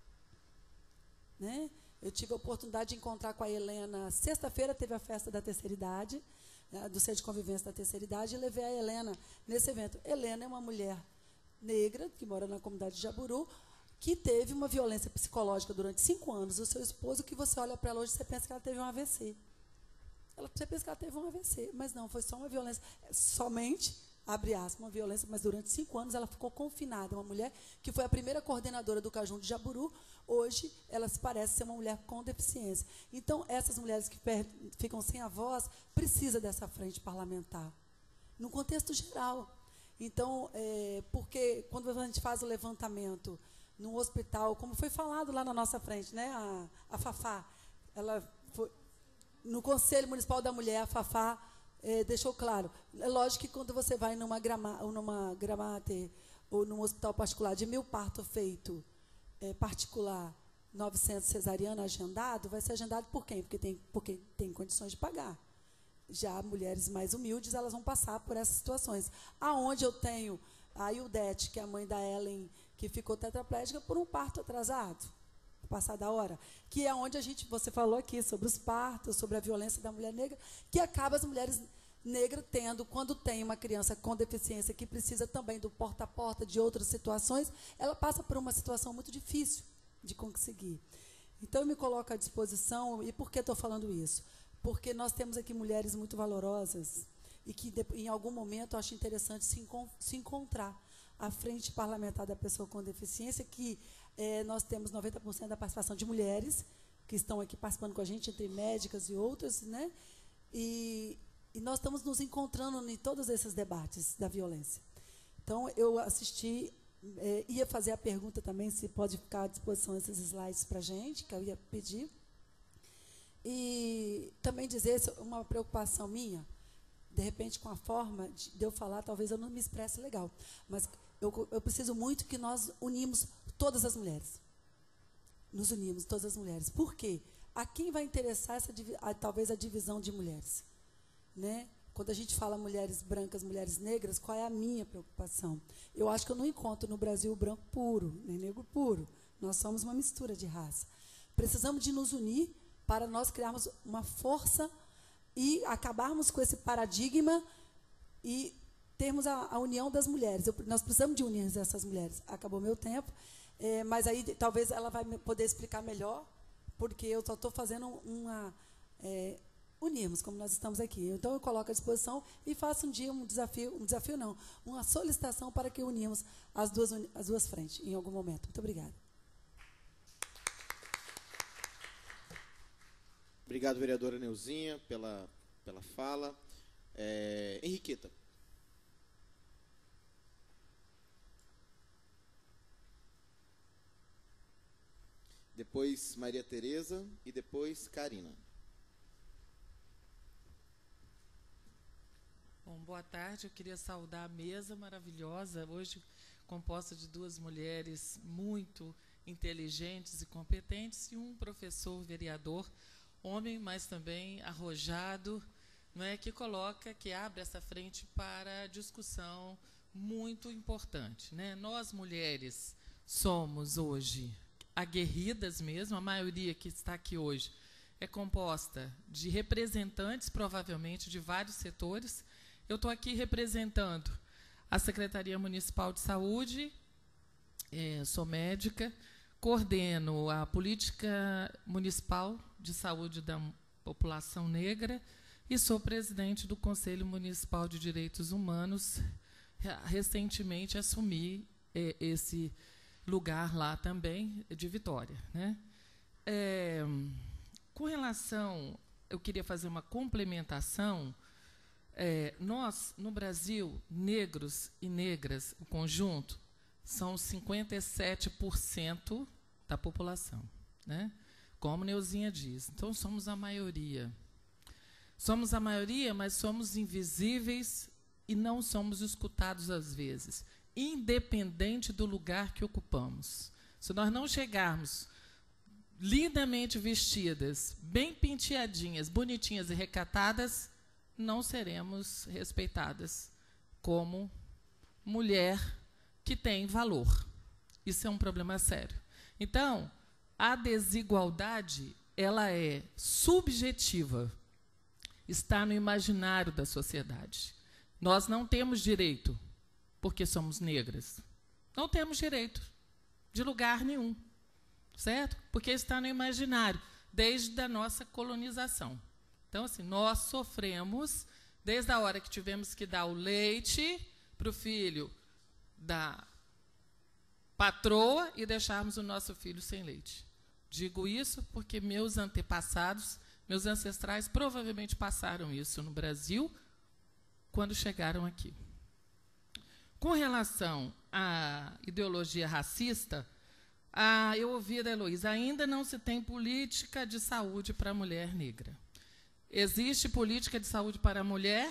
Né? Eu tive a oportunidade de encontrar com a Helena, sexta-feira teve a festa da terceira idade, né, do Centro de Convivência da Terceira Idade, e levei a Helena nesse evento. Helena é uma mulher negra, que mora na comunidade de Jaburu, que teve uma violência psicológica durante cinco anos. O seu esposo, que você olha para ela hoje, você pensa que ela teve um A V C. Ela, você pensa que ela teve um A V C, mas não, foi só uma violência, somente, abre aspas, uma violência, mas durante cinco anos ela ficou confinada. Uma mulher que foi a primeira coordenadora do Cajun de Jaburu, hoje ela se parece ser uma mulher com deficiência. Então, essas mulheres que ficam sem a voz, precisam dessa frente parlamentar, no contexto geral. Então, é, porque quando a gente faz o levantamento num hospital, como foi falado lá na nossa frente, né, a, a Fafá, ela foi, no Conselho Municipal da Mulher, a Fafá é, deixou claro. É lógico que quando você vai numa, grama, ou numa gramate ou num hospital particular de mil parto feito é, particular, novecentos cesariana agendado, vai ser agendado por quem? Porque tem, porque tem condições de pagar. Já mulheres mais humildes, elas vão passar por essas situações. Aonde eu tenho a Ildete, que é a mãe da Ellen, que ficou tetraplégica por um parto atrasado, passada a hora, que é onde a gente, você falou aqui sobre os partos, sobre a violência da mulher negra, que acaba as mulheres negras tendo, quando tem uma criança com deficiência que precisa também do porta a porta, de outras situações, ela passa por uma situação muito difícil de conseguir. Então, eu me coloco à disposição, e por que estou falando isso? Porque nós temos aqui mulheres muito valorosas e que, em algum momento, eu acho interessante se, encon se encontrar à frente parlamentar da pessoa com deficiência, que é, nós temos noventa por cento da participação de mulheres, que estão aqui participando com a gente, entre médicas e outras, né? E, e nós estamos nos encontrando em todos esses debates da violência. Então, eu assisti é, ia fazer a pergunta também, se pode ficar à disposição esses slides para a gente, que eu ia pedir. E também dizer, uma preocupação minha, de repente, com a forma de, de eu falar, talvez eu não me expresse legal, mas eu, eu preciso muito que nós unimos todas as mulheres. Nos unimos, todas as mulheres. Por quê? A quem vai interessar essa, a, talvez a divisão de mulheres? Né? Quando a gente fala mulheres brancas, mulheres negras, qual é a minha preocupação? Eu acho que eu não encontro no Brasil o branco puro, nem negro puro. Nós somos uma mistura de raça. Precisamos de nos unir para nós criarmos uma força e acabarmos com esse paradigma e termos a, a união das mulheres. Eu, nós precisamos de unir essas mulheres. Acabou meu tempo, é, mas aí talvez ela vai poder explicar melhor, porque eu só estou fazendo uma... É, unirmos, como nós estamos aqui. Então, eu coloco à disposição e faço um dia um desafio, um desafio não, uma solicitação para que unimos as duas, as duas frentes, em algum momento. Muito obrigada. Obrigado, vereadora Neuzinha, pela, pela fala. É, Henriqueta. Depois, Maria Tereza e depois, Karina. Bom, boa tarde, eu queria saudar a mesa maravilhosa, hoje composta de duas mulheres muito inteligentes e competentes e um professor vereador, homem, mas também arrojado, não é, que coloca, que abre essa frente para discussão muito importante. Né? Nós, mulheres, somos hoje aguerridas mesmo, a maioria que está aqui hoje é composta de representantes, provavelmente, de vários setores. Eu estou aqui representando a Secretaria Municipal de Saúde, é, sou médica, coordeno a Política Municipal de Saúde da População Negra e sou presidente do Conselho Municipal de Direitos Humanos. Recentemente assumi é, esse lugar lá também, de Vitória. Né? É, com relação, eu queria fazer uma complementação. É, nós, no Brasil, negros e negras, o conjunto, são cinquenta e sete por cento da população, né? Como Neuzinha diz. Então, somos a maioria. Somos a maioria, mas somos invisíveis e não somos escutados às vezes, independente do lugar que ocupamos. Se nós não chegarmos lindamente vestidas, bem penteadinhas, bonitinhas e recatadas, não seremos respeitadas como mulher que tem valor. Isso é um problema sério. Então, a desigualdade, ela é subjetiva, está no imaginário da sociedade. Nós não temos direito, porque somos negras. Não temos direito de lugar nenhum, certo? Porque está no imaginário, desde a nossa colonização. Então, assim, nós sofremos, desde a hora que tivemos que dar o leite para o filho da patroa e deixarmos o nosso filho sem leite. Digo isso porque meus antepassados, meus ancestrais, provavelmente passaram isso no Brasil quando chegaram aqui. Com relação à ideologia racista, ah, eu ouvi da Heloísa, ainda não se tem política de saúde para a mulher negra. Existe política de saúde para a mulher?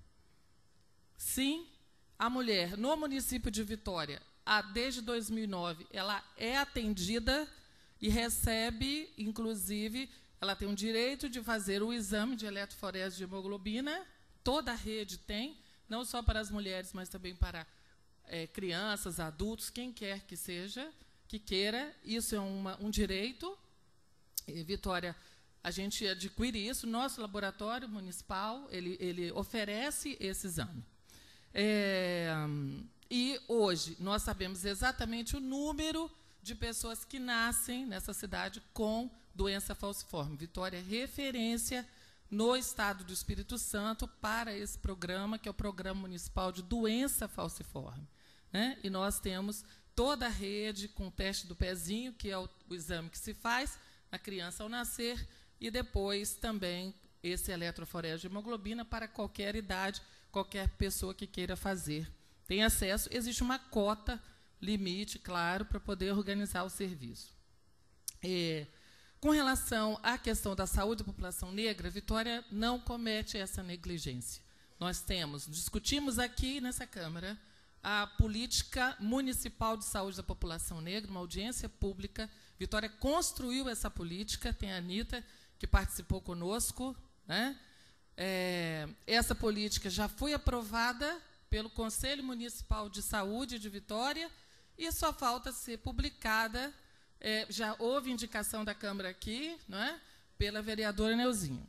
Sim. A mulher, no município de Vitória, desde dois mil e nove, ela é atendida e recebe, inclusive, ela tem o direito de fazer o exame de eletroforese de hemoglobina, toda a rede tem, não só para as mulheres, mas também para é, crianças, adultos, quem quer que seja, que queira, isso é uma, um direito. E, Vitória, a gente adquire isso, nosso laboratório municipal, ele, ele oferece esse exame. É, e hoje nós sabemos exatamente o número de pessoas que nascem nessa cidade com doença falciforme. Vitória é referência no estado do Espírito Santo para esse programa, que é o Programa Municipal de Doença Falciforme. Né? E nós temos toda a rede com o teste do pezinho, que é o, o exame que se faz na criança ao nascer, e depois também esse eletroforese de hemoglobina para qualquer idade, qualquer pessoa que queira fazer. Tem acesso, existe uma cota limite, claro, para poder organizar o serviço. É, com relação à questão da saúde da população negra, Vitória não comete essa negligência. Nós temos, discutimos aqui nessa Câmara a política municipal de saúde da população negra, uma audiência pública. Vitória construiu essa política, tem a Anitta, que participou conosco, né? É, essa política já foi aprovada pelo Conselho Municipal de Saúde de Vitória e só falta ser publicada. É, já houve indicação da Câmara aqui, não é? Pela vereadora Neuzinha.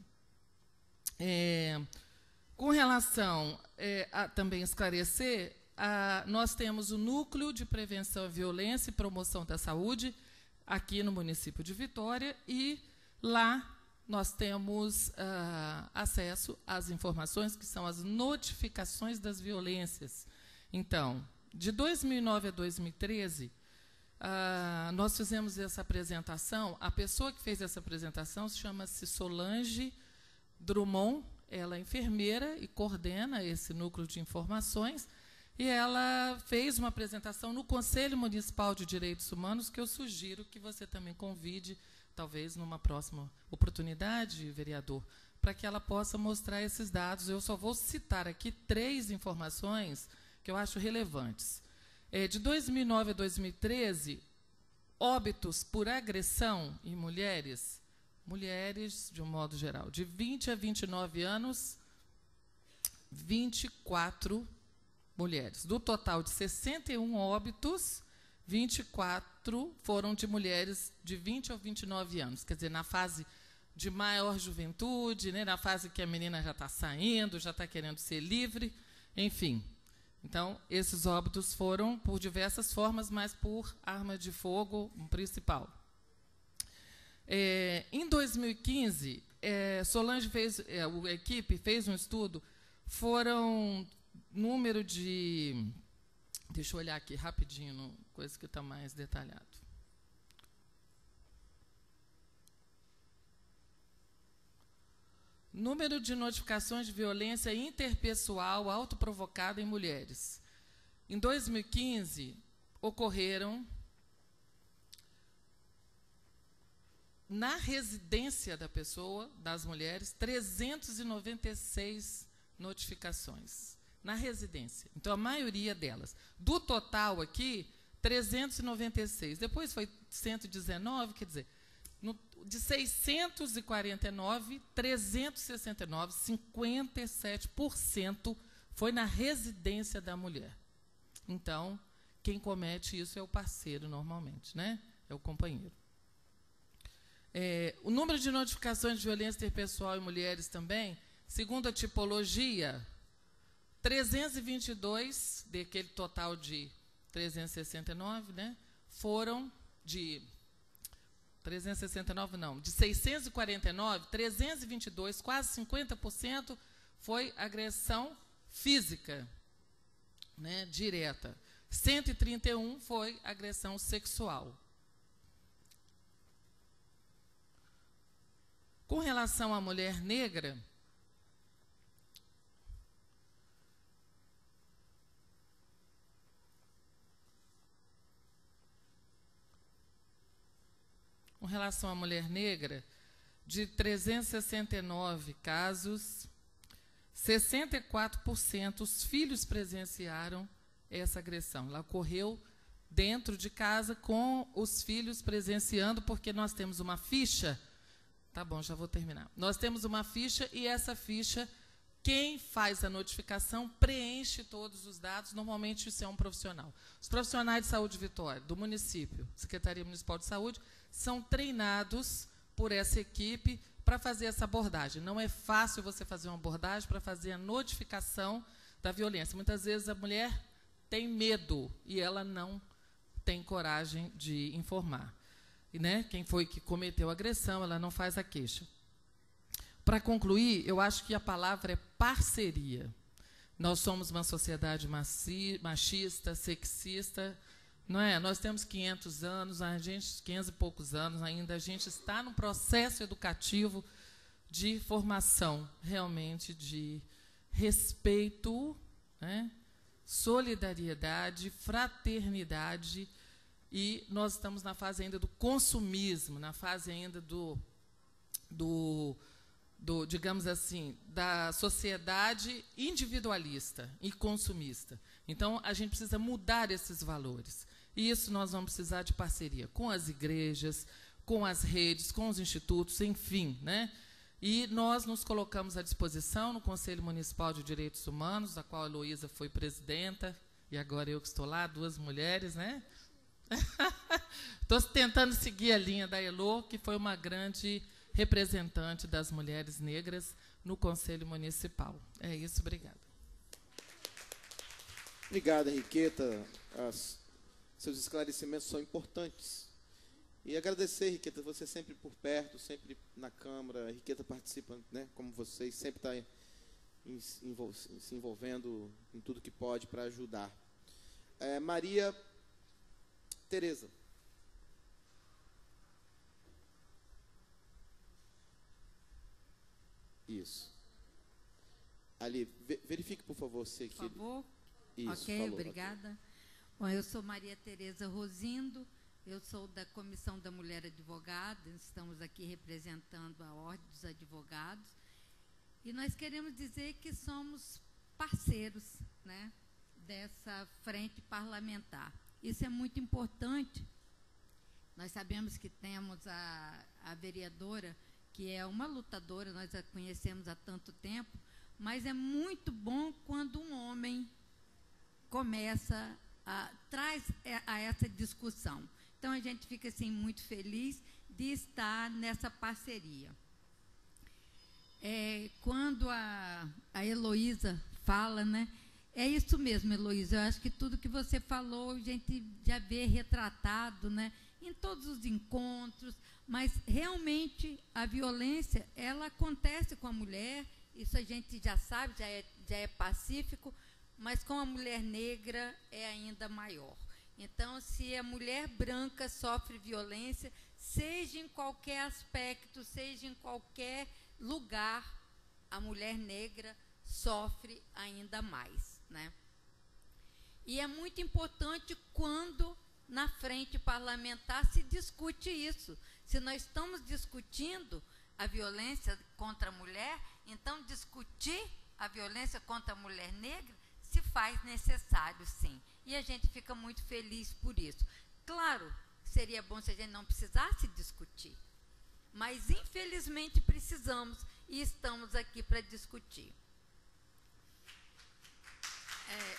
É, com relação é, a também esclarecer, a, nós temos o Núcleo de Prevenção à Violência e Promoção da Saúde aqui no município de Vitória, e lá nós temos uh, acesso às informações que são as notificações das violências. Então, de dois mil e nove a dois mil e treze, uh, nós fizemos essa apresentação. A pessoa que fez essa apresentação chama-se Solange Drummond, ela é enfermeira e coordena esse núcleo de informações, e ela fez uma apresentação no Conselho Municipal de Direitos Humanos, que eu sugiro que você também convide, talvez numa próxima oportunidade, vereador, para que ela possa mostrar esses dados. Eu só vou citar aqui três informações que eu acho relevantes. É, de dois mil e nove a dois mil e treze, óbitos por agressão em mulheres, mulheres, de um modo geral, de vinte a vinte e nove anos, vinte e quatro mulheres. Do total de sessenta e um óbitos, vinte e quatro foram de mulheres de vinte a vinte e nove anos, quer dizer, na fase de maior juventude, né, na fase que a menina já está saindo, já está querendo ser livre, enfim. Então, esses óbitos foram por diversas formas, mas por arma de fogo principal. É, em dois mil e quinze, é, Solange fez, é, a equipe fez um estudo, foram número de... Deixa eu olhar aqui rapidinho, no, coisa que está mais detalhado. Número de notificações de violência interpessoal autoprovocada em mulheres. Em dois mil e quinze, ocorreram, na residência da pessoa, das mulheres, trezentas e noventa e seis notificações. Na residência. Então, a maioria delas. Do total aqui, trezentas e noventa e seis. Depois foi cento e dezenove, quer dizer, no, de seiscentos e quarenta e nove, trezentos e sessenta e nove, cinquenta e sete por cento foi na residência da mulher. Então, quem comete isso é o parceiro, normalmente, né? É o companheiro. É, o número de notificações de violência interpessoal em mulheres também, segundo a tipologia, trezentos e vinte e dois, daquele total de trezentos e sessenta e nove, né, foram de... trezentos e sessenta e nove, não, de seiscentos e quarenta e nove, trezentos e vinte e dois, quase cinquenta por cento, foi agressão física, né, direta. cento e trinta e um foi agressão sexual. Com relação à mulher negra, com relação à mulher negra, de trezentos e sessenta e nove casos, sessenta e quatro por cento os filhos presenciaram essa agressão. Ela ocorreu dentro de casa com os filhos presenciando, porque nós temos uma ficha. Tá bom, já vou terminar. Nós temos uma ficha e essa ficha, quem faz a notificação preenche todos os dados. Normalmente isso é um profissional. Os profissionais de saúde de Vitória, do município, Secretaria Municipal de Saúde, são treinados por essa equipe para fazer essa abordagem. Não é fácil você fazer uma abordagem para fazer a notificação da violência. Muitas vezes a mulher tem medo e ela não tem coragem de informar. E, né, quem foi que cometeu a agressão, ela não faz a queixa. Para concluir, eu acho que a palavra é parceria. Nós somos uma sociedade machista, sexista, não é? Nós temos quinhentos anos, a gente, quinhentos e poucos anos ainda, a gente está num processo educativo de formação, realmente, de respeito, né, solidariedade, fraternidade, e nós estamos na fase ainda do consumismo, na fase ainda do, do, do digamos assim, da sociedade individualista e consumista. Então, a gente precisa mudar esses valores. E isso nós vamos precisar de parceria com as igrejas, com as redes, com os institutos, enfim, né? E nós nos colocamos à disposição no Conselho Municipal de Direitos Humanos, da qual a Heloísa foi presidenta, e agora eu que estou lá, duas mulheres, né? Estou tentando seguir a linha da Elo, que foi uma grande representante das mulheres negras no Conselho Municipal. É isso, obrigada. Obrigado, Henriqueta. As, seus esclarecimentos são importantes. E agradecer, Henriqueta, você sempre por perto, sempre na Câmara. A Henriqueta participa, né, como vocês, sempre está em, envol, se envolvendo em tudo que pode para ajudar. É, Maria Tereza. Isso. Ali, verifique, por favor, se aqui... Por favor. Isso, ok, falou, obrigada. Okay. Bom, eu sou Maria Tereza Rosindo, eu sou da Comissão da Mulher Advogada, estamos aqui representando a Ordem dos Advogados, e nós queremos dizer que somos parceiros, né, dessa frente parlamentar. Isso é muito importante. Nós sabemos que temos a, a vereadora, que é uma lutadora, nós a conhecemos há tanto tempo, mas é muito bom quando um homem começa a, traz a essa discussão. Então, a gente fica assim, muito feliz de estar nessa parceria. É, quando a, a Heloísa fala, né, é isso mesmo, Heloísa, eu acho que tudo que você falou, a gente já vê retratado, né, em todos os encontros, mas realmente a violência, ela acontece com a mulher, isso a gente já sabe, já é, já é pacífico, mas com a mulher negra é ainda maior. Então, se a mulher branca sofre violência, seja em qualquer aspecto, seja em qualquer lugar, a mulher negra sofre ainda mais, né? E é muito importante quando, na frente parlamentar, se discute isso. Se nós estamos discutindo a violência contra a mulher, então discutir a violência contra a mulher negra se faz necessário, sim. E a gente fica muito feliz por isso. Claro, seria bom se a gente não precisasse discutir, mas infelizmente precisamos e estamos aqui para discutir. É,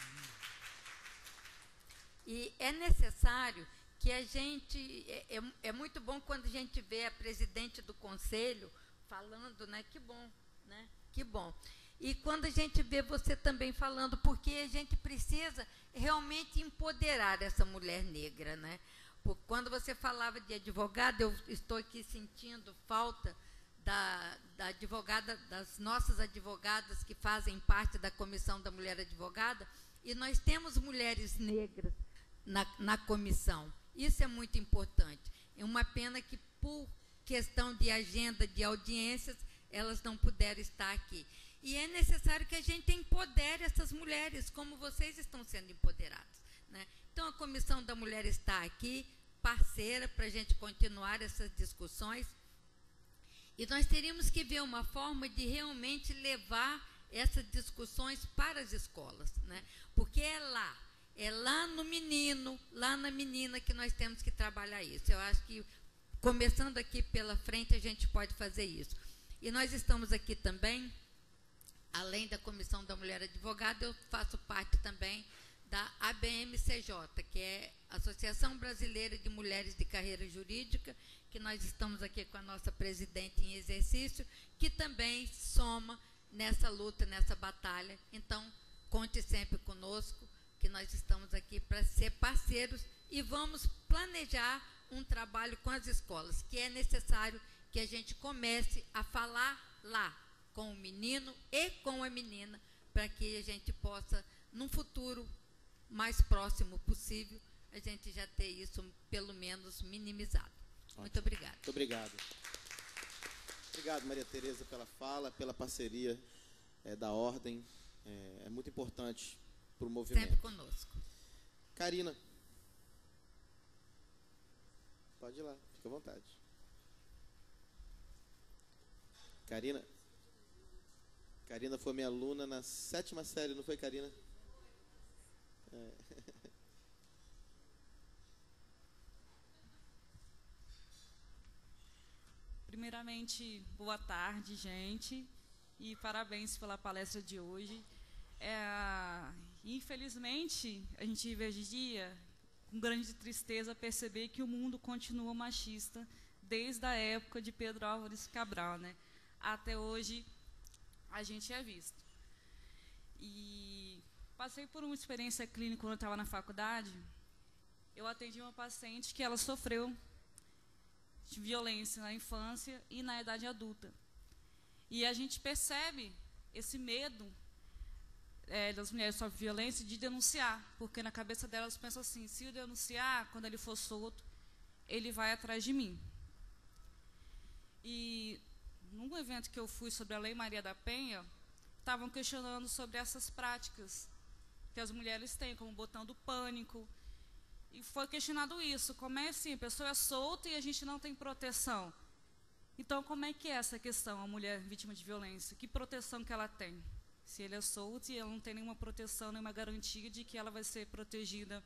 e é necessário que a gente... É, é, é muito bom quando a gente vê a presidente do conselho falando, né? Que bom, né? Que bom. E quando a gente vê você também falando, porque a gente precisa realmente empoderar essa mulher negra, né? Porque quando você falava de advogada, eu estou aqui sentindo falta da, da advogada, das nossas advogadas que fazem parte da Comissão da Mulher Advogada, e nós temos mulheres negras na, na comissão. Isso é muito importante. É uma pena que, por questão de agenda, de audiências, elas não puderam estar aqui. E é necessário que a gente empodere essas mulheres, como vocês estão sendo empoderadas, né? Então, a Comissão da Mulher está aqui, parceira, para a gente continuar essas discussões. E nós teríamos que ver uma forma de realmente levar essas discussões para as escolas, né? Porque é lá, é lá no menino, lá na menina que nós temos que trabalhar isso. Eu acho que, começando aqui pela frente, a gente pode fazer isso. E nós estamos aqui também... Além da Comissão da Mulher Advogada, eu faço parte também da A B M C J, que é a Associação Brasileira de Mulheres de Carreira Jurídica, que nós estamos aqui com a nossa presidente em exercício, que também soma nessa luta, nessa batalha. Então, conte sempre conosco, que nós estamos aqui para ser parceiros e vamos planejar um trabalho com as escolas, que é necessário que a gente comece a falar lá, com o menino e com a menina, para que a gente possa, num futuro mais próximo possível, a gente já ter isso, pelo menos, minimizado. Ótimo. Muito obrigada. Muito obrigado. Obrigado, Maria Tereza, pela fala, pela parceria é, da Ordem. É, é muito importante o movimento. Sempre conosco. Karina. Pode ir lá, fica à vontade. Karina. Karina foi minha aluna na sétima série, não foi, Karina? É. Primeiramente, boa tarde, gente, e parabéns pela palestra de hoje. É, infelizmente, a gente vive hoje em dia, com grande tristeza, perceber que o mundo continua machista desde a época de Pedro Álvares Cabral, né? Até hoje, a gente é visto. E passei por uma experiência clínica quando eu estava na faculdade. Eu atendi uma paciente que ela sofreu de violência na infância e na idade adulta. E a gente percebe esse medo é, das mulheres que sofrem violência de denunciar, porque na cabeça delas pensam assim, se eu denunciar, quando ele for solto, ele vai atrás de mim. E num evento que eu fui sobre a Lei Maria da Penha, estavam questionando sobre essas práticas que as mulheres têm, como o botão do pânico. E foi questionado isso, como é assim, a pessoa é solta e a gente não tem proteção. Então, como é que é essa questão, a mulher vítima de violência? Que proteção que ela tem? Se ele é solto e ela não tem nenhuma proteção, nenhuma garantia de que ela vai ser protegida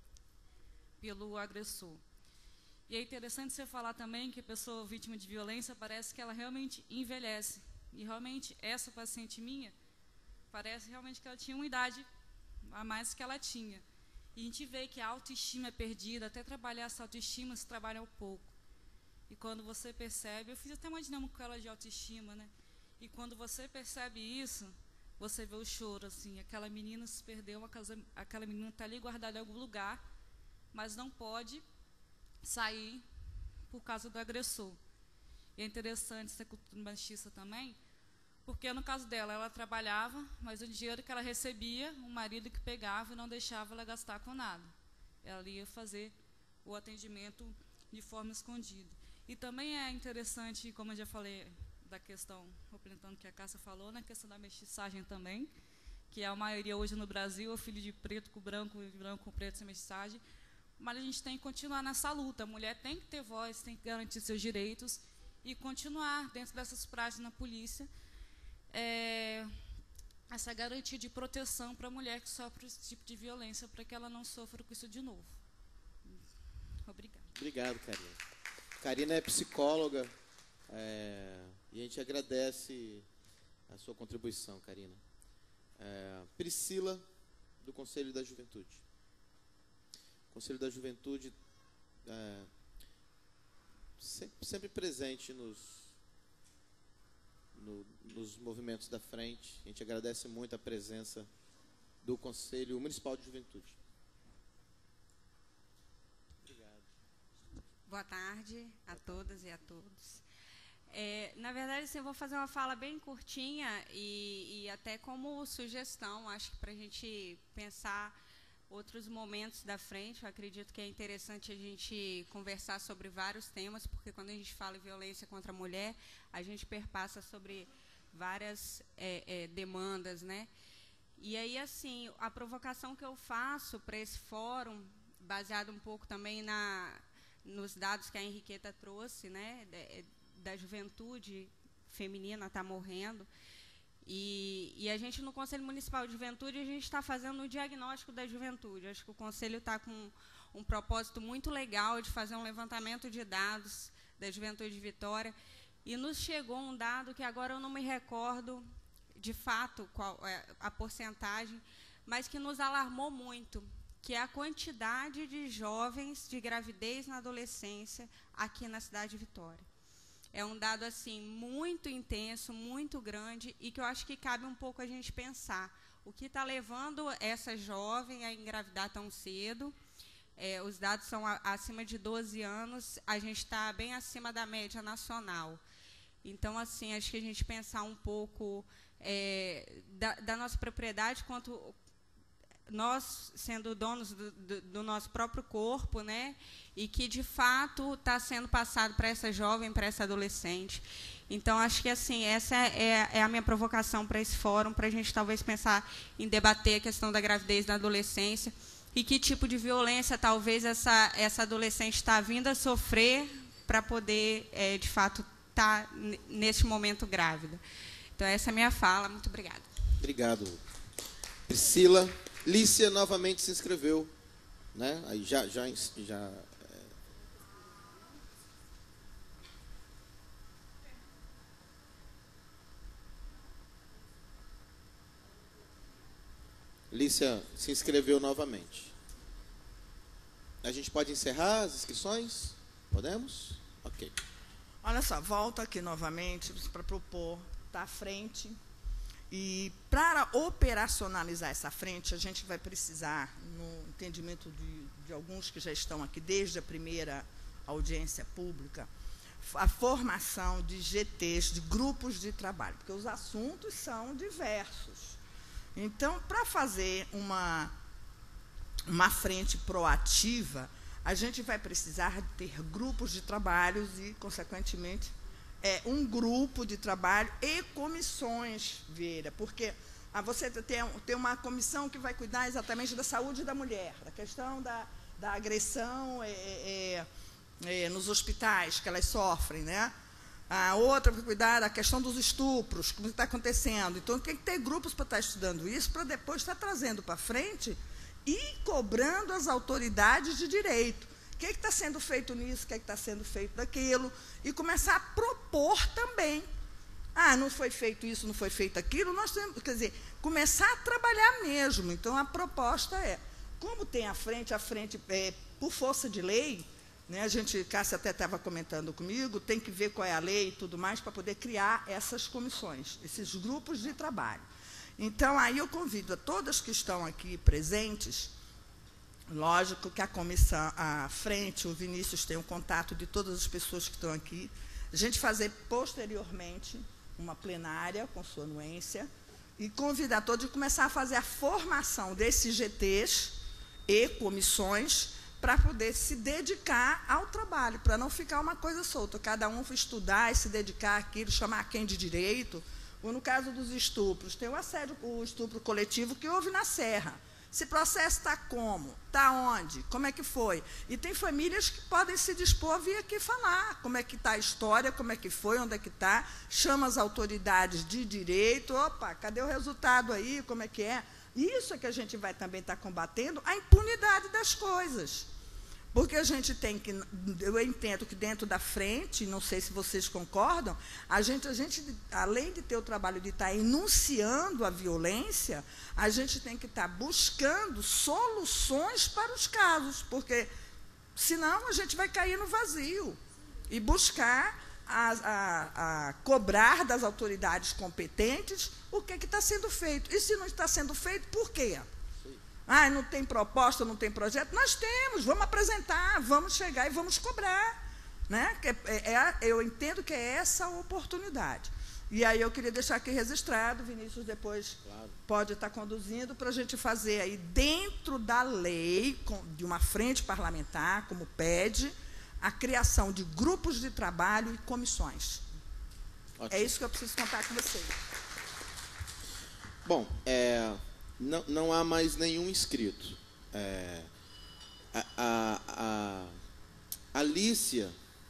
pelo agressor. E é interessante você falar também que a pessoa vítima de violência parece que ela realmente envelhece. E realmente, essa paciente minha, parece realmente que ela tinha uma idade a mais que ela tinha. E a gente vê que a autoestima é perdida, até trabalhar essa autoestima se trabalha um pouco. E quando você percebe, eu fiz até uma dinâmica com ela de autoestima, né? E quando você percebe isso, você vê o choro, assim, aquela menina se perdeu, aquela menina está ali guardada em algum lugar, mas não pode sair por causa do agressor. E é interessante essa cultura machista também, porque no caso dela, ela trabalhava, mas o dinheiro que ela recebia, o marido que pegava e não deixava ela gastar com nada. Ela ia fazer o atendimento de forma escondida. E também é interessante, como eu já falei, da questão, complementando o que a Cássia falou, na questão da mestiçagem também, que a maioria hoje no Brasil é filho de preto com branco, de branco com preto sem mestiçagem, mas a gente tem que continuar nessa luta. A mulher tem que ter voz, tem que garantir seus direitos e continuar dentro dessas práticas na polícia, É, essa garantia de proteção para a mulher que sofre esse tipo de violência, para que ela não sofra com isso de novo. Obrigada. Obrigado, Karina. Karina é psicóloga é, e a gente agradece a sua contribuição, Karina. É, Priscila, do Conselho da Juventude. O Conselho da Juventude é, sempre, sempre presente nos No, nos movimentos da frente. A gente agradece muito a presença do Conselho Municipal de Juventude. Obrigado. Boa tarde a todas e a todos. É, na verdade, assim, eu vou fazer uma fala bem curtinha e, e até como sugestão, acho que para a gente pensar outros momentos da frente. Eu acredito que é interessante a gente conversar sobre vários temas, porque quando a gente fala em violência contra a mulher, a gente perpassa sobre várias é, é, demandas, né? E aí, assim, a provocação que eu faço para esse fórum, baseado um pouco também na, nos dados que a Henriqueta trouxe, né, da, da juventude feminina está morrendo. E, e a gente, no Conselho Municipal de Juventude, a gente está fazendo um diagnóstico da juventude. Acho que o Conselho está com um propósito muito legal de fazer um levantamento de dados da juventude de Vitória. E nos chegou um dado que agora eu não me recordo de fato qual é a porcentagem, mas que nos alarmou muito, que é a quantidade de jovens de gravidez na adolescência aqui na cidade de Vitória. É um dado assim muito intenso, muito grande, e que eu acho que cabe um pouco a gente pensar. O que está levando essa jovem a engravidar tão cedo? É, os dados são a, acima de doze anos, a gente está bem acima da média nacional. Então, assim, acho que a gente pensar um pouco é, da, da nossa propriedade quanto nós sendo donos do, do, do nosso próprio corpo, né? E que, de fato, está sendo passado para essa jovem, para essa adolescente. Então, acho que assim essa é, é a minha provocação para esse fórum, para a gente talvez pensar em debater a questão da gravidez na adolescência e que tipo de violência talvez essa, essa adolescente está vindo a sofrer para poder, é, de fato, estar tá nesse momento grávida. Então, essa é a minha fala. Muito obrigada. Obrigado. Priscila. Lícia novamente se inscreveu, né? Aí já, já, já é... Lícia se inscreveu novamente. A gente pode encerrar as inscrições? Podemos? Ok. Olha só, volto aqui novamente para propor, tá à frente. E para operacionalizar essa frente, a gente vai precisar, no entendimento de, de alguns que já estão aqui desde a primeira audiência pública, a formação de G Tês, de grupos de trabalho, porque os assuntos são diversos. Então, para fazer uma, uma frente proativa, a gente vai precisar ter grupos de trabalhos e, consequentemente, é, um grupo de trabalho e comissões, Vieira, porque ah, você tem, tem uma comissão que vai cuidar exatamente da saúde da mulher, da questão da, da agressão é, é, é, nos hospitais que elas sofrem, né? A outra vai cuidar da questão dos estupros, como está acontecendo. Então, tem que ter grupos para estar estudando isso, para depois estar trazendo para frente e cobrando as autoridades de direito. O que está sendo feito nisso, o que está sendo feito daquilo, e começar a propor também. Ah, não foi feito isso, não foi feito aquilo, nós temos, quer dizer, começar a trabalhar mesmo. Então, a proposta é, como tem a frente, a frente, é, por força de lei, né, a gente, Cássia até estava comentando comigo, tem que ver qual é a lei e tudo mais, para poder criar essas comissões, esses grupos de trabalho. Então, aí eu convido a todas que estão aqui presentes. Lógico que a comissão, a frente, o Vinícius tem o contato de todas as pessoas que estão aqui. A gente fazer posteriormente uma plenária com sua anuência e convidar todos a começar a fazer a formação desses G Tês e comissões para poder se dedicar ao trabalho, para não ficar uma coisa solta. Cada um estudar e se dedicar àquilo, chamar quem de direito. Ou no caso dos estupros, tem o assédio, o estupro coletivo que houve na Serra. Esse processo está como? Está onde? Como é que foi? E tem famílias que podem se dispor a vir aqui falar como é que está a história, como é que foi, onde é que está, chama as autoridades de direito, opa, cadê o resultado aí, como é que é? Isso é que a gente vai também estar combatendo, a impunidade das coisas. Porque a gente tem que, eu entendo que dentro da frente, não sei se vocês concordam, a gente, a gente, além de ter o trabalho de estar enunciando a violência, a gente tem que estar buscando soluções para os casos, porque senão a gente vai cair no vazio e buscar a, a, a cobrar das autoridades competentes o que está sendo feito. E se não está sendo feito, por quê? Ah, não tem proposta, não tem projeto? Nós temos, vamos apresentar, vamos chegar e vamos cobrar. Né? É, é, eu entendo que é essa a oportunidade. E aí eu queria deixar aqui registrado, Vinícius depois claro. Pode estar conduzindo, para a gente fazer aí dentro da lei, com, de uma frente parlamentar, como pede, a criação de grupos de trabalho e comissões. Ótimo. É isso que eu preciso contar com vocês. Bom, é... Não, não há mais nenhum inscrito. É, a, a, a, a Lícia...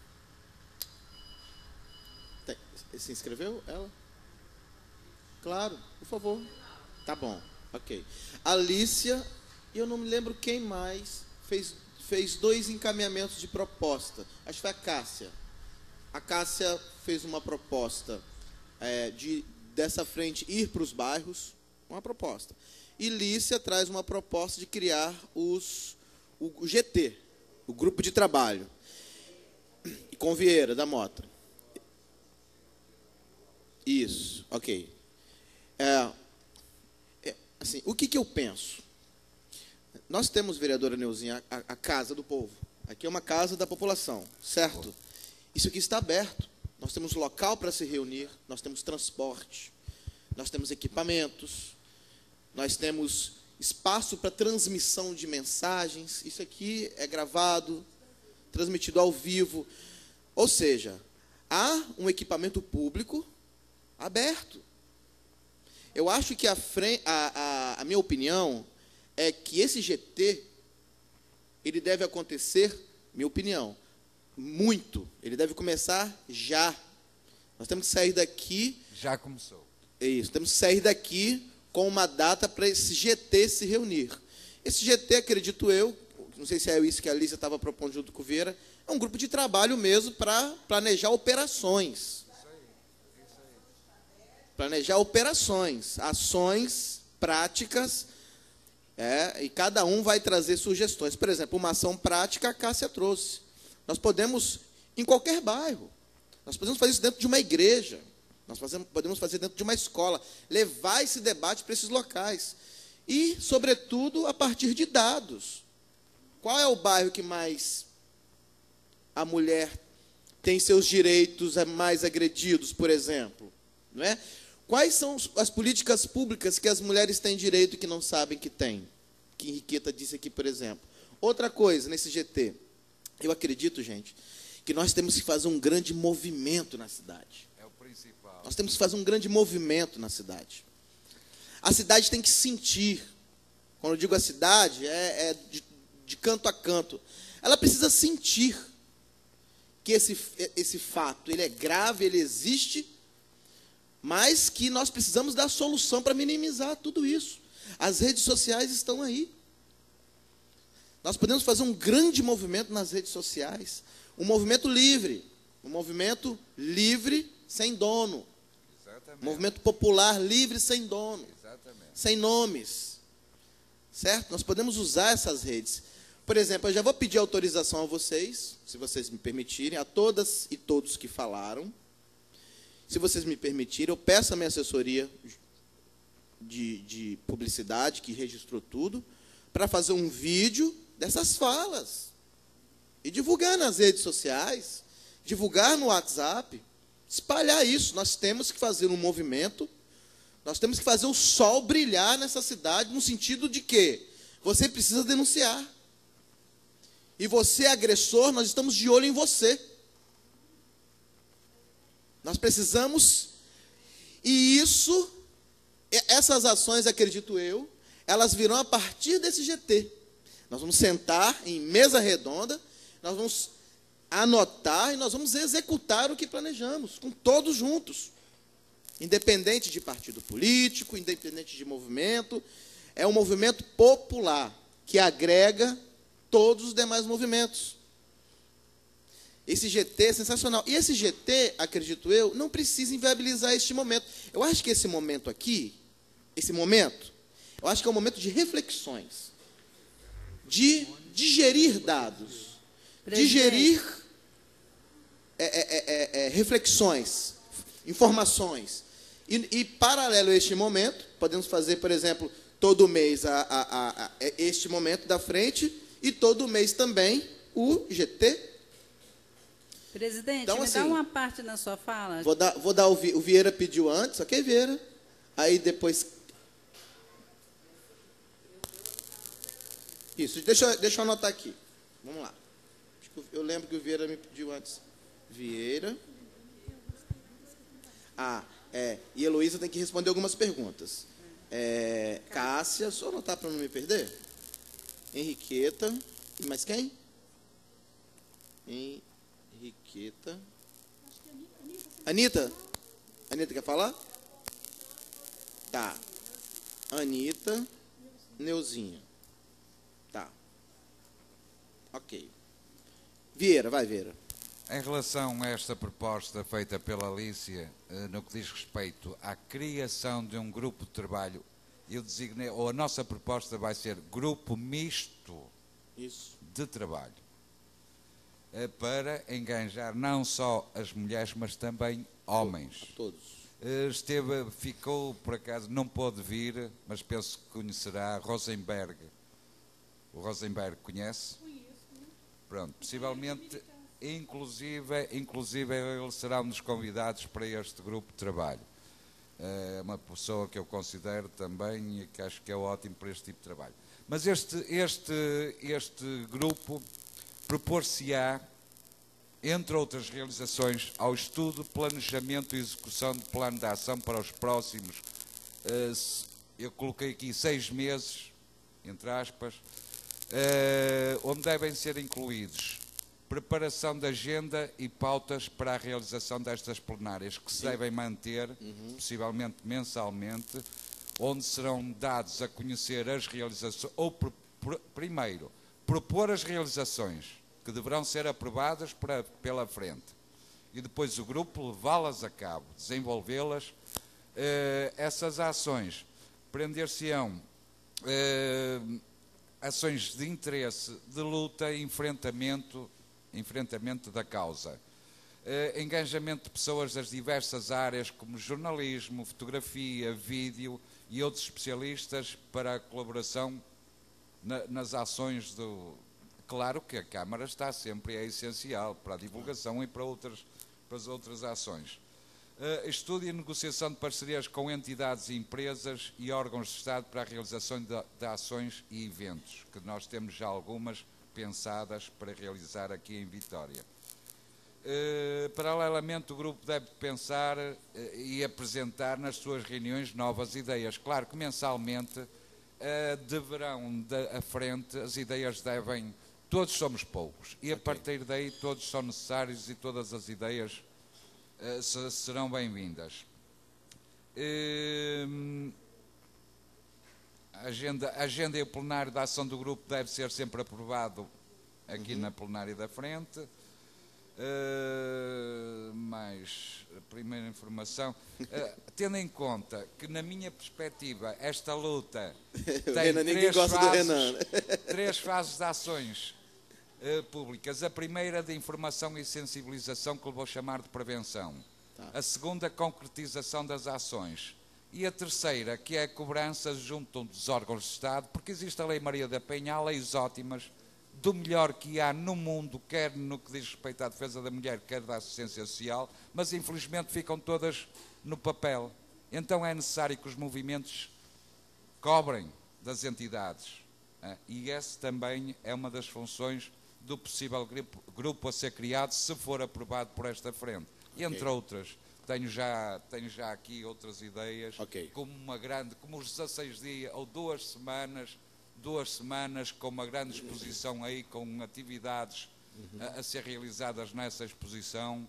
Tem, se inscreveu, ela? Claro, por favor. Tá bom, ok. A Lícia, eu não me lembro quem mais, fez, fez dois encaminhamentos de proposta. Acho que foi a Cássia. A Cássia fez uma proposta é, de, dessa frente, ir para os bairros, uma proposta. E Lícia traz uma proposta de criar os, o, o G T, o grupo de trabalho. E com Vieira, da Mota. Isso, ok. É, é, assim, o que, que eu penso? Nós temos, vereadora Neuzinha, a, a casa do povo. Aqui é uma casa da população, certo? Isso aqui está aberto. Nós temos local para se reunir, nós temos transporte, nós temos equipamentos, nós temos espaço para transmissão de mensagens. Isso aqui é gravado, transmitido ao vivo. Ou seja, há um equipamento público aberto. Eu acho que a, fre- a, a, a minha opinião é que esse G T, ele deve acontecer, minha opinião, muito. Ele deve começar já. Nós temos que sair daqui... Já começou. É isso, temos que sair daqui com uma data para esse G T se reunir. Esse G T, acredito eu, não sei se é isso que a Lícia estava propondo junto com o Vieira, é um grupo de trabalho mesmo para planejar operações. Planejar operações, ações práticas, é, e cada um vai trazer sugestões. Por exemplo, uma ação prática a Cássia trouxe. Nós podemos, em qualquer bairro, nós podemos fazer isso dentro de uma igreja, nós fazemos, podemos fazer dentro de uma escola, levar esse debate para esses locais. E, sobretudo, a partir de dados. Qual é o bairro que mais a mulher tem seus direitos mais agredidos, por exemplo? Não é? Quais são as políticas públicas que as mulheres têm direito e que não sabem que têm? Que Henriqueta disse aqui, por exemplo. Outra coisa, nesse G T, eu acredito, gente, que nós temos que fazer um grande movimento na cidade. É o principal. Nós temos que fazer um grande movimento na cidade. A cidade tem que sentir. Quando eu digo a cidade, é, é de, de canto a canto. Ela precisa sentir que esse, esse fato ele é grave, ele existe, mas que nós precisamos dar solução para minimizar tudo isso. As redes sociais estão aí. Nós podemos fazer um grande movimento nas redes sociais. Um movimento livre. Um movimento livre, sem dono. Exatamente. Um movimento popular, livre, sem dono. Exatamente. Sem nomes. Certo? Nós podemos usar essas redes. Por exemplo, eu já vou pedir autorização a vocês, se vocês me permitirem, a todas e todos que falaram. Se vocês me permitirem, eu peço a minha assessoria de, de publicidade, que registrou tudo, para fazer um vídeo dessas falas. E divulgar nas redes sociais, divulgar no WhatsApp, espalhar isso. Nós temos que fazer um movimento, nós temos que fazer o sol brilhar nessa cidade, no sentido de que você precisa denunciar. E você, agressor, nós estamos de olho em você. Nós precisamos, e isso, essas ações, acredito eu, elas virão a partir desse G T. Nós vamos sentar em mesa redonda, nós vamos anotar e nós vamos executar o que planejamos, com todos juntos. Independente de partido político, independente de movimento, é um movimento popular que agrega todos os demais movimentos. Esse G T é sensacional. E esse G T, acredito eu, não precisa inviabilizar este momento. Eu acho que esse momento aqui, esse momento, eu acho que é um momento de reflexões, de digerir dados, Presidente. digerir é, é, é, é, reflexões, informações. E, e, paralelo a este momento, podemos fazer, por exemplo, todo mês a, a, a, a, este momento da frente e todo mês também o G T. Presidente, Então, me assim, dá uma parte na sua fala. Vou dar, vou dar o, Vi, o Vieira pediu antes, ok, Vieira? Aí depois... Isso, deixa, eu- deixa eu anotar aqui. Vamos lá. Acho que eu- Eu lembro que o Vieira me pediu antes. Vieira. Ah, é. E a Heloísa tem que responder algumas perguntas. É, Cássia, só anotar para não me perder. Henriqueta. E mais quem? Henriqueta. Anitta? Anitta quer falar? Tá. Anitta. Neuzinha. Tá. Ok. Vieira, vai, Vieira. Em relação a esta proposta feita pela Alicia, eh, no que diz respeito à criação de um grupo de trabalho, eu designei, ou a nossa proposta vai ser grupo misto Isso. de trabalho, eh, para engajar não só as mulheres, mas também homens. A todos. Eh, Esteve, ficou, por acaso, não pôde vir, mas penso que conhecerá Rosenberg. O Rosenberg conhece? Pronto, possivelmente, inclusive, inclusive ele será um dos convidados para este grupo de trabalho. É uma pessoa que eu considero também e que acho que é ótimo para este tipo de trabalho. Mas este, este, este grupo propor-se-á, entre outras realizações, ao estudo, planejamento e execução de plano de ação para os próximos, eu coloquei aqui seis meses, entre aspas, onde devem ser incluídos preparação de agenda e pautas para a realização destas plenárias, que se Sim. devem manter, uhum. possivelmente mensalmente, onde serão dados a conhecer as realizações, ou pr pr primeiro, propor as realizações, que deverão ser aprovadas para, pela frente, e depois o grupo levá-las a cabo, desenvolvê-las. Uh, essas ações prender-se-ão uh, ações de interesse, de luta e enfrentamento, enfrentamento da causa. Uh, engajamento de pessoas das diversas áreas, como jornalismo, fotografia, vídeo e outros especialistas para a colaboração na, nas ações do... Claro que a Câmara está sempre, é essencial para a divulgação e para outras, para as outras ações. Uh, estudo e negociação de parcerias com entidades e empresas e órgãos de Estado para a realização de, de ações e eventos, que nós temos já algumas pensadas para realizar aqui em Vitória. Uh, paralelamente, o grupo deve pensar uh, e apresentar nas suas reuniões novas ideias. Claro que mensalmente uh, deverão, de, à frente, as ideias devem... Todos somos poucos e a partir daí todos são necessários e todas as ideias uh, serão bem-vindas. Uh, a agenda, a agenda e o plenário da ação do grupo deve ser sempre aprovado aqui uhum. na plenária da frente. Uh, mais a primeira informação, uh, tendo em conta que, na minha perspectiva, esta luta tem três fases, três fases de ações uh, públicas. A primeira, de informação e sensibilização, que eu vou chamar de prevenção. Tá. A segunda, concretização das ações. E a terceira, que é a cobrança junto dos órgãos de Estado, porque existe a Lei Maria da Penha, há leis ótimas, do melhor que há no mundo, quer no que diz respeito à defesa da mulher, quer da assistência social, mas infelizmente ficam todas no papel. Então é necessário que os movimentos cobrem das entidades. E essa também é uma das funções do possível grupo, grupo a ser criado, se for aprovado por esta frente. E entre okay. outras, tenho já, tenho já aqui outras ideias, okay. como uma grande, como os dezasseis dias ou duas semanas, duas semanas com uma grande exposição aí, com atividades uhum. a, a ser realizadas nessa exposição,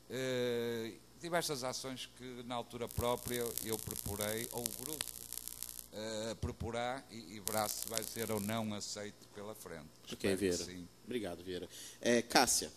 eh, diversas ações que na altura própria eu proporei, ou o grupo eh, proporá, e, e verá se vai ser ou não aceito pela frente. Ok, Vieira. Sim. Obrigado, Vieira. É, Cássia.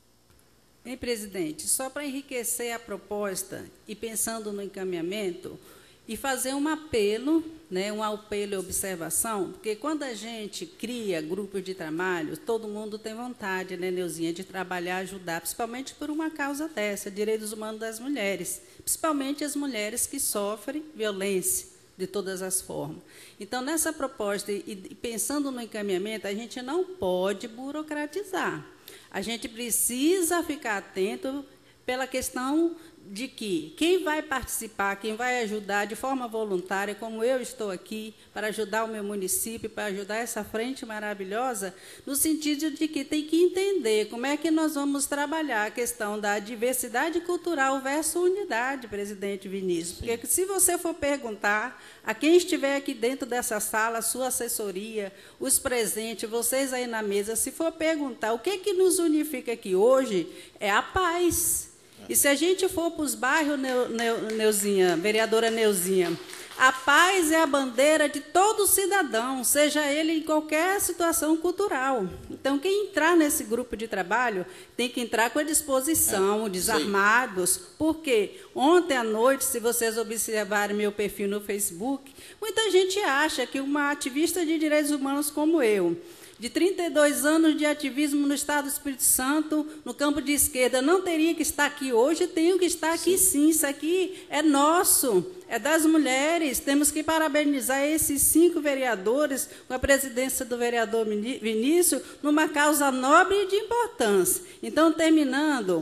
Bem, presidente, só para enriquecer a proposta e pensando no encaminhamento, e fazer um apelo, né, um apelo e observação, porque quando a gente cria grupos de trabalho, todo mundo tem vontade, né, Neuzinha, de trabalhar, ajudar, principalmente por uma causa dessa, direitos humanos das mulheres, principalmente as mulheres que sofrem violência de todas as formas. Então, nessa proposta, e, e pensando no encaminhamento, a gente não pode burocratizar. A gente precisa ficar atento pela questão de que quem vai participar, quem vai ajudar de forma voluntária, como eu estou aqui, para ajudar o meu município, para ajudar essa frente maravilhosa, no sentido de que tem que entender como é que nós vamos trabalhar a questão da diversidade cultural versus unidade, presidente Vinícius. Sim. Porque se você for perguntar a quem estiver aqui dentro dessa sala, a sua assessoria, os presentes, vocês aí na mesa, se for perguntar o que, que nos unifica aqui hoje, é a paz. E se a gente for para os bairros, Neu, Neu, Neuzinha, vereadora Neuzinha, a paz é a bandeira de todo cidadão, seja ele em qualquer situação cultural. Então, quem entrar nesse grupo de trabalho tem que entrar com a disposição, é, desarmados, sim. Porque ontem à noite, se vocês observarem meu perfil no Facebook, muita gente acha que uma ativista de direitos humanos como eu, de trinta e dois anos de ativismo no Estado do Espírito Santo, no campo de esquerda, não teria que estar aqui hoje, tenho que estar aqui sim. sim. Isso aqui é nosso, é das mulheres. Temos que parabenizar esses cinco vereadores, com a presidência do vereador Vinícius, numa causa nobre e de importância. Então, terminando,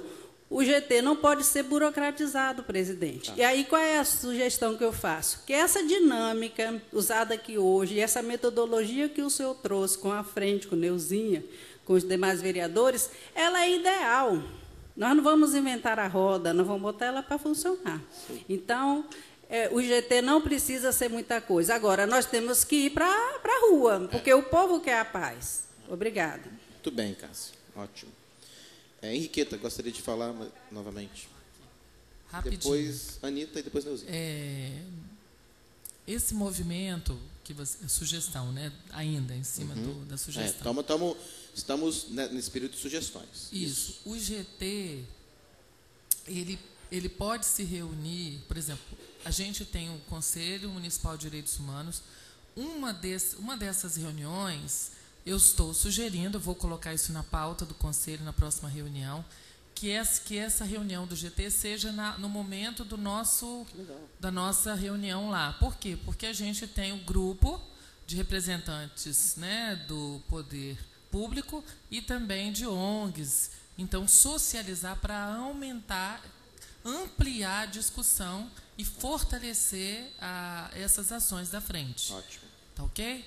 O G T não pode ser burocratizado, presidente. Ah. E aí, qual é a sugestão que eu faço? Que essa dinâmica usada aqui hoje, essa metodologia que o senhor trouxe com a frente, com Neuzinha, com os demais vereadores, ela é ideal. Nós não vamos inventar a roda, nós vamos botar ela para funcionar. Então, é, o G T não precisa ser muita coisa. Agora, nós temos que ir para a rua, porque é. o povo quer a paz. Obrigada. Muito bem, Cássia. Ótimo. É, Henriqueta, gostaria de falar novamente. Rapidinho. Depois Anitta e depois Neuzinha. É, esse movimento, que você, sugestão, né? Ainda em cima uhum. do, da sugestão. É, tamo, tamo, estamos nesse período de sugestões. Isso. O G T, ele, ele pode se reunir, por exemplo, a gente tem o Conselho Municipal de Direitos Humanos. Uma, desse, uma dessas reuniões, eu estou sugerindo, vou colocar isso na pauta do Conselho na próxima reunião, que, essa, que essa reunião do G T seja na, no momento do nosso, da nossa reunião lá. Por quê? Porque a gente tem um grupo de representantes, né, do poder público e também de O N Gs. Então, socializar para aumentar, ampliar a discussão e fortalecer a, essas ações da frente. Ótimo. Tá ok?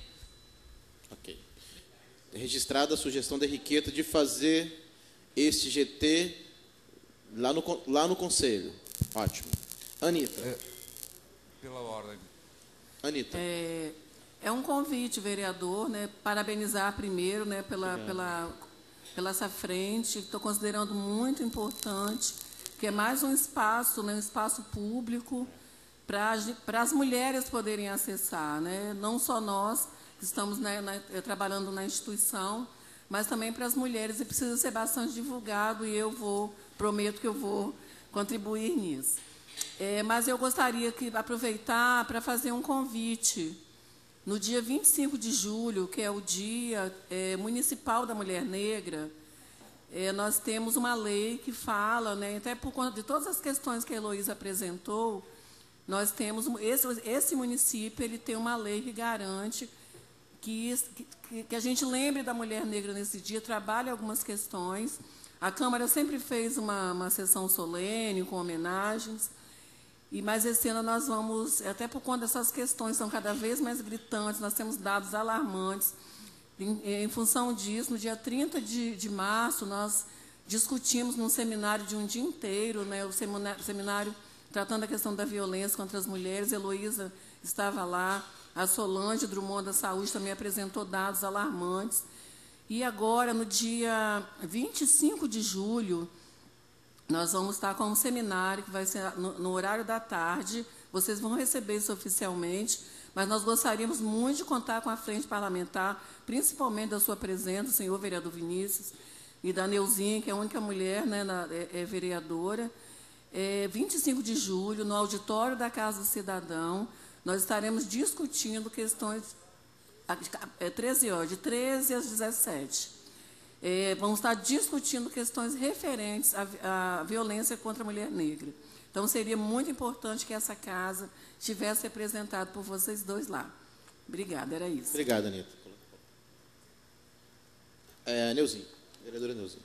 Ok. Registrada a sugestão da Henriqueta de fazer este G T lá no, lá no Conselho. Ótimo. Anitta. É, pela ordem. Anitta. É, é um convite, vereador, né, parabenizar primeiro, né, pela, pela, pela essa frente, estou considerando muito importante, que é mais um espaço, né, um espaço público para as mulheres poderem acessar, né, não só nós, que estamos né, na, trabalhando na instituição, mas também para as mulheres, e precisa ser bastante divulgado, e eu vou, prometo que eu vou contribuir nisso. É, mas eu gostaria de aproveitar para fazer um convite. No dia vinte e cinco de julho, que é o Dia é, Municipal da Mulher Negra, é, nós temos uma lei que fala, né, até por conta de todas as questões que a Heloísa apresentou, nós temos, esse, esse município ele tem uma lei que garante que, que, que a gente lembre da mulher negra nesse dia, trabalhe algumas questões. A Câmara sempre fez uma, uma sessão solene, com homenagens, e, mas esse ano nós vamos, até por conta dessas questões são cada vez mais gritantes, nós temos dados alarmantes. Em, em função disso, no dia trinta de, de março, nós discutimos num seminário de um dia inteiro, né, o seminário, seminário tratando a questão da violência contra as mulheres. Heloísa estava lá, a Solange Drummond da Saúde também apresentou dados alarmantes. E agora, no dia vinte e cinco de julho, nós vamos estar com um seminário que vai ser no, no horário da tarde. Vocês vão receber isso oficialmente, mas nós gostaríamos muito de contar com a frente parlamentar, principalmente da sua presença, senhor vereador Vinícius, e da Neuzinha, que é a única mulher, né, na, é, é vereadora. É, vinte e cinco de julho, no auditório da Casa do Cidadão, nós estaremos discutindo questões, é, treze horas, de treze às dezessete. É, vamos estar discutindo questões referentes à, à violência contra a mulher negra. Então, seria muito importante que essa casa estivesse representada por vocês dois lá. Obrigada, era isso. Obrigada, Anitta. É, Neuzinha, vereadora Neuzinha.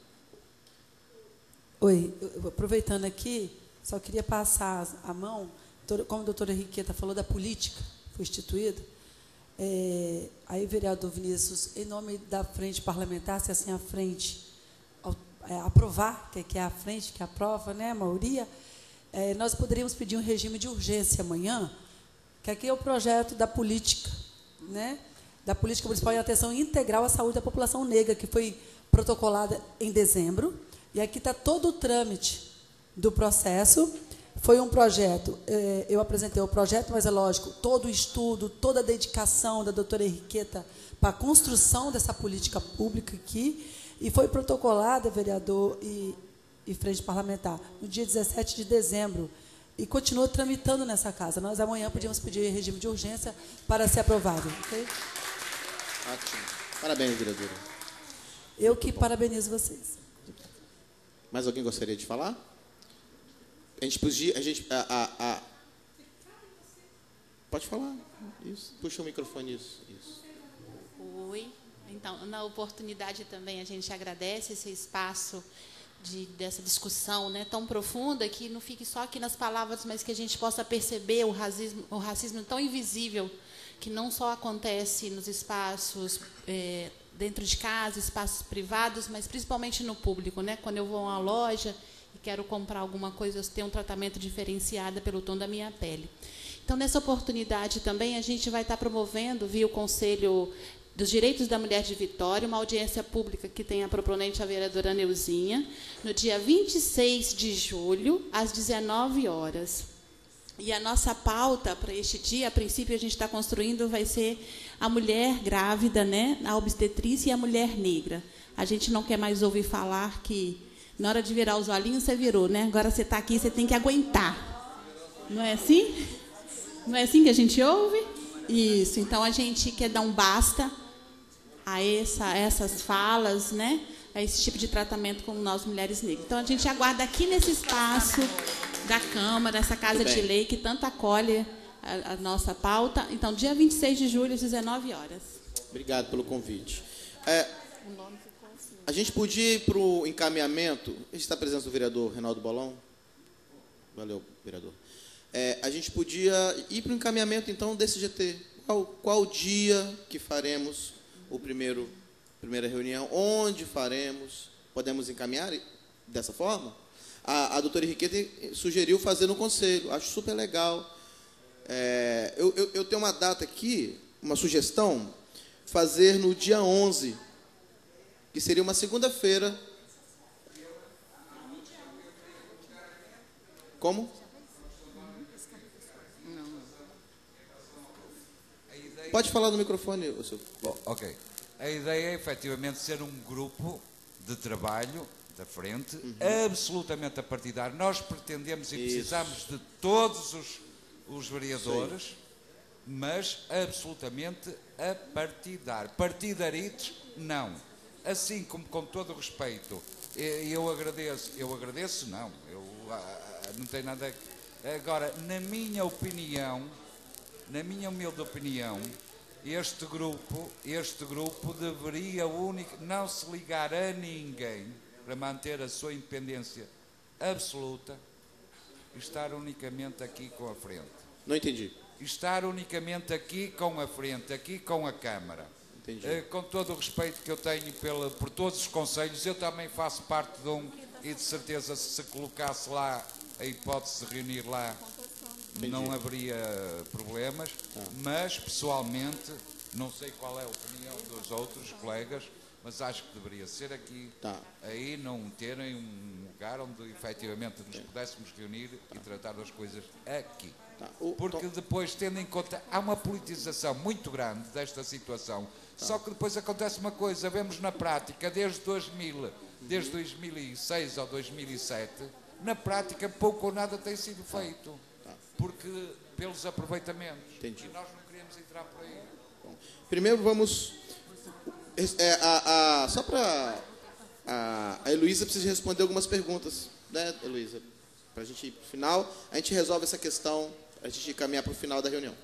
Oi, eu, aproveitando aqui, só queria passar a mão, como a doutora Henriqueta falou da política, foi instituída, é, aí, vereador Vinícius, em nome da frente parlamentar, se assim a frente é, aprovar, que, que é a frente que aprova, né, a maioria, é, nós poderíamos pedir um regime de urgência amanhã, que aqui é o projeto da política, né, da política municipal de atenção integral à saúde da população negra, que foi protocolada em dezembro, e aqui está todo o trâmite do processo. Foi um projeto, eh, eu apresentei o projeto, mas é lógico, todo o estudo, toda a dedicação da doutora Henriqueta para a construção dessa política pública aqui, e foi protocolada, vereador e, e frente parlamentar, no dia dezessete de dezembro, e continua tramitando nessa casa. Nós amanhã podíamos pedir regime de urgência para ser aprovado. Okay? Ótimo. Parabéns, vereadora. Eu que parabenizo vocês. Mais alguém gostaria de falar? A gente podia, a gente, a, a, a... Pode falar, isso, puxa o microfone, isso, isso. Oi, então, na oportunidade também a gente agradece esse espaço de, dessa discussão, né, tão profunda, que não fique só aqui nas palavras, mas que a gente possa perceber o racismo, o racismo tão invisível, que não só acontece nos espaços é, dentro de casa, espaços privados, mas principalmente no público, né? Quando eu vou a uma loja e quero comprar alguma coisa, eu tenho um tratamento diferenciado pelo tom da minha pele. Então, nessa oportunidade também, a gente vai estar promovendo, via o Conselho dos Direitos da Mulher de Vitória, uma audiência pública que tem a proponente, a vereadora Neuzinha, no dia vinte e seis de julho, às dezenove horas. E a nossa pauta para este dia, a princípio, a gente está construindo, vai ser a mulher grávida, né, a obstetrícia e a mulher negra. A gente não quer mais ouvir falar que, na hora de virar os olhinhos, você virou, né? Agora você está aqui, você tem que aguentar. Não é assim? Não é assim que a gente ouve? Isso. Então, a gente quer dar um basta a essa, essas falas, né, a esse tipo de tratamento com nós, mulheres negras. Então, a gente aguarda aqui nesse espaço da Câmara, essa Casa de Lei, que tanto acolhe a, a nossa pauta. Então, dia vinte e seis de julho, às dezenove horas. Obrigado pelo convite. É, a gente podia ir para o encaminhamento. Está a presença do vereador Reinaldo Bolão? Valeu, vereador. É, a gente podia ir para o encaminhamento, então, desse G T. Qual, qual dia que faremos o primeiro, primeira reunião? Onde faremos? Podemos encaminhar dessa forma? A, a doutora Henriqueta sugeriu fazer no Conselho. Acho super legal. É, eu, eu, eu tenho uma data aqui, uma sugestão, fazer no dia onze, que seria uma segunda-feira. Como? Pode falar no microfone, o seu... Bom, ok. A ideia é, efetivamente, ser um grupo de trabalho da frente, uhum. absolutamente apartidário. Nós pretendemos e Isso. precisamos de todos os, os vereadores, Sim. mas absolutamente apartidário. Partidaritos, não. Assim como, com todo o respeito, eu agradeço, eu agradeço, não, eu não tenho nada... Agora, na minha opinião, na minha humilde opinião, este grupo, este grupo deveria único, não se ligar a ninguém para manter a sua independência absoluta e estar unicamente aqui com a frente. Não entendi. Estar unicamente aqui com a frente, aqui com a Câmara. Entendi. Uh, com todo o respeito que eu tenho pela, por todos os conselhos, eu também faço parte de um, e de certeza se colocasse lá a hipótese de reunir lá, Entendi. Não haveria problemas, ah. mas pessoalmente, não sei qual é a opinião dos outros colegas, mas acho que deveria ser aqui, tá. aí não terem um lugar onde efetivamente nos é. pudéssemos reunir tá. e tratar das coisas aqui. Tá. O, Porque tô... depois, tendo em conta, há uma politização muito grande desta situação, tá. só que depois acontece uma coisa, vemos na prática, desde dois mil, uhum. desde dois mil e seis ou dois mil e sete, na prática pouco ou nada tem sido feito. Tá. Tá. Porque pelos aproveitamentos. Entendi. E nós não queremos entrar por aí. Bom, primeiro vamos... É, a, a, só para... A, a Heloísa precisa responder algumas perguntas, né, Heloísa? Para a gente ir para o final, a gente resolve essa questão, a gente caminhar para o final da reunião.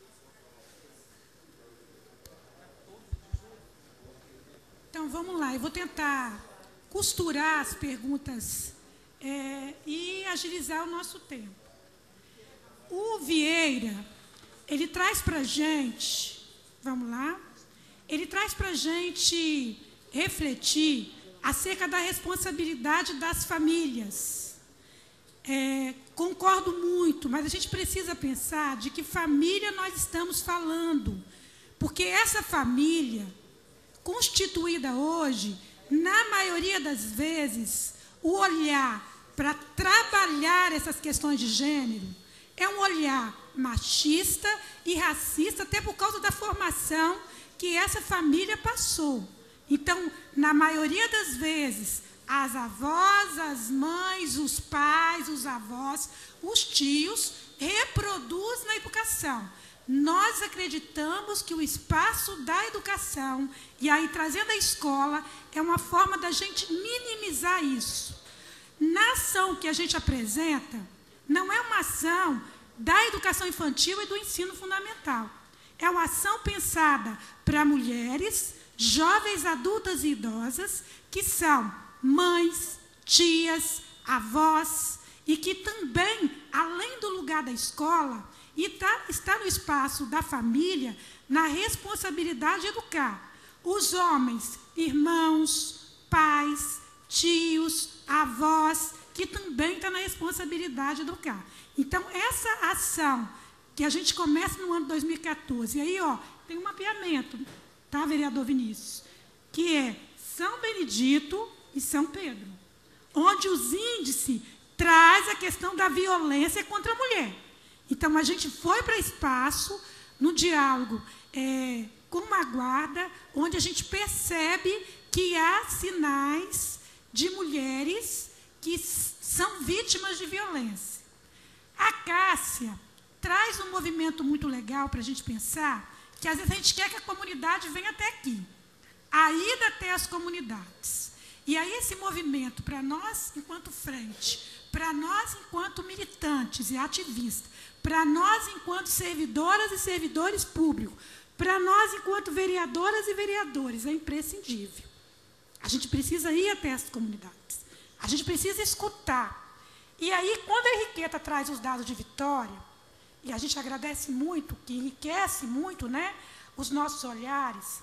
Então, vamos lá. Eu vou tentar costurar as perguntas é, e agilizar o nosso tempo. O Vieira, ele traz para a gente, vamos lá, ele traz para a gente refletir acerca da responsabilidade das famílias. É, concordo muito, mas a gente precisa pensar de que família nós estamos falando, porque essa família constituída hoje, na maioria das vezes, o olhar para trabalhar essas questões de gênero é um olhar machista e racista, até por causa da formação que essa família passou. Então, na maioria das vezes, as avós, as mães, os pais, os avós, os tios reproduzem na educação. Nós acreditamos que o espaço da educação, e aí trazendo a escola, é uma forma da gente minimizar isso. Na ação que a gente apresenta, não é uma ação da educação infantil e do ensino fundamental. É uma ação pensada para mulheres, jovens, adultas e idosas, que são mães, tias, avós, e que também, além do lugar da escola, e tá, está no espaço da família, na responsabilidade de educar os homens, irmãos, pais, tios, avós, que também está na responsabilidade de educar. Então, essa ação que a gente começa no ano dois mil e quatorze, e aí, ó, tem um mapeamento, tá, vereador Vinícius, que é São Benedito e São Pedro, onde os índices traz a questão da violência contra a mulher. Então, a gente foi para espaço, no diálogo é, com uma guarda, onde a gente percebe que há sinais de mulheres que são vítimas de violência. A Cássia traz um movimento muito legal para a gente pensar, que às vezes a gente quer que a comunidade venha até aqui, a ida até as comunidades. E aí esse movimento, para nós enquanto frente, para nós enquanto militantes e ativistas, para nós enquanto servidoras e servidores públicos, para nós enquanto vereadoras e vereadores, é imprescindível. A gente precisa ir até as comunidades, a gente precisa escutar. E aí, quando a Henriqueta traz os dados de Vitória, e a gente agradece muito, que enriquece muito, né, os nossos olhares,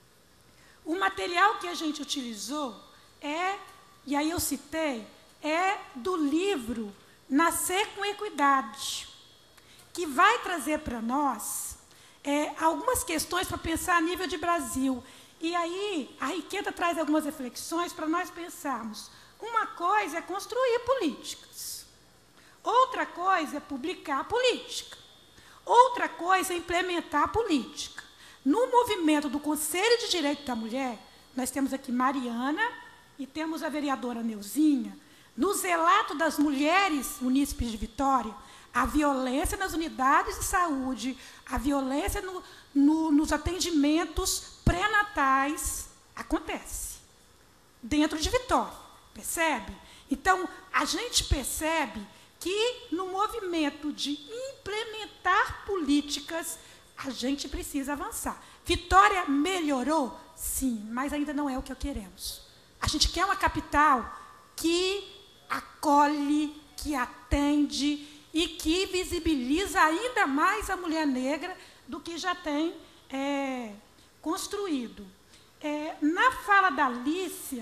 o material que a gente utilizou é, e aí eu citei, é do livro Nascer com Equidade, que vai trazer para nós é, algumas questões para pensar a nível de Brasil. E aí a Henriqueta traz algumas reflexões para nós pensarmos. Uma coisa é construir políticas, outra coisa é publicar política, outra coisa é implementar política. No movimento do Conselho de Direito da Mulher, nós temos aqui Mariana e temos a vereadora Neuzinha. Nos relatos das mulheres munícipes de Vitória, a violência nas unidades de saúde, a violência no, no, nos atendimentos pré-natais acontece dentro de Vitória, percebe? Então, a gente percebe que no movimento de implementar políticas, a gente precisa avançar. Vitória melhorou? Sim, mas ainda não é o que queremos. A gente quer uma capital que acolhe, que atende e que visibiliza ainda mais a mulher negra do que já tem é, construído. É, na fala da Alicia,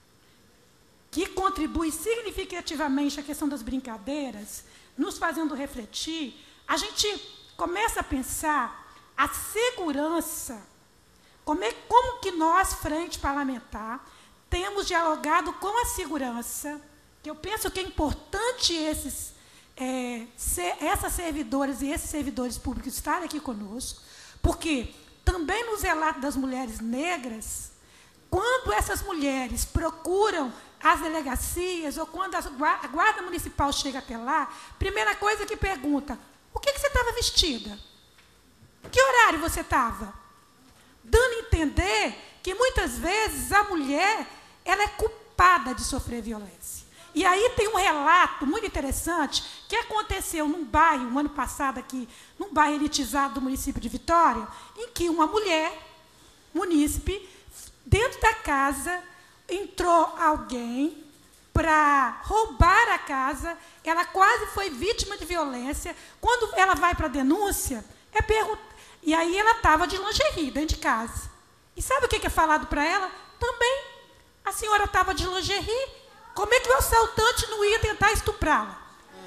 que contribui significativamente à questão das brincadeiras, nos fazendo refletir, a gente começa a pensar a segurança, como, é, como que nós, frente parlamentar, temos dialogado com a segurança, que eu penso que é importante esses, é, ser, essas servidoras e esses servidores públicos estarem aqui conosco, porque também nos relatos das mulheres negras, quando essas mulheres procuram as delegacias ou quando a guarda municipal chega até lá, primeira coisa que pergunta, o que, que você estava vestida? Que horário você estava? Dando a entender que muitas vezes a mulher ela é culpada de sofrer violência. E aí tem um relato muito interessante que aconteceu num bairro, um ano passado aqui, num bairro elitizado do município de Vitória, em que uma mulher, munícipe, dentro da casa, entrou alguém para roubar a casa, ela quase foi vítima de violência. Quando ela vai para a denúncia, é pergun- e aí ela estava de lingerie dentro de casa. E sabe o que é falado para ela? Também a senhora estava de lingerie. Como é que o assaltante não ia tentar estuprá-la?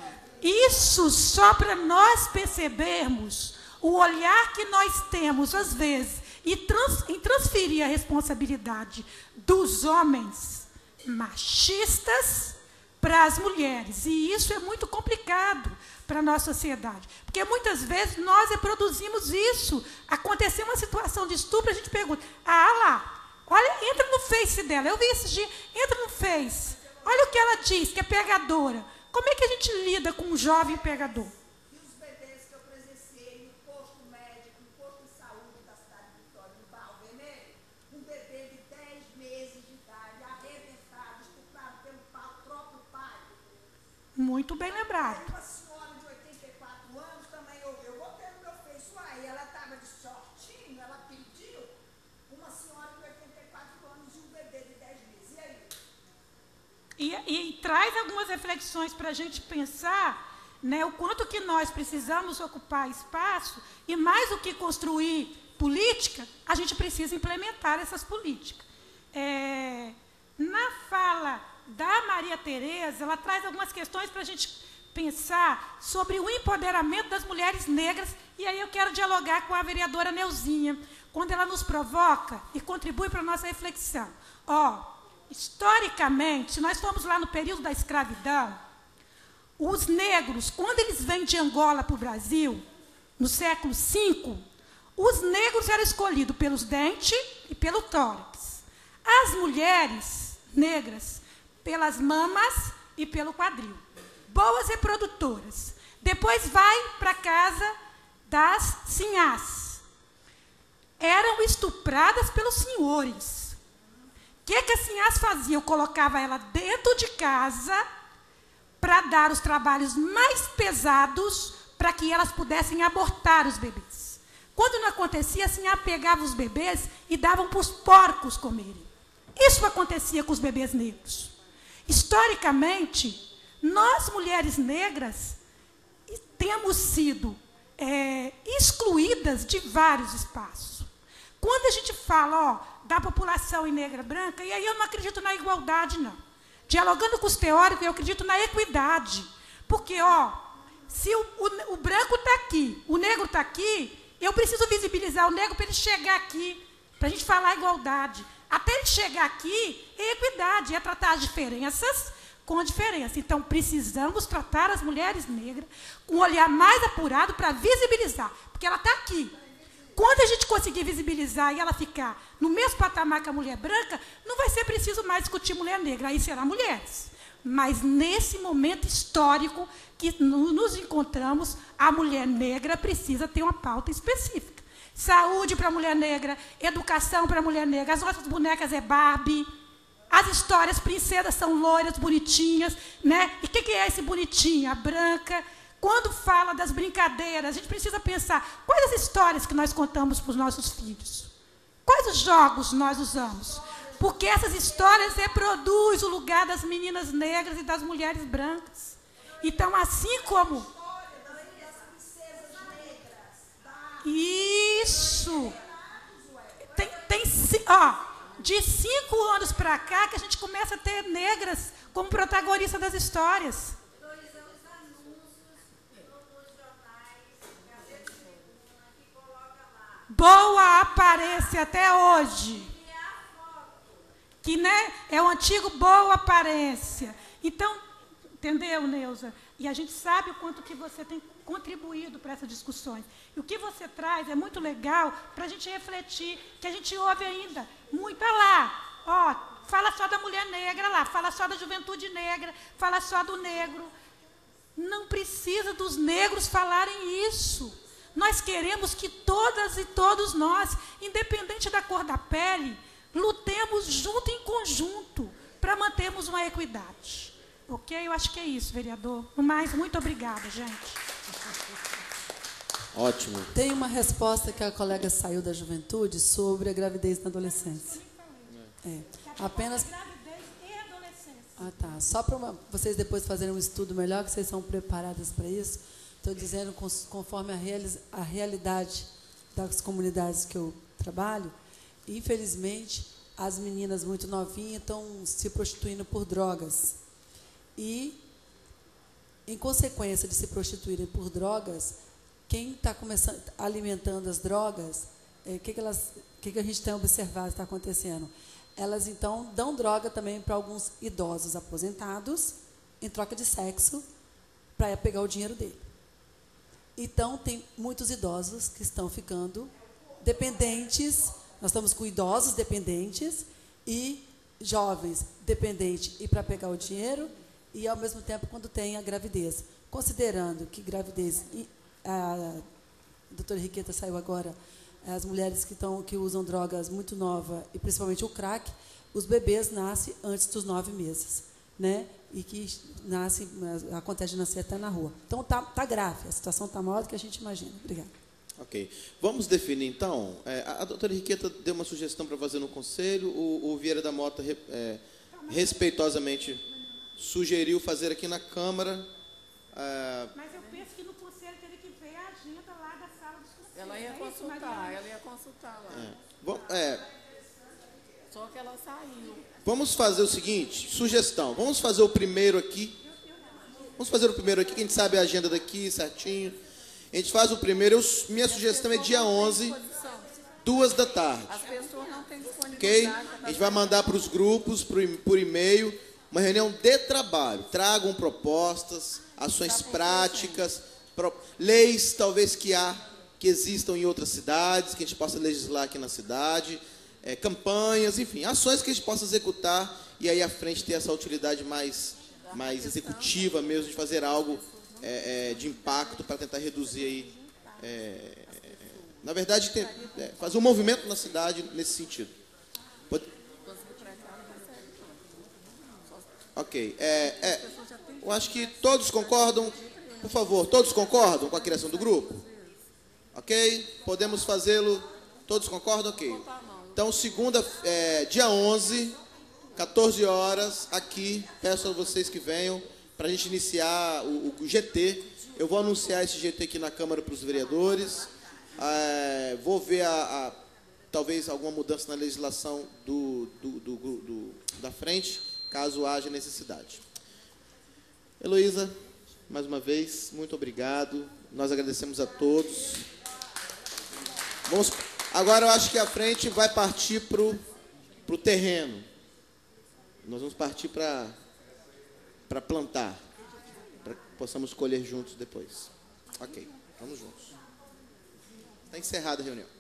Isso só para nós percebermos o olhar que nós temos, às vezes, e trans, em transferir a responsabilidade dos homens machistas para as mulheres. E isso é muito complicado para a nossa sociedade. Porque muitas vezes nós reproduzimos isso. Aconteceu uma situação de estupro, a gente pergunta, ah lá, olha, entra no Face dela. Eu vi esse dia, entra no Face. Olha o que ela diz, que é pegadora. Como é que a gente lida com um jovem pegador? E os bebês que eu presenciei no posto médico, no posto de saúde da cidade de Vitória, no Barro Vermelho, um bebê de dez meses de idade, arrebentado, estuprado pelo próprio pai. Muito bem lembrado. Aí uma senhora de oitenta e quatro anos também, eu, eu botei no meu Face, aí ela estava de shortinho, ela pediu, uma senhora de oitenta e quatro anos e um bebê de dez meses. E aí? E, e traz algumas reflexões para a gente pensar, né, o quanto que nós precisamos ocupar espaço e mais do que construir política, a gente precisa implementar essas políticas. É, na fala da Maria Tereza, ela traz algumas questões para a gente pensar sobre o empoderamento das mulheres negras, e aí eu quero dialogar com a vereadora Neuzinha, quando ela nos provoca e contribui para a nossa reflexão. Ó, historicamente, se nós estamos lá no período da escravidão, os negros, quando eles vêm de Angola para o Brasil, no século cinco, os negros eram escolhidos pelos dentes e pelo tórax. As mulheres negras, pelas mamas e pelo quadril. Boas reprodutoras. Depois vai para a casa das sinhás. Eram estupradas pelos senhores. O que, que as sinhás faziam? Colocava ela dentro de casa para dar os trabalhos mais pesados para que elas pudessem abortar os bebês. Quando não acontecia, a sinhá pegava os bebês e davam para os porcos comerem. Isso acontecia com os bebês negros. Historicamente, nós, mulheres negras, temos sido é, excluídas de vários espaços. Quando a gente fala ó, da população em negra branca, e aí eu não acredito na igualdade, não. Dialogando com os teóricos, eu acredito na equidade. Porque, ó, se o, o, o branco está aqui, o negro está aqui, eu preciso visibilizar o negro para ele chegar aqui, para a gente falar igualdade. Até ele chegar aqui, é equidade, é tratar as diferenças com a diferença. Então, precisamos tratar as mulheres negras com um olhar mais apurado para visibilizar, porque ela está aqui. Quando a gente conseguir visibilizar e ela ficar no mesmo patamar que a mulher branca, não vai ser preciso mais discutir mulher negra, aí será mulheres. Mas, nesse momento histórico que nos encontramos, a mulher negra precisa ter uma pauta específica. Saúde para a mulher negra, educação para a mulher negra, as nossas bonecas é Barbie, as histórias princesas são loiras, bonitinhas, né? E o que, que é esse bonitinho? A branca. Quando fala das brincadeiras, a gente precisa pensar quais as histórias que nós contamos para os nossos filhos. Quais os jogos nós usamos? Porque essas histórias reproduzem o lugar das meninas negras e das mulheres brancas. Então, assim como... Isso! Tem, tem, ó, de cinco anos para cá que a gente começa a ter negras como protagonistas das histórias. Boa aparência até hoje. Que, né, é o antigo boa aparência. Então, entendeu, Neuza? E a gente sabe o quanto que você tem contribuído para essas discussões. E o que você traz é muito legal para a gente refletir, que a gente ouve ainda muito. Olha lá, ó, fala só da mulher negra lá, fala só da juventude negra, fala só do negro. Não precisa dos negros falarem isso. Nós queremos que todas e todos nós, independente da cor da pele, lutemos junto em conjunto para mantermos uma equidade. Ok? Eu acho que é isso, vereador. No mais, muito obrigada, gente. Ótimo. Tem uma resposta que a colega saiu da juventude sobre a gravidez na adolescência. É. Apenas... Gravidez e adolescência. Ah, tá. Só para vocês depois fazerem um estudo melhor, que vocês são preparadas para isso. Estou dizendo conforme a, reali a realidade das comunidades que eu trabalho. Infelizmente, as meninas muito novinhas estão se prostituindo por drogas. E, em consequência de se prostituírem por drogas, quem está começando alimentando as drogas, o é, que, que, que, que a gente tem observado está acontecendo? Elas, então, dão droga também para alguns idosos aposentados, em troca de sexo, para pegar o dinheiro dele. Então, tem muitos idosos que estão ficando dependentes. Nós estamos com idosos dependentes e jovens dependentes e para pegar o dinheiro, e, ao mesmo tempo, quando tem a gravidez. Considerando que gravidez... A doutora Henriqueta saiu agora, as mulheres que, tão, que usam drogas muito novas, e principalmente o crack, os bebês nascem antes dos nove meses, né? E que nasce, acontece de nascer até na rua. Então, está tá grave, a situação está maior do que a gente imagina. Obrigada. Ok. Vamos definir, então. É, a, a doutora Henriqueta deu uma sugestão para fazer no conselho, o, o Vieira da Mota, é, respeitosamente... sugeriu fazer aqui na Câmara. É, Mas eu penso que no Conselho teria que ver a agenda lá da sala dos conselhos. Ela ia é isso, consultar, Mariana? ela ia consultar lá. é, bom, é, Só que ela saiu. vamos fazer o seguinte, sugestão, vamos fazer o primeiro aqui. Vamos fazer o primeiro aqui, que a gente sabe a agenda daqui certinho. A gente faz o primeiro, eu, minha sugestão é dia onze, duas da tarde. As pessoas não têm disponibilidade. Ok? A gente vai mandar para os grupos, por, por e-mail, uma reunião de trabalho. Tragam propostas, ações práticas, pro, leis talvez que há, que existam em outras cidades, que a gente possa legislar aqui na cidade, é, campanhas, enfim, ações que a gente possa executar e aí à frente ter essa utilidade mais, mais executiva mesmo, de fazer algo é, é, de impacto para tentar reduzir aí, é, na verdade, tem, é, fazer um movimento na cidade nesse sentido. Pode... Ok. É, é, eu acho que todos concordam. Por favor, todos concordam com a criação do grupo? Ok? Podemos fazê-lo. Todos concordam? Ok. Então, segunda, é, dia onze, quatorze horas, aqui. Peço a vocês que venham para a gente iniciar o, o G T. Eu vou anunciar esse G T aqui na Câmara para os vereadores. É, vou ver a, a, talvez alguma mudança na legislação do, do, do, do, da frente, caso haja necessidade. Heloísa, mais uma vez, muito obrigado. Nós agradecemos a todos. Vamos, agora eu acho que a frente vai partir para o terreno. Nós vamos partir para para plantar, para que possamos colher juntos depois. Ok, vamos juntos. Está encerrada a reunião.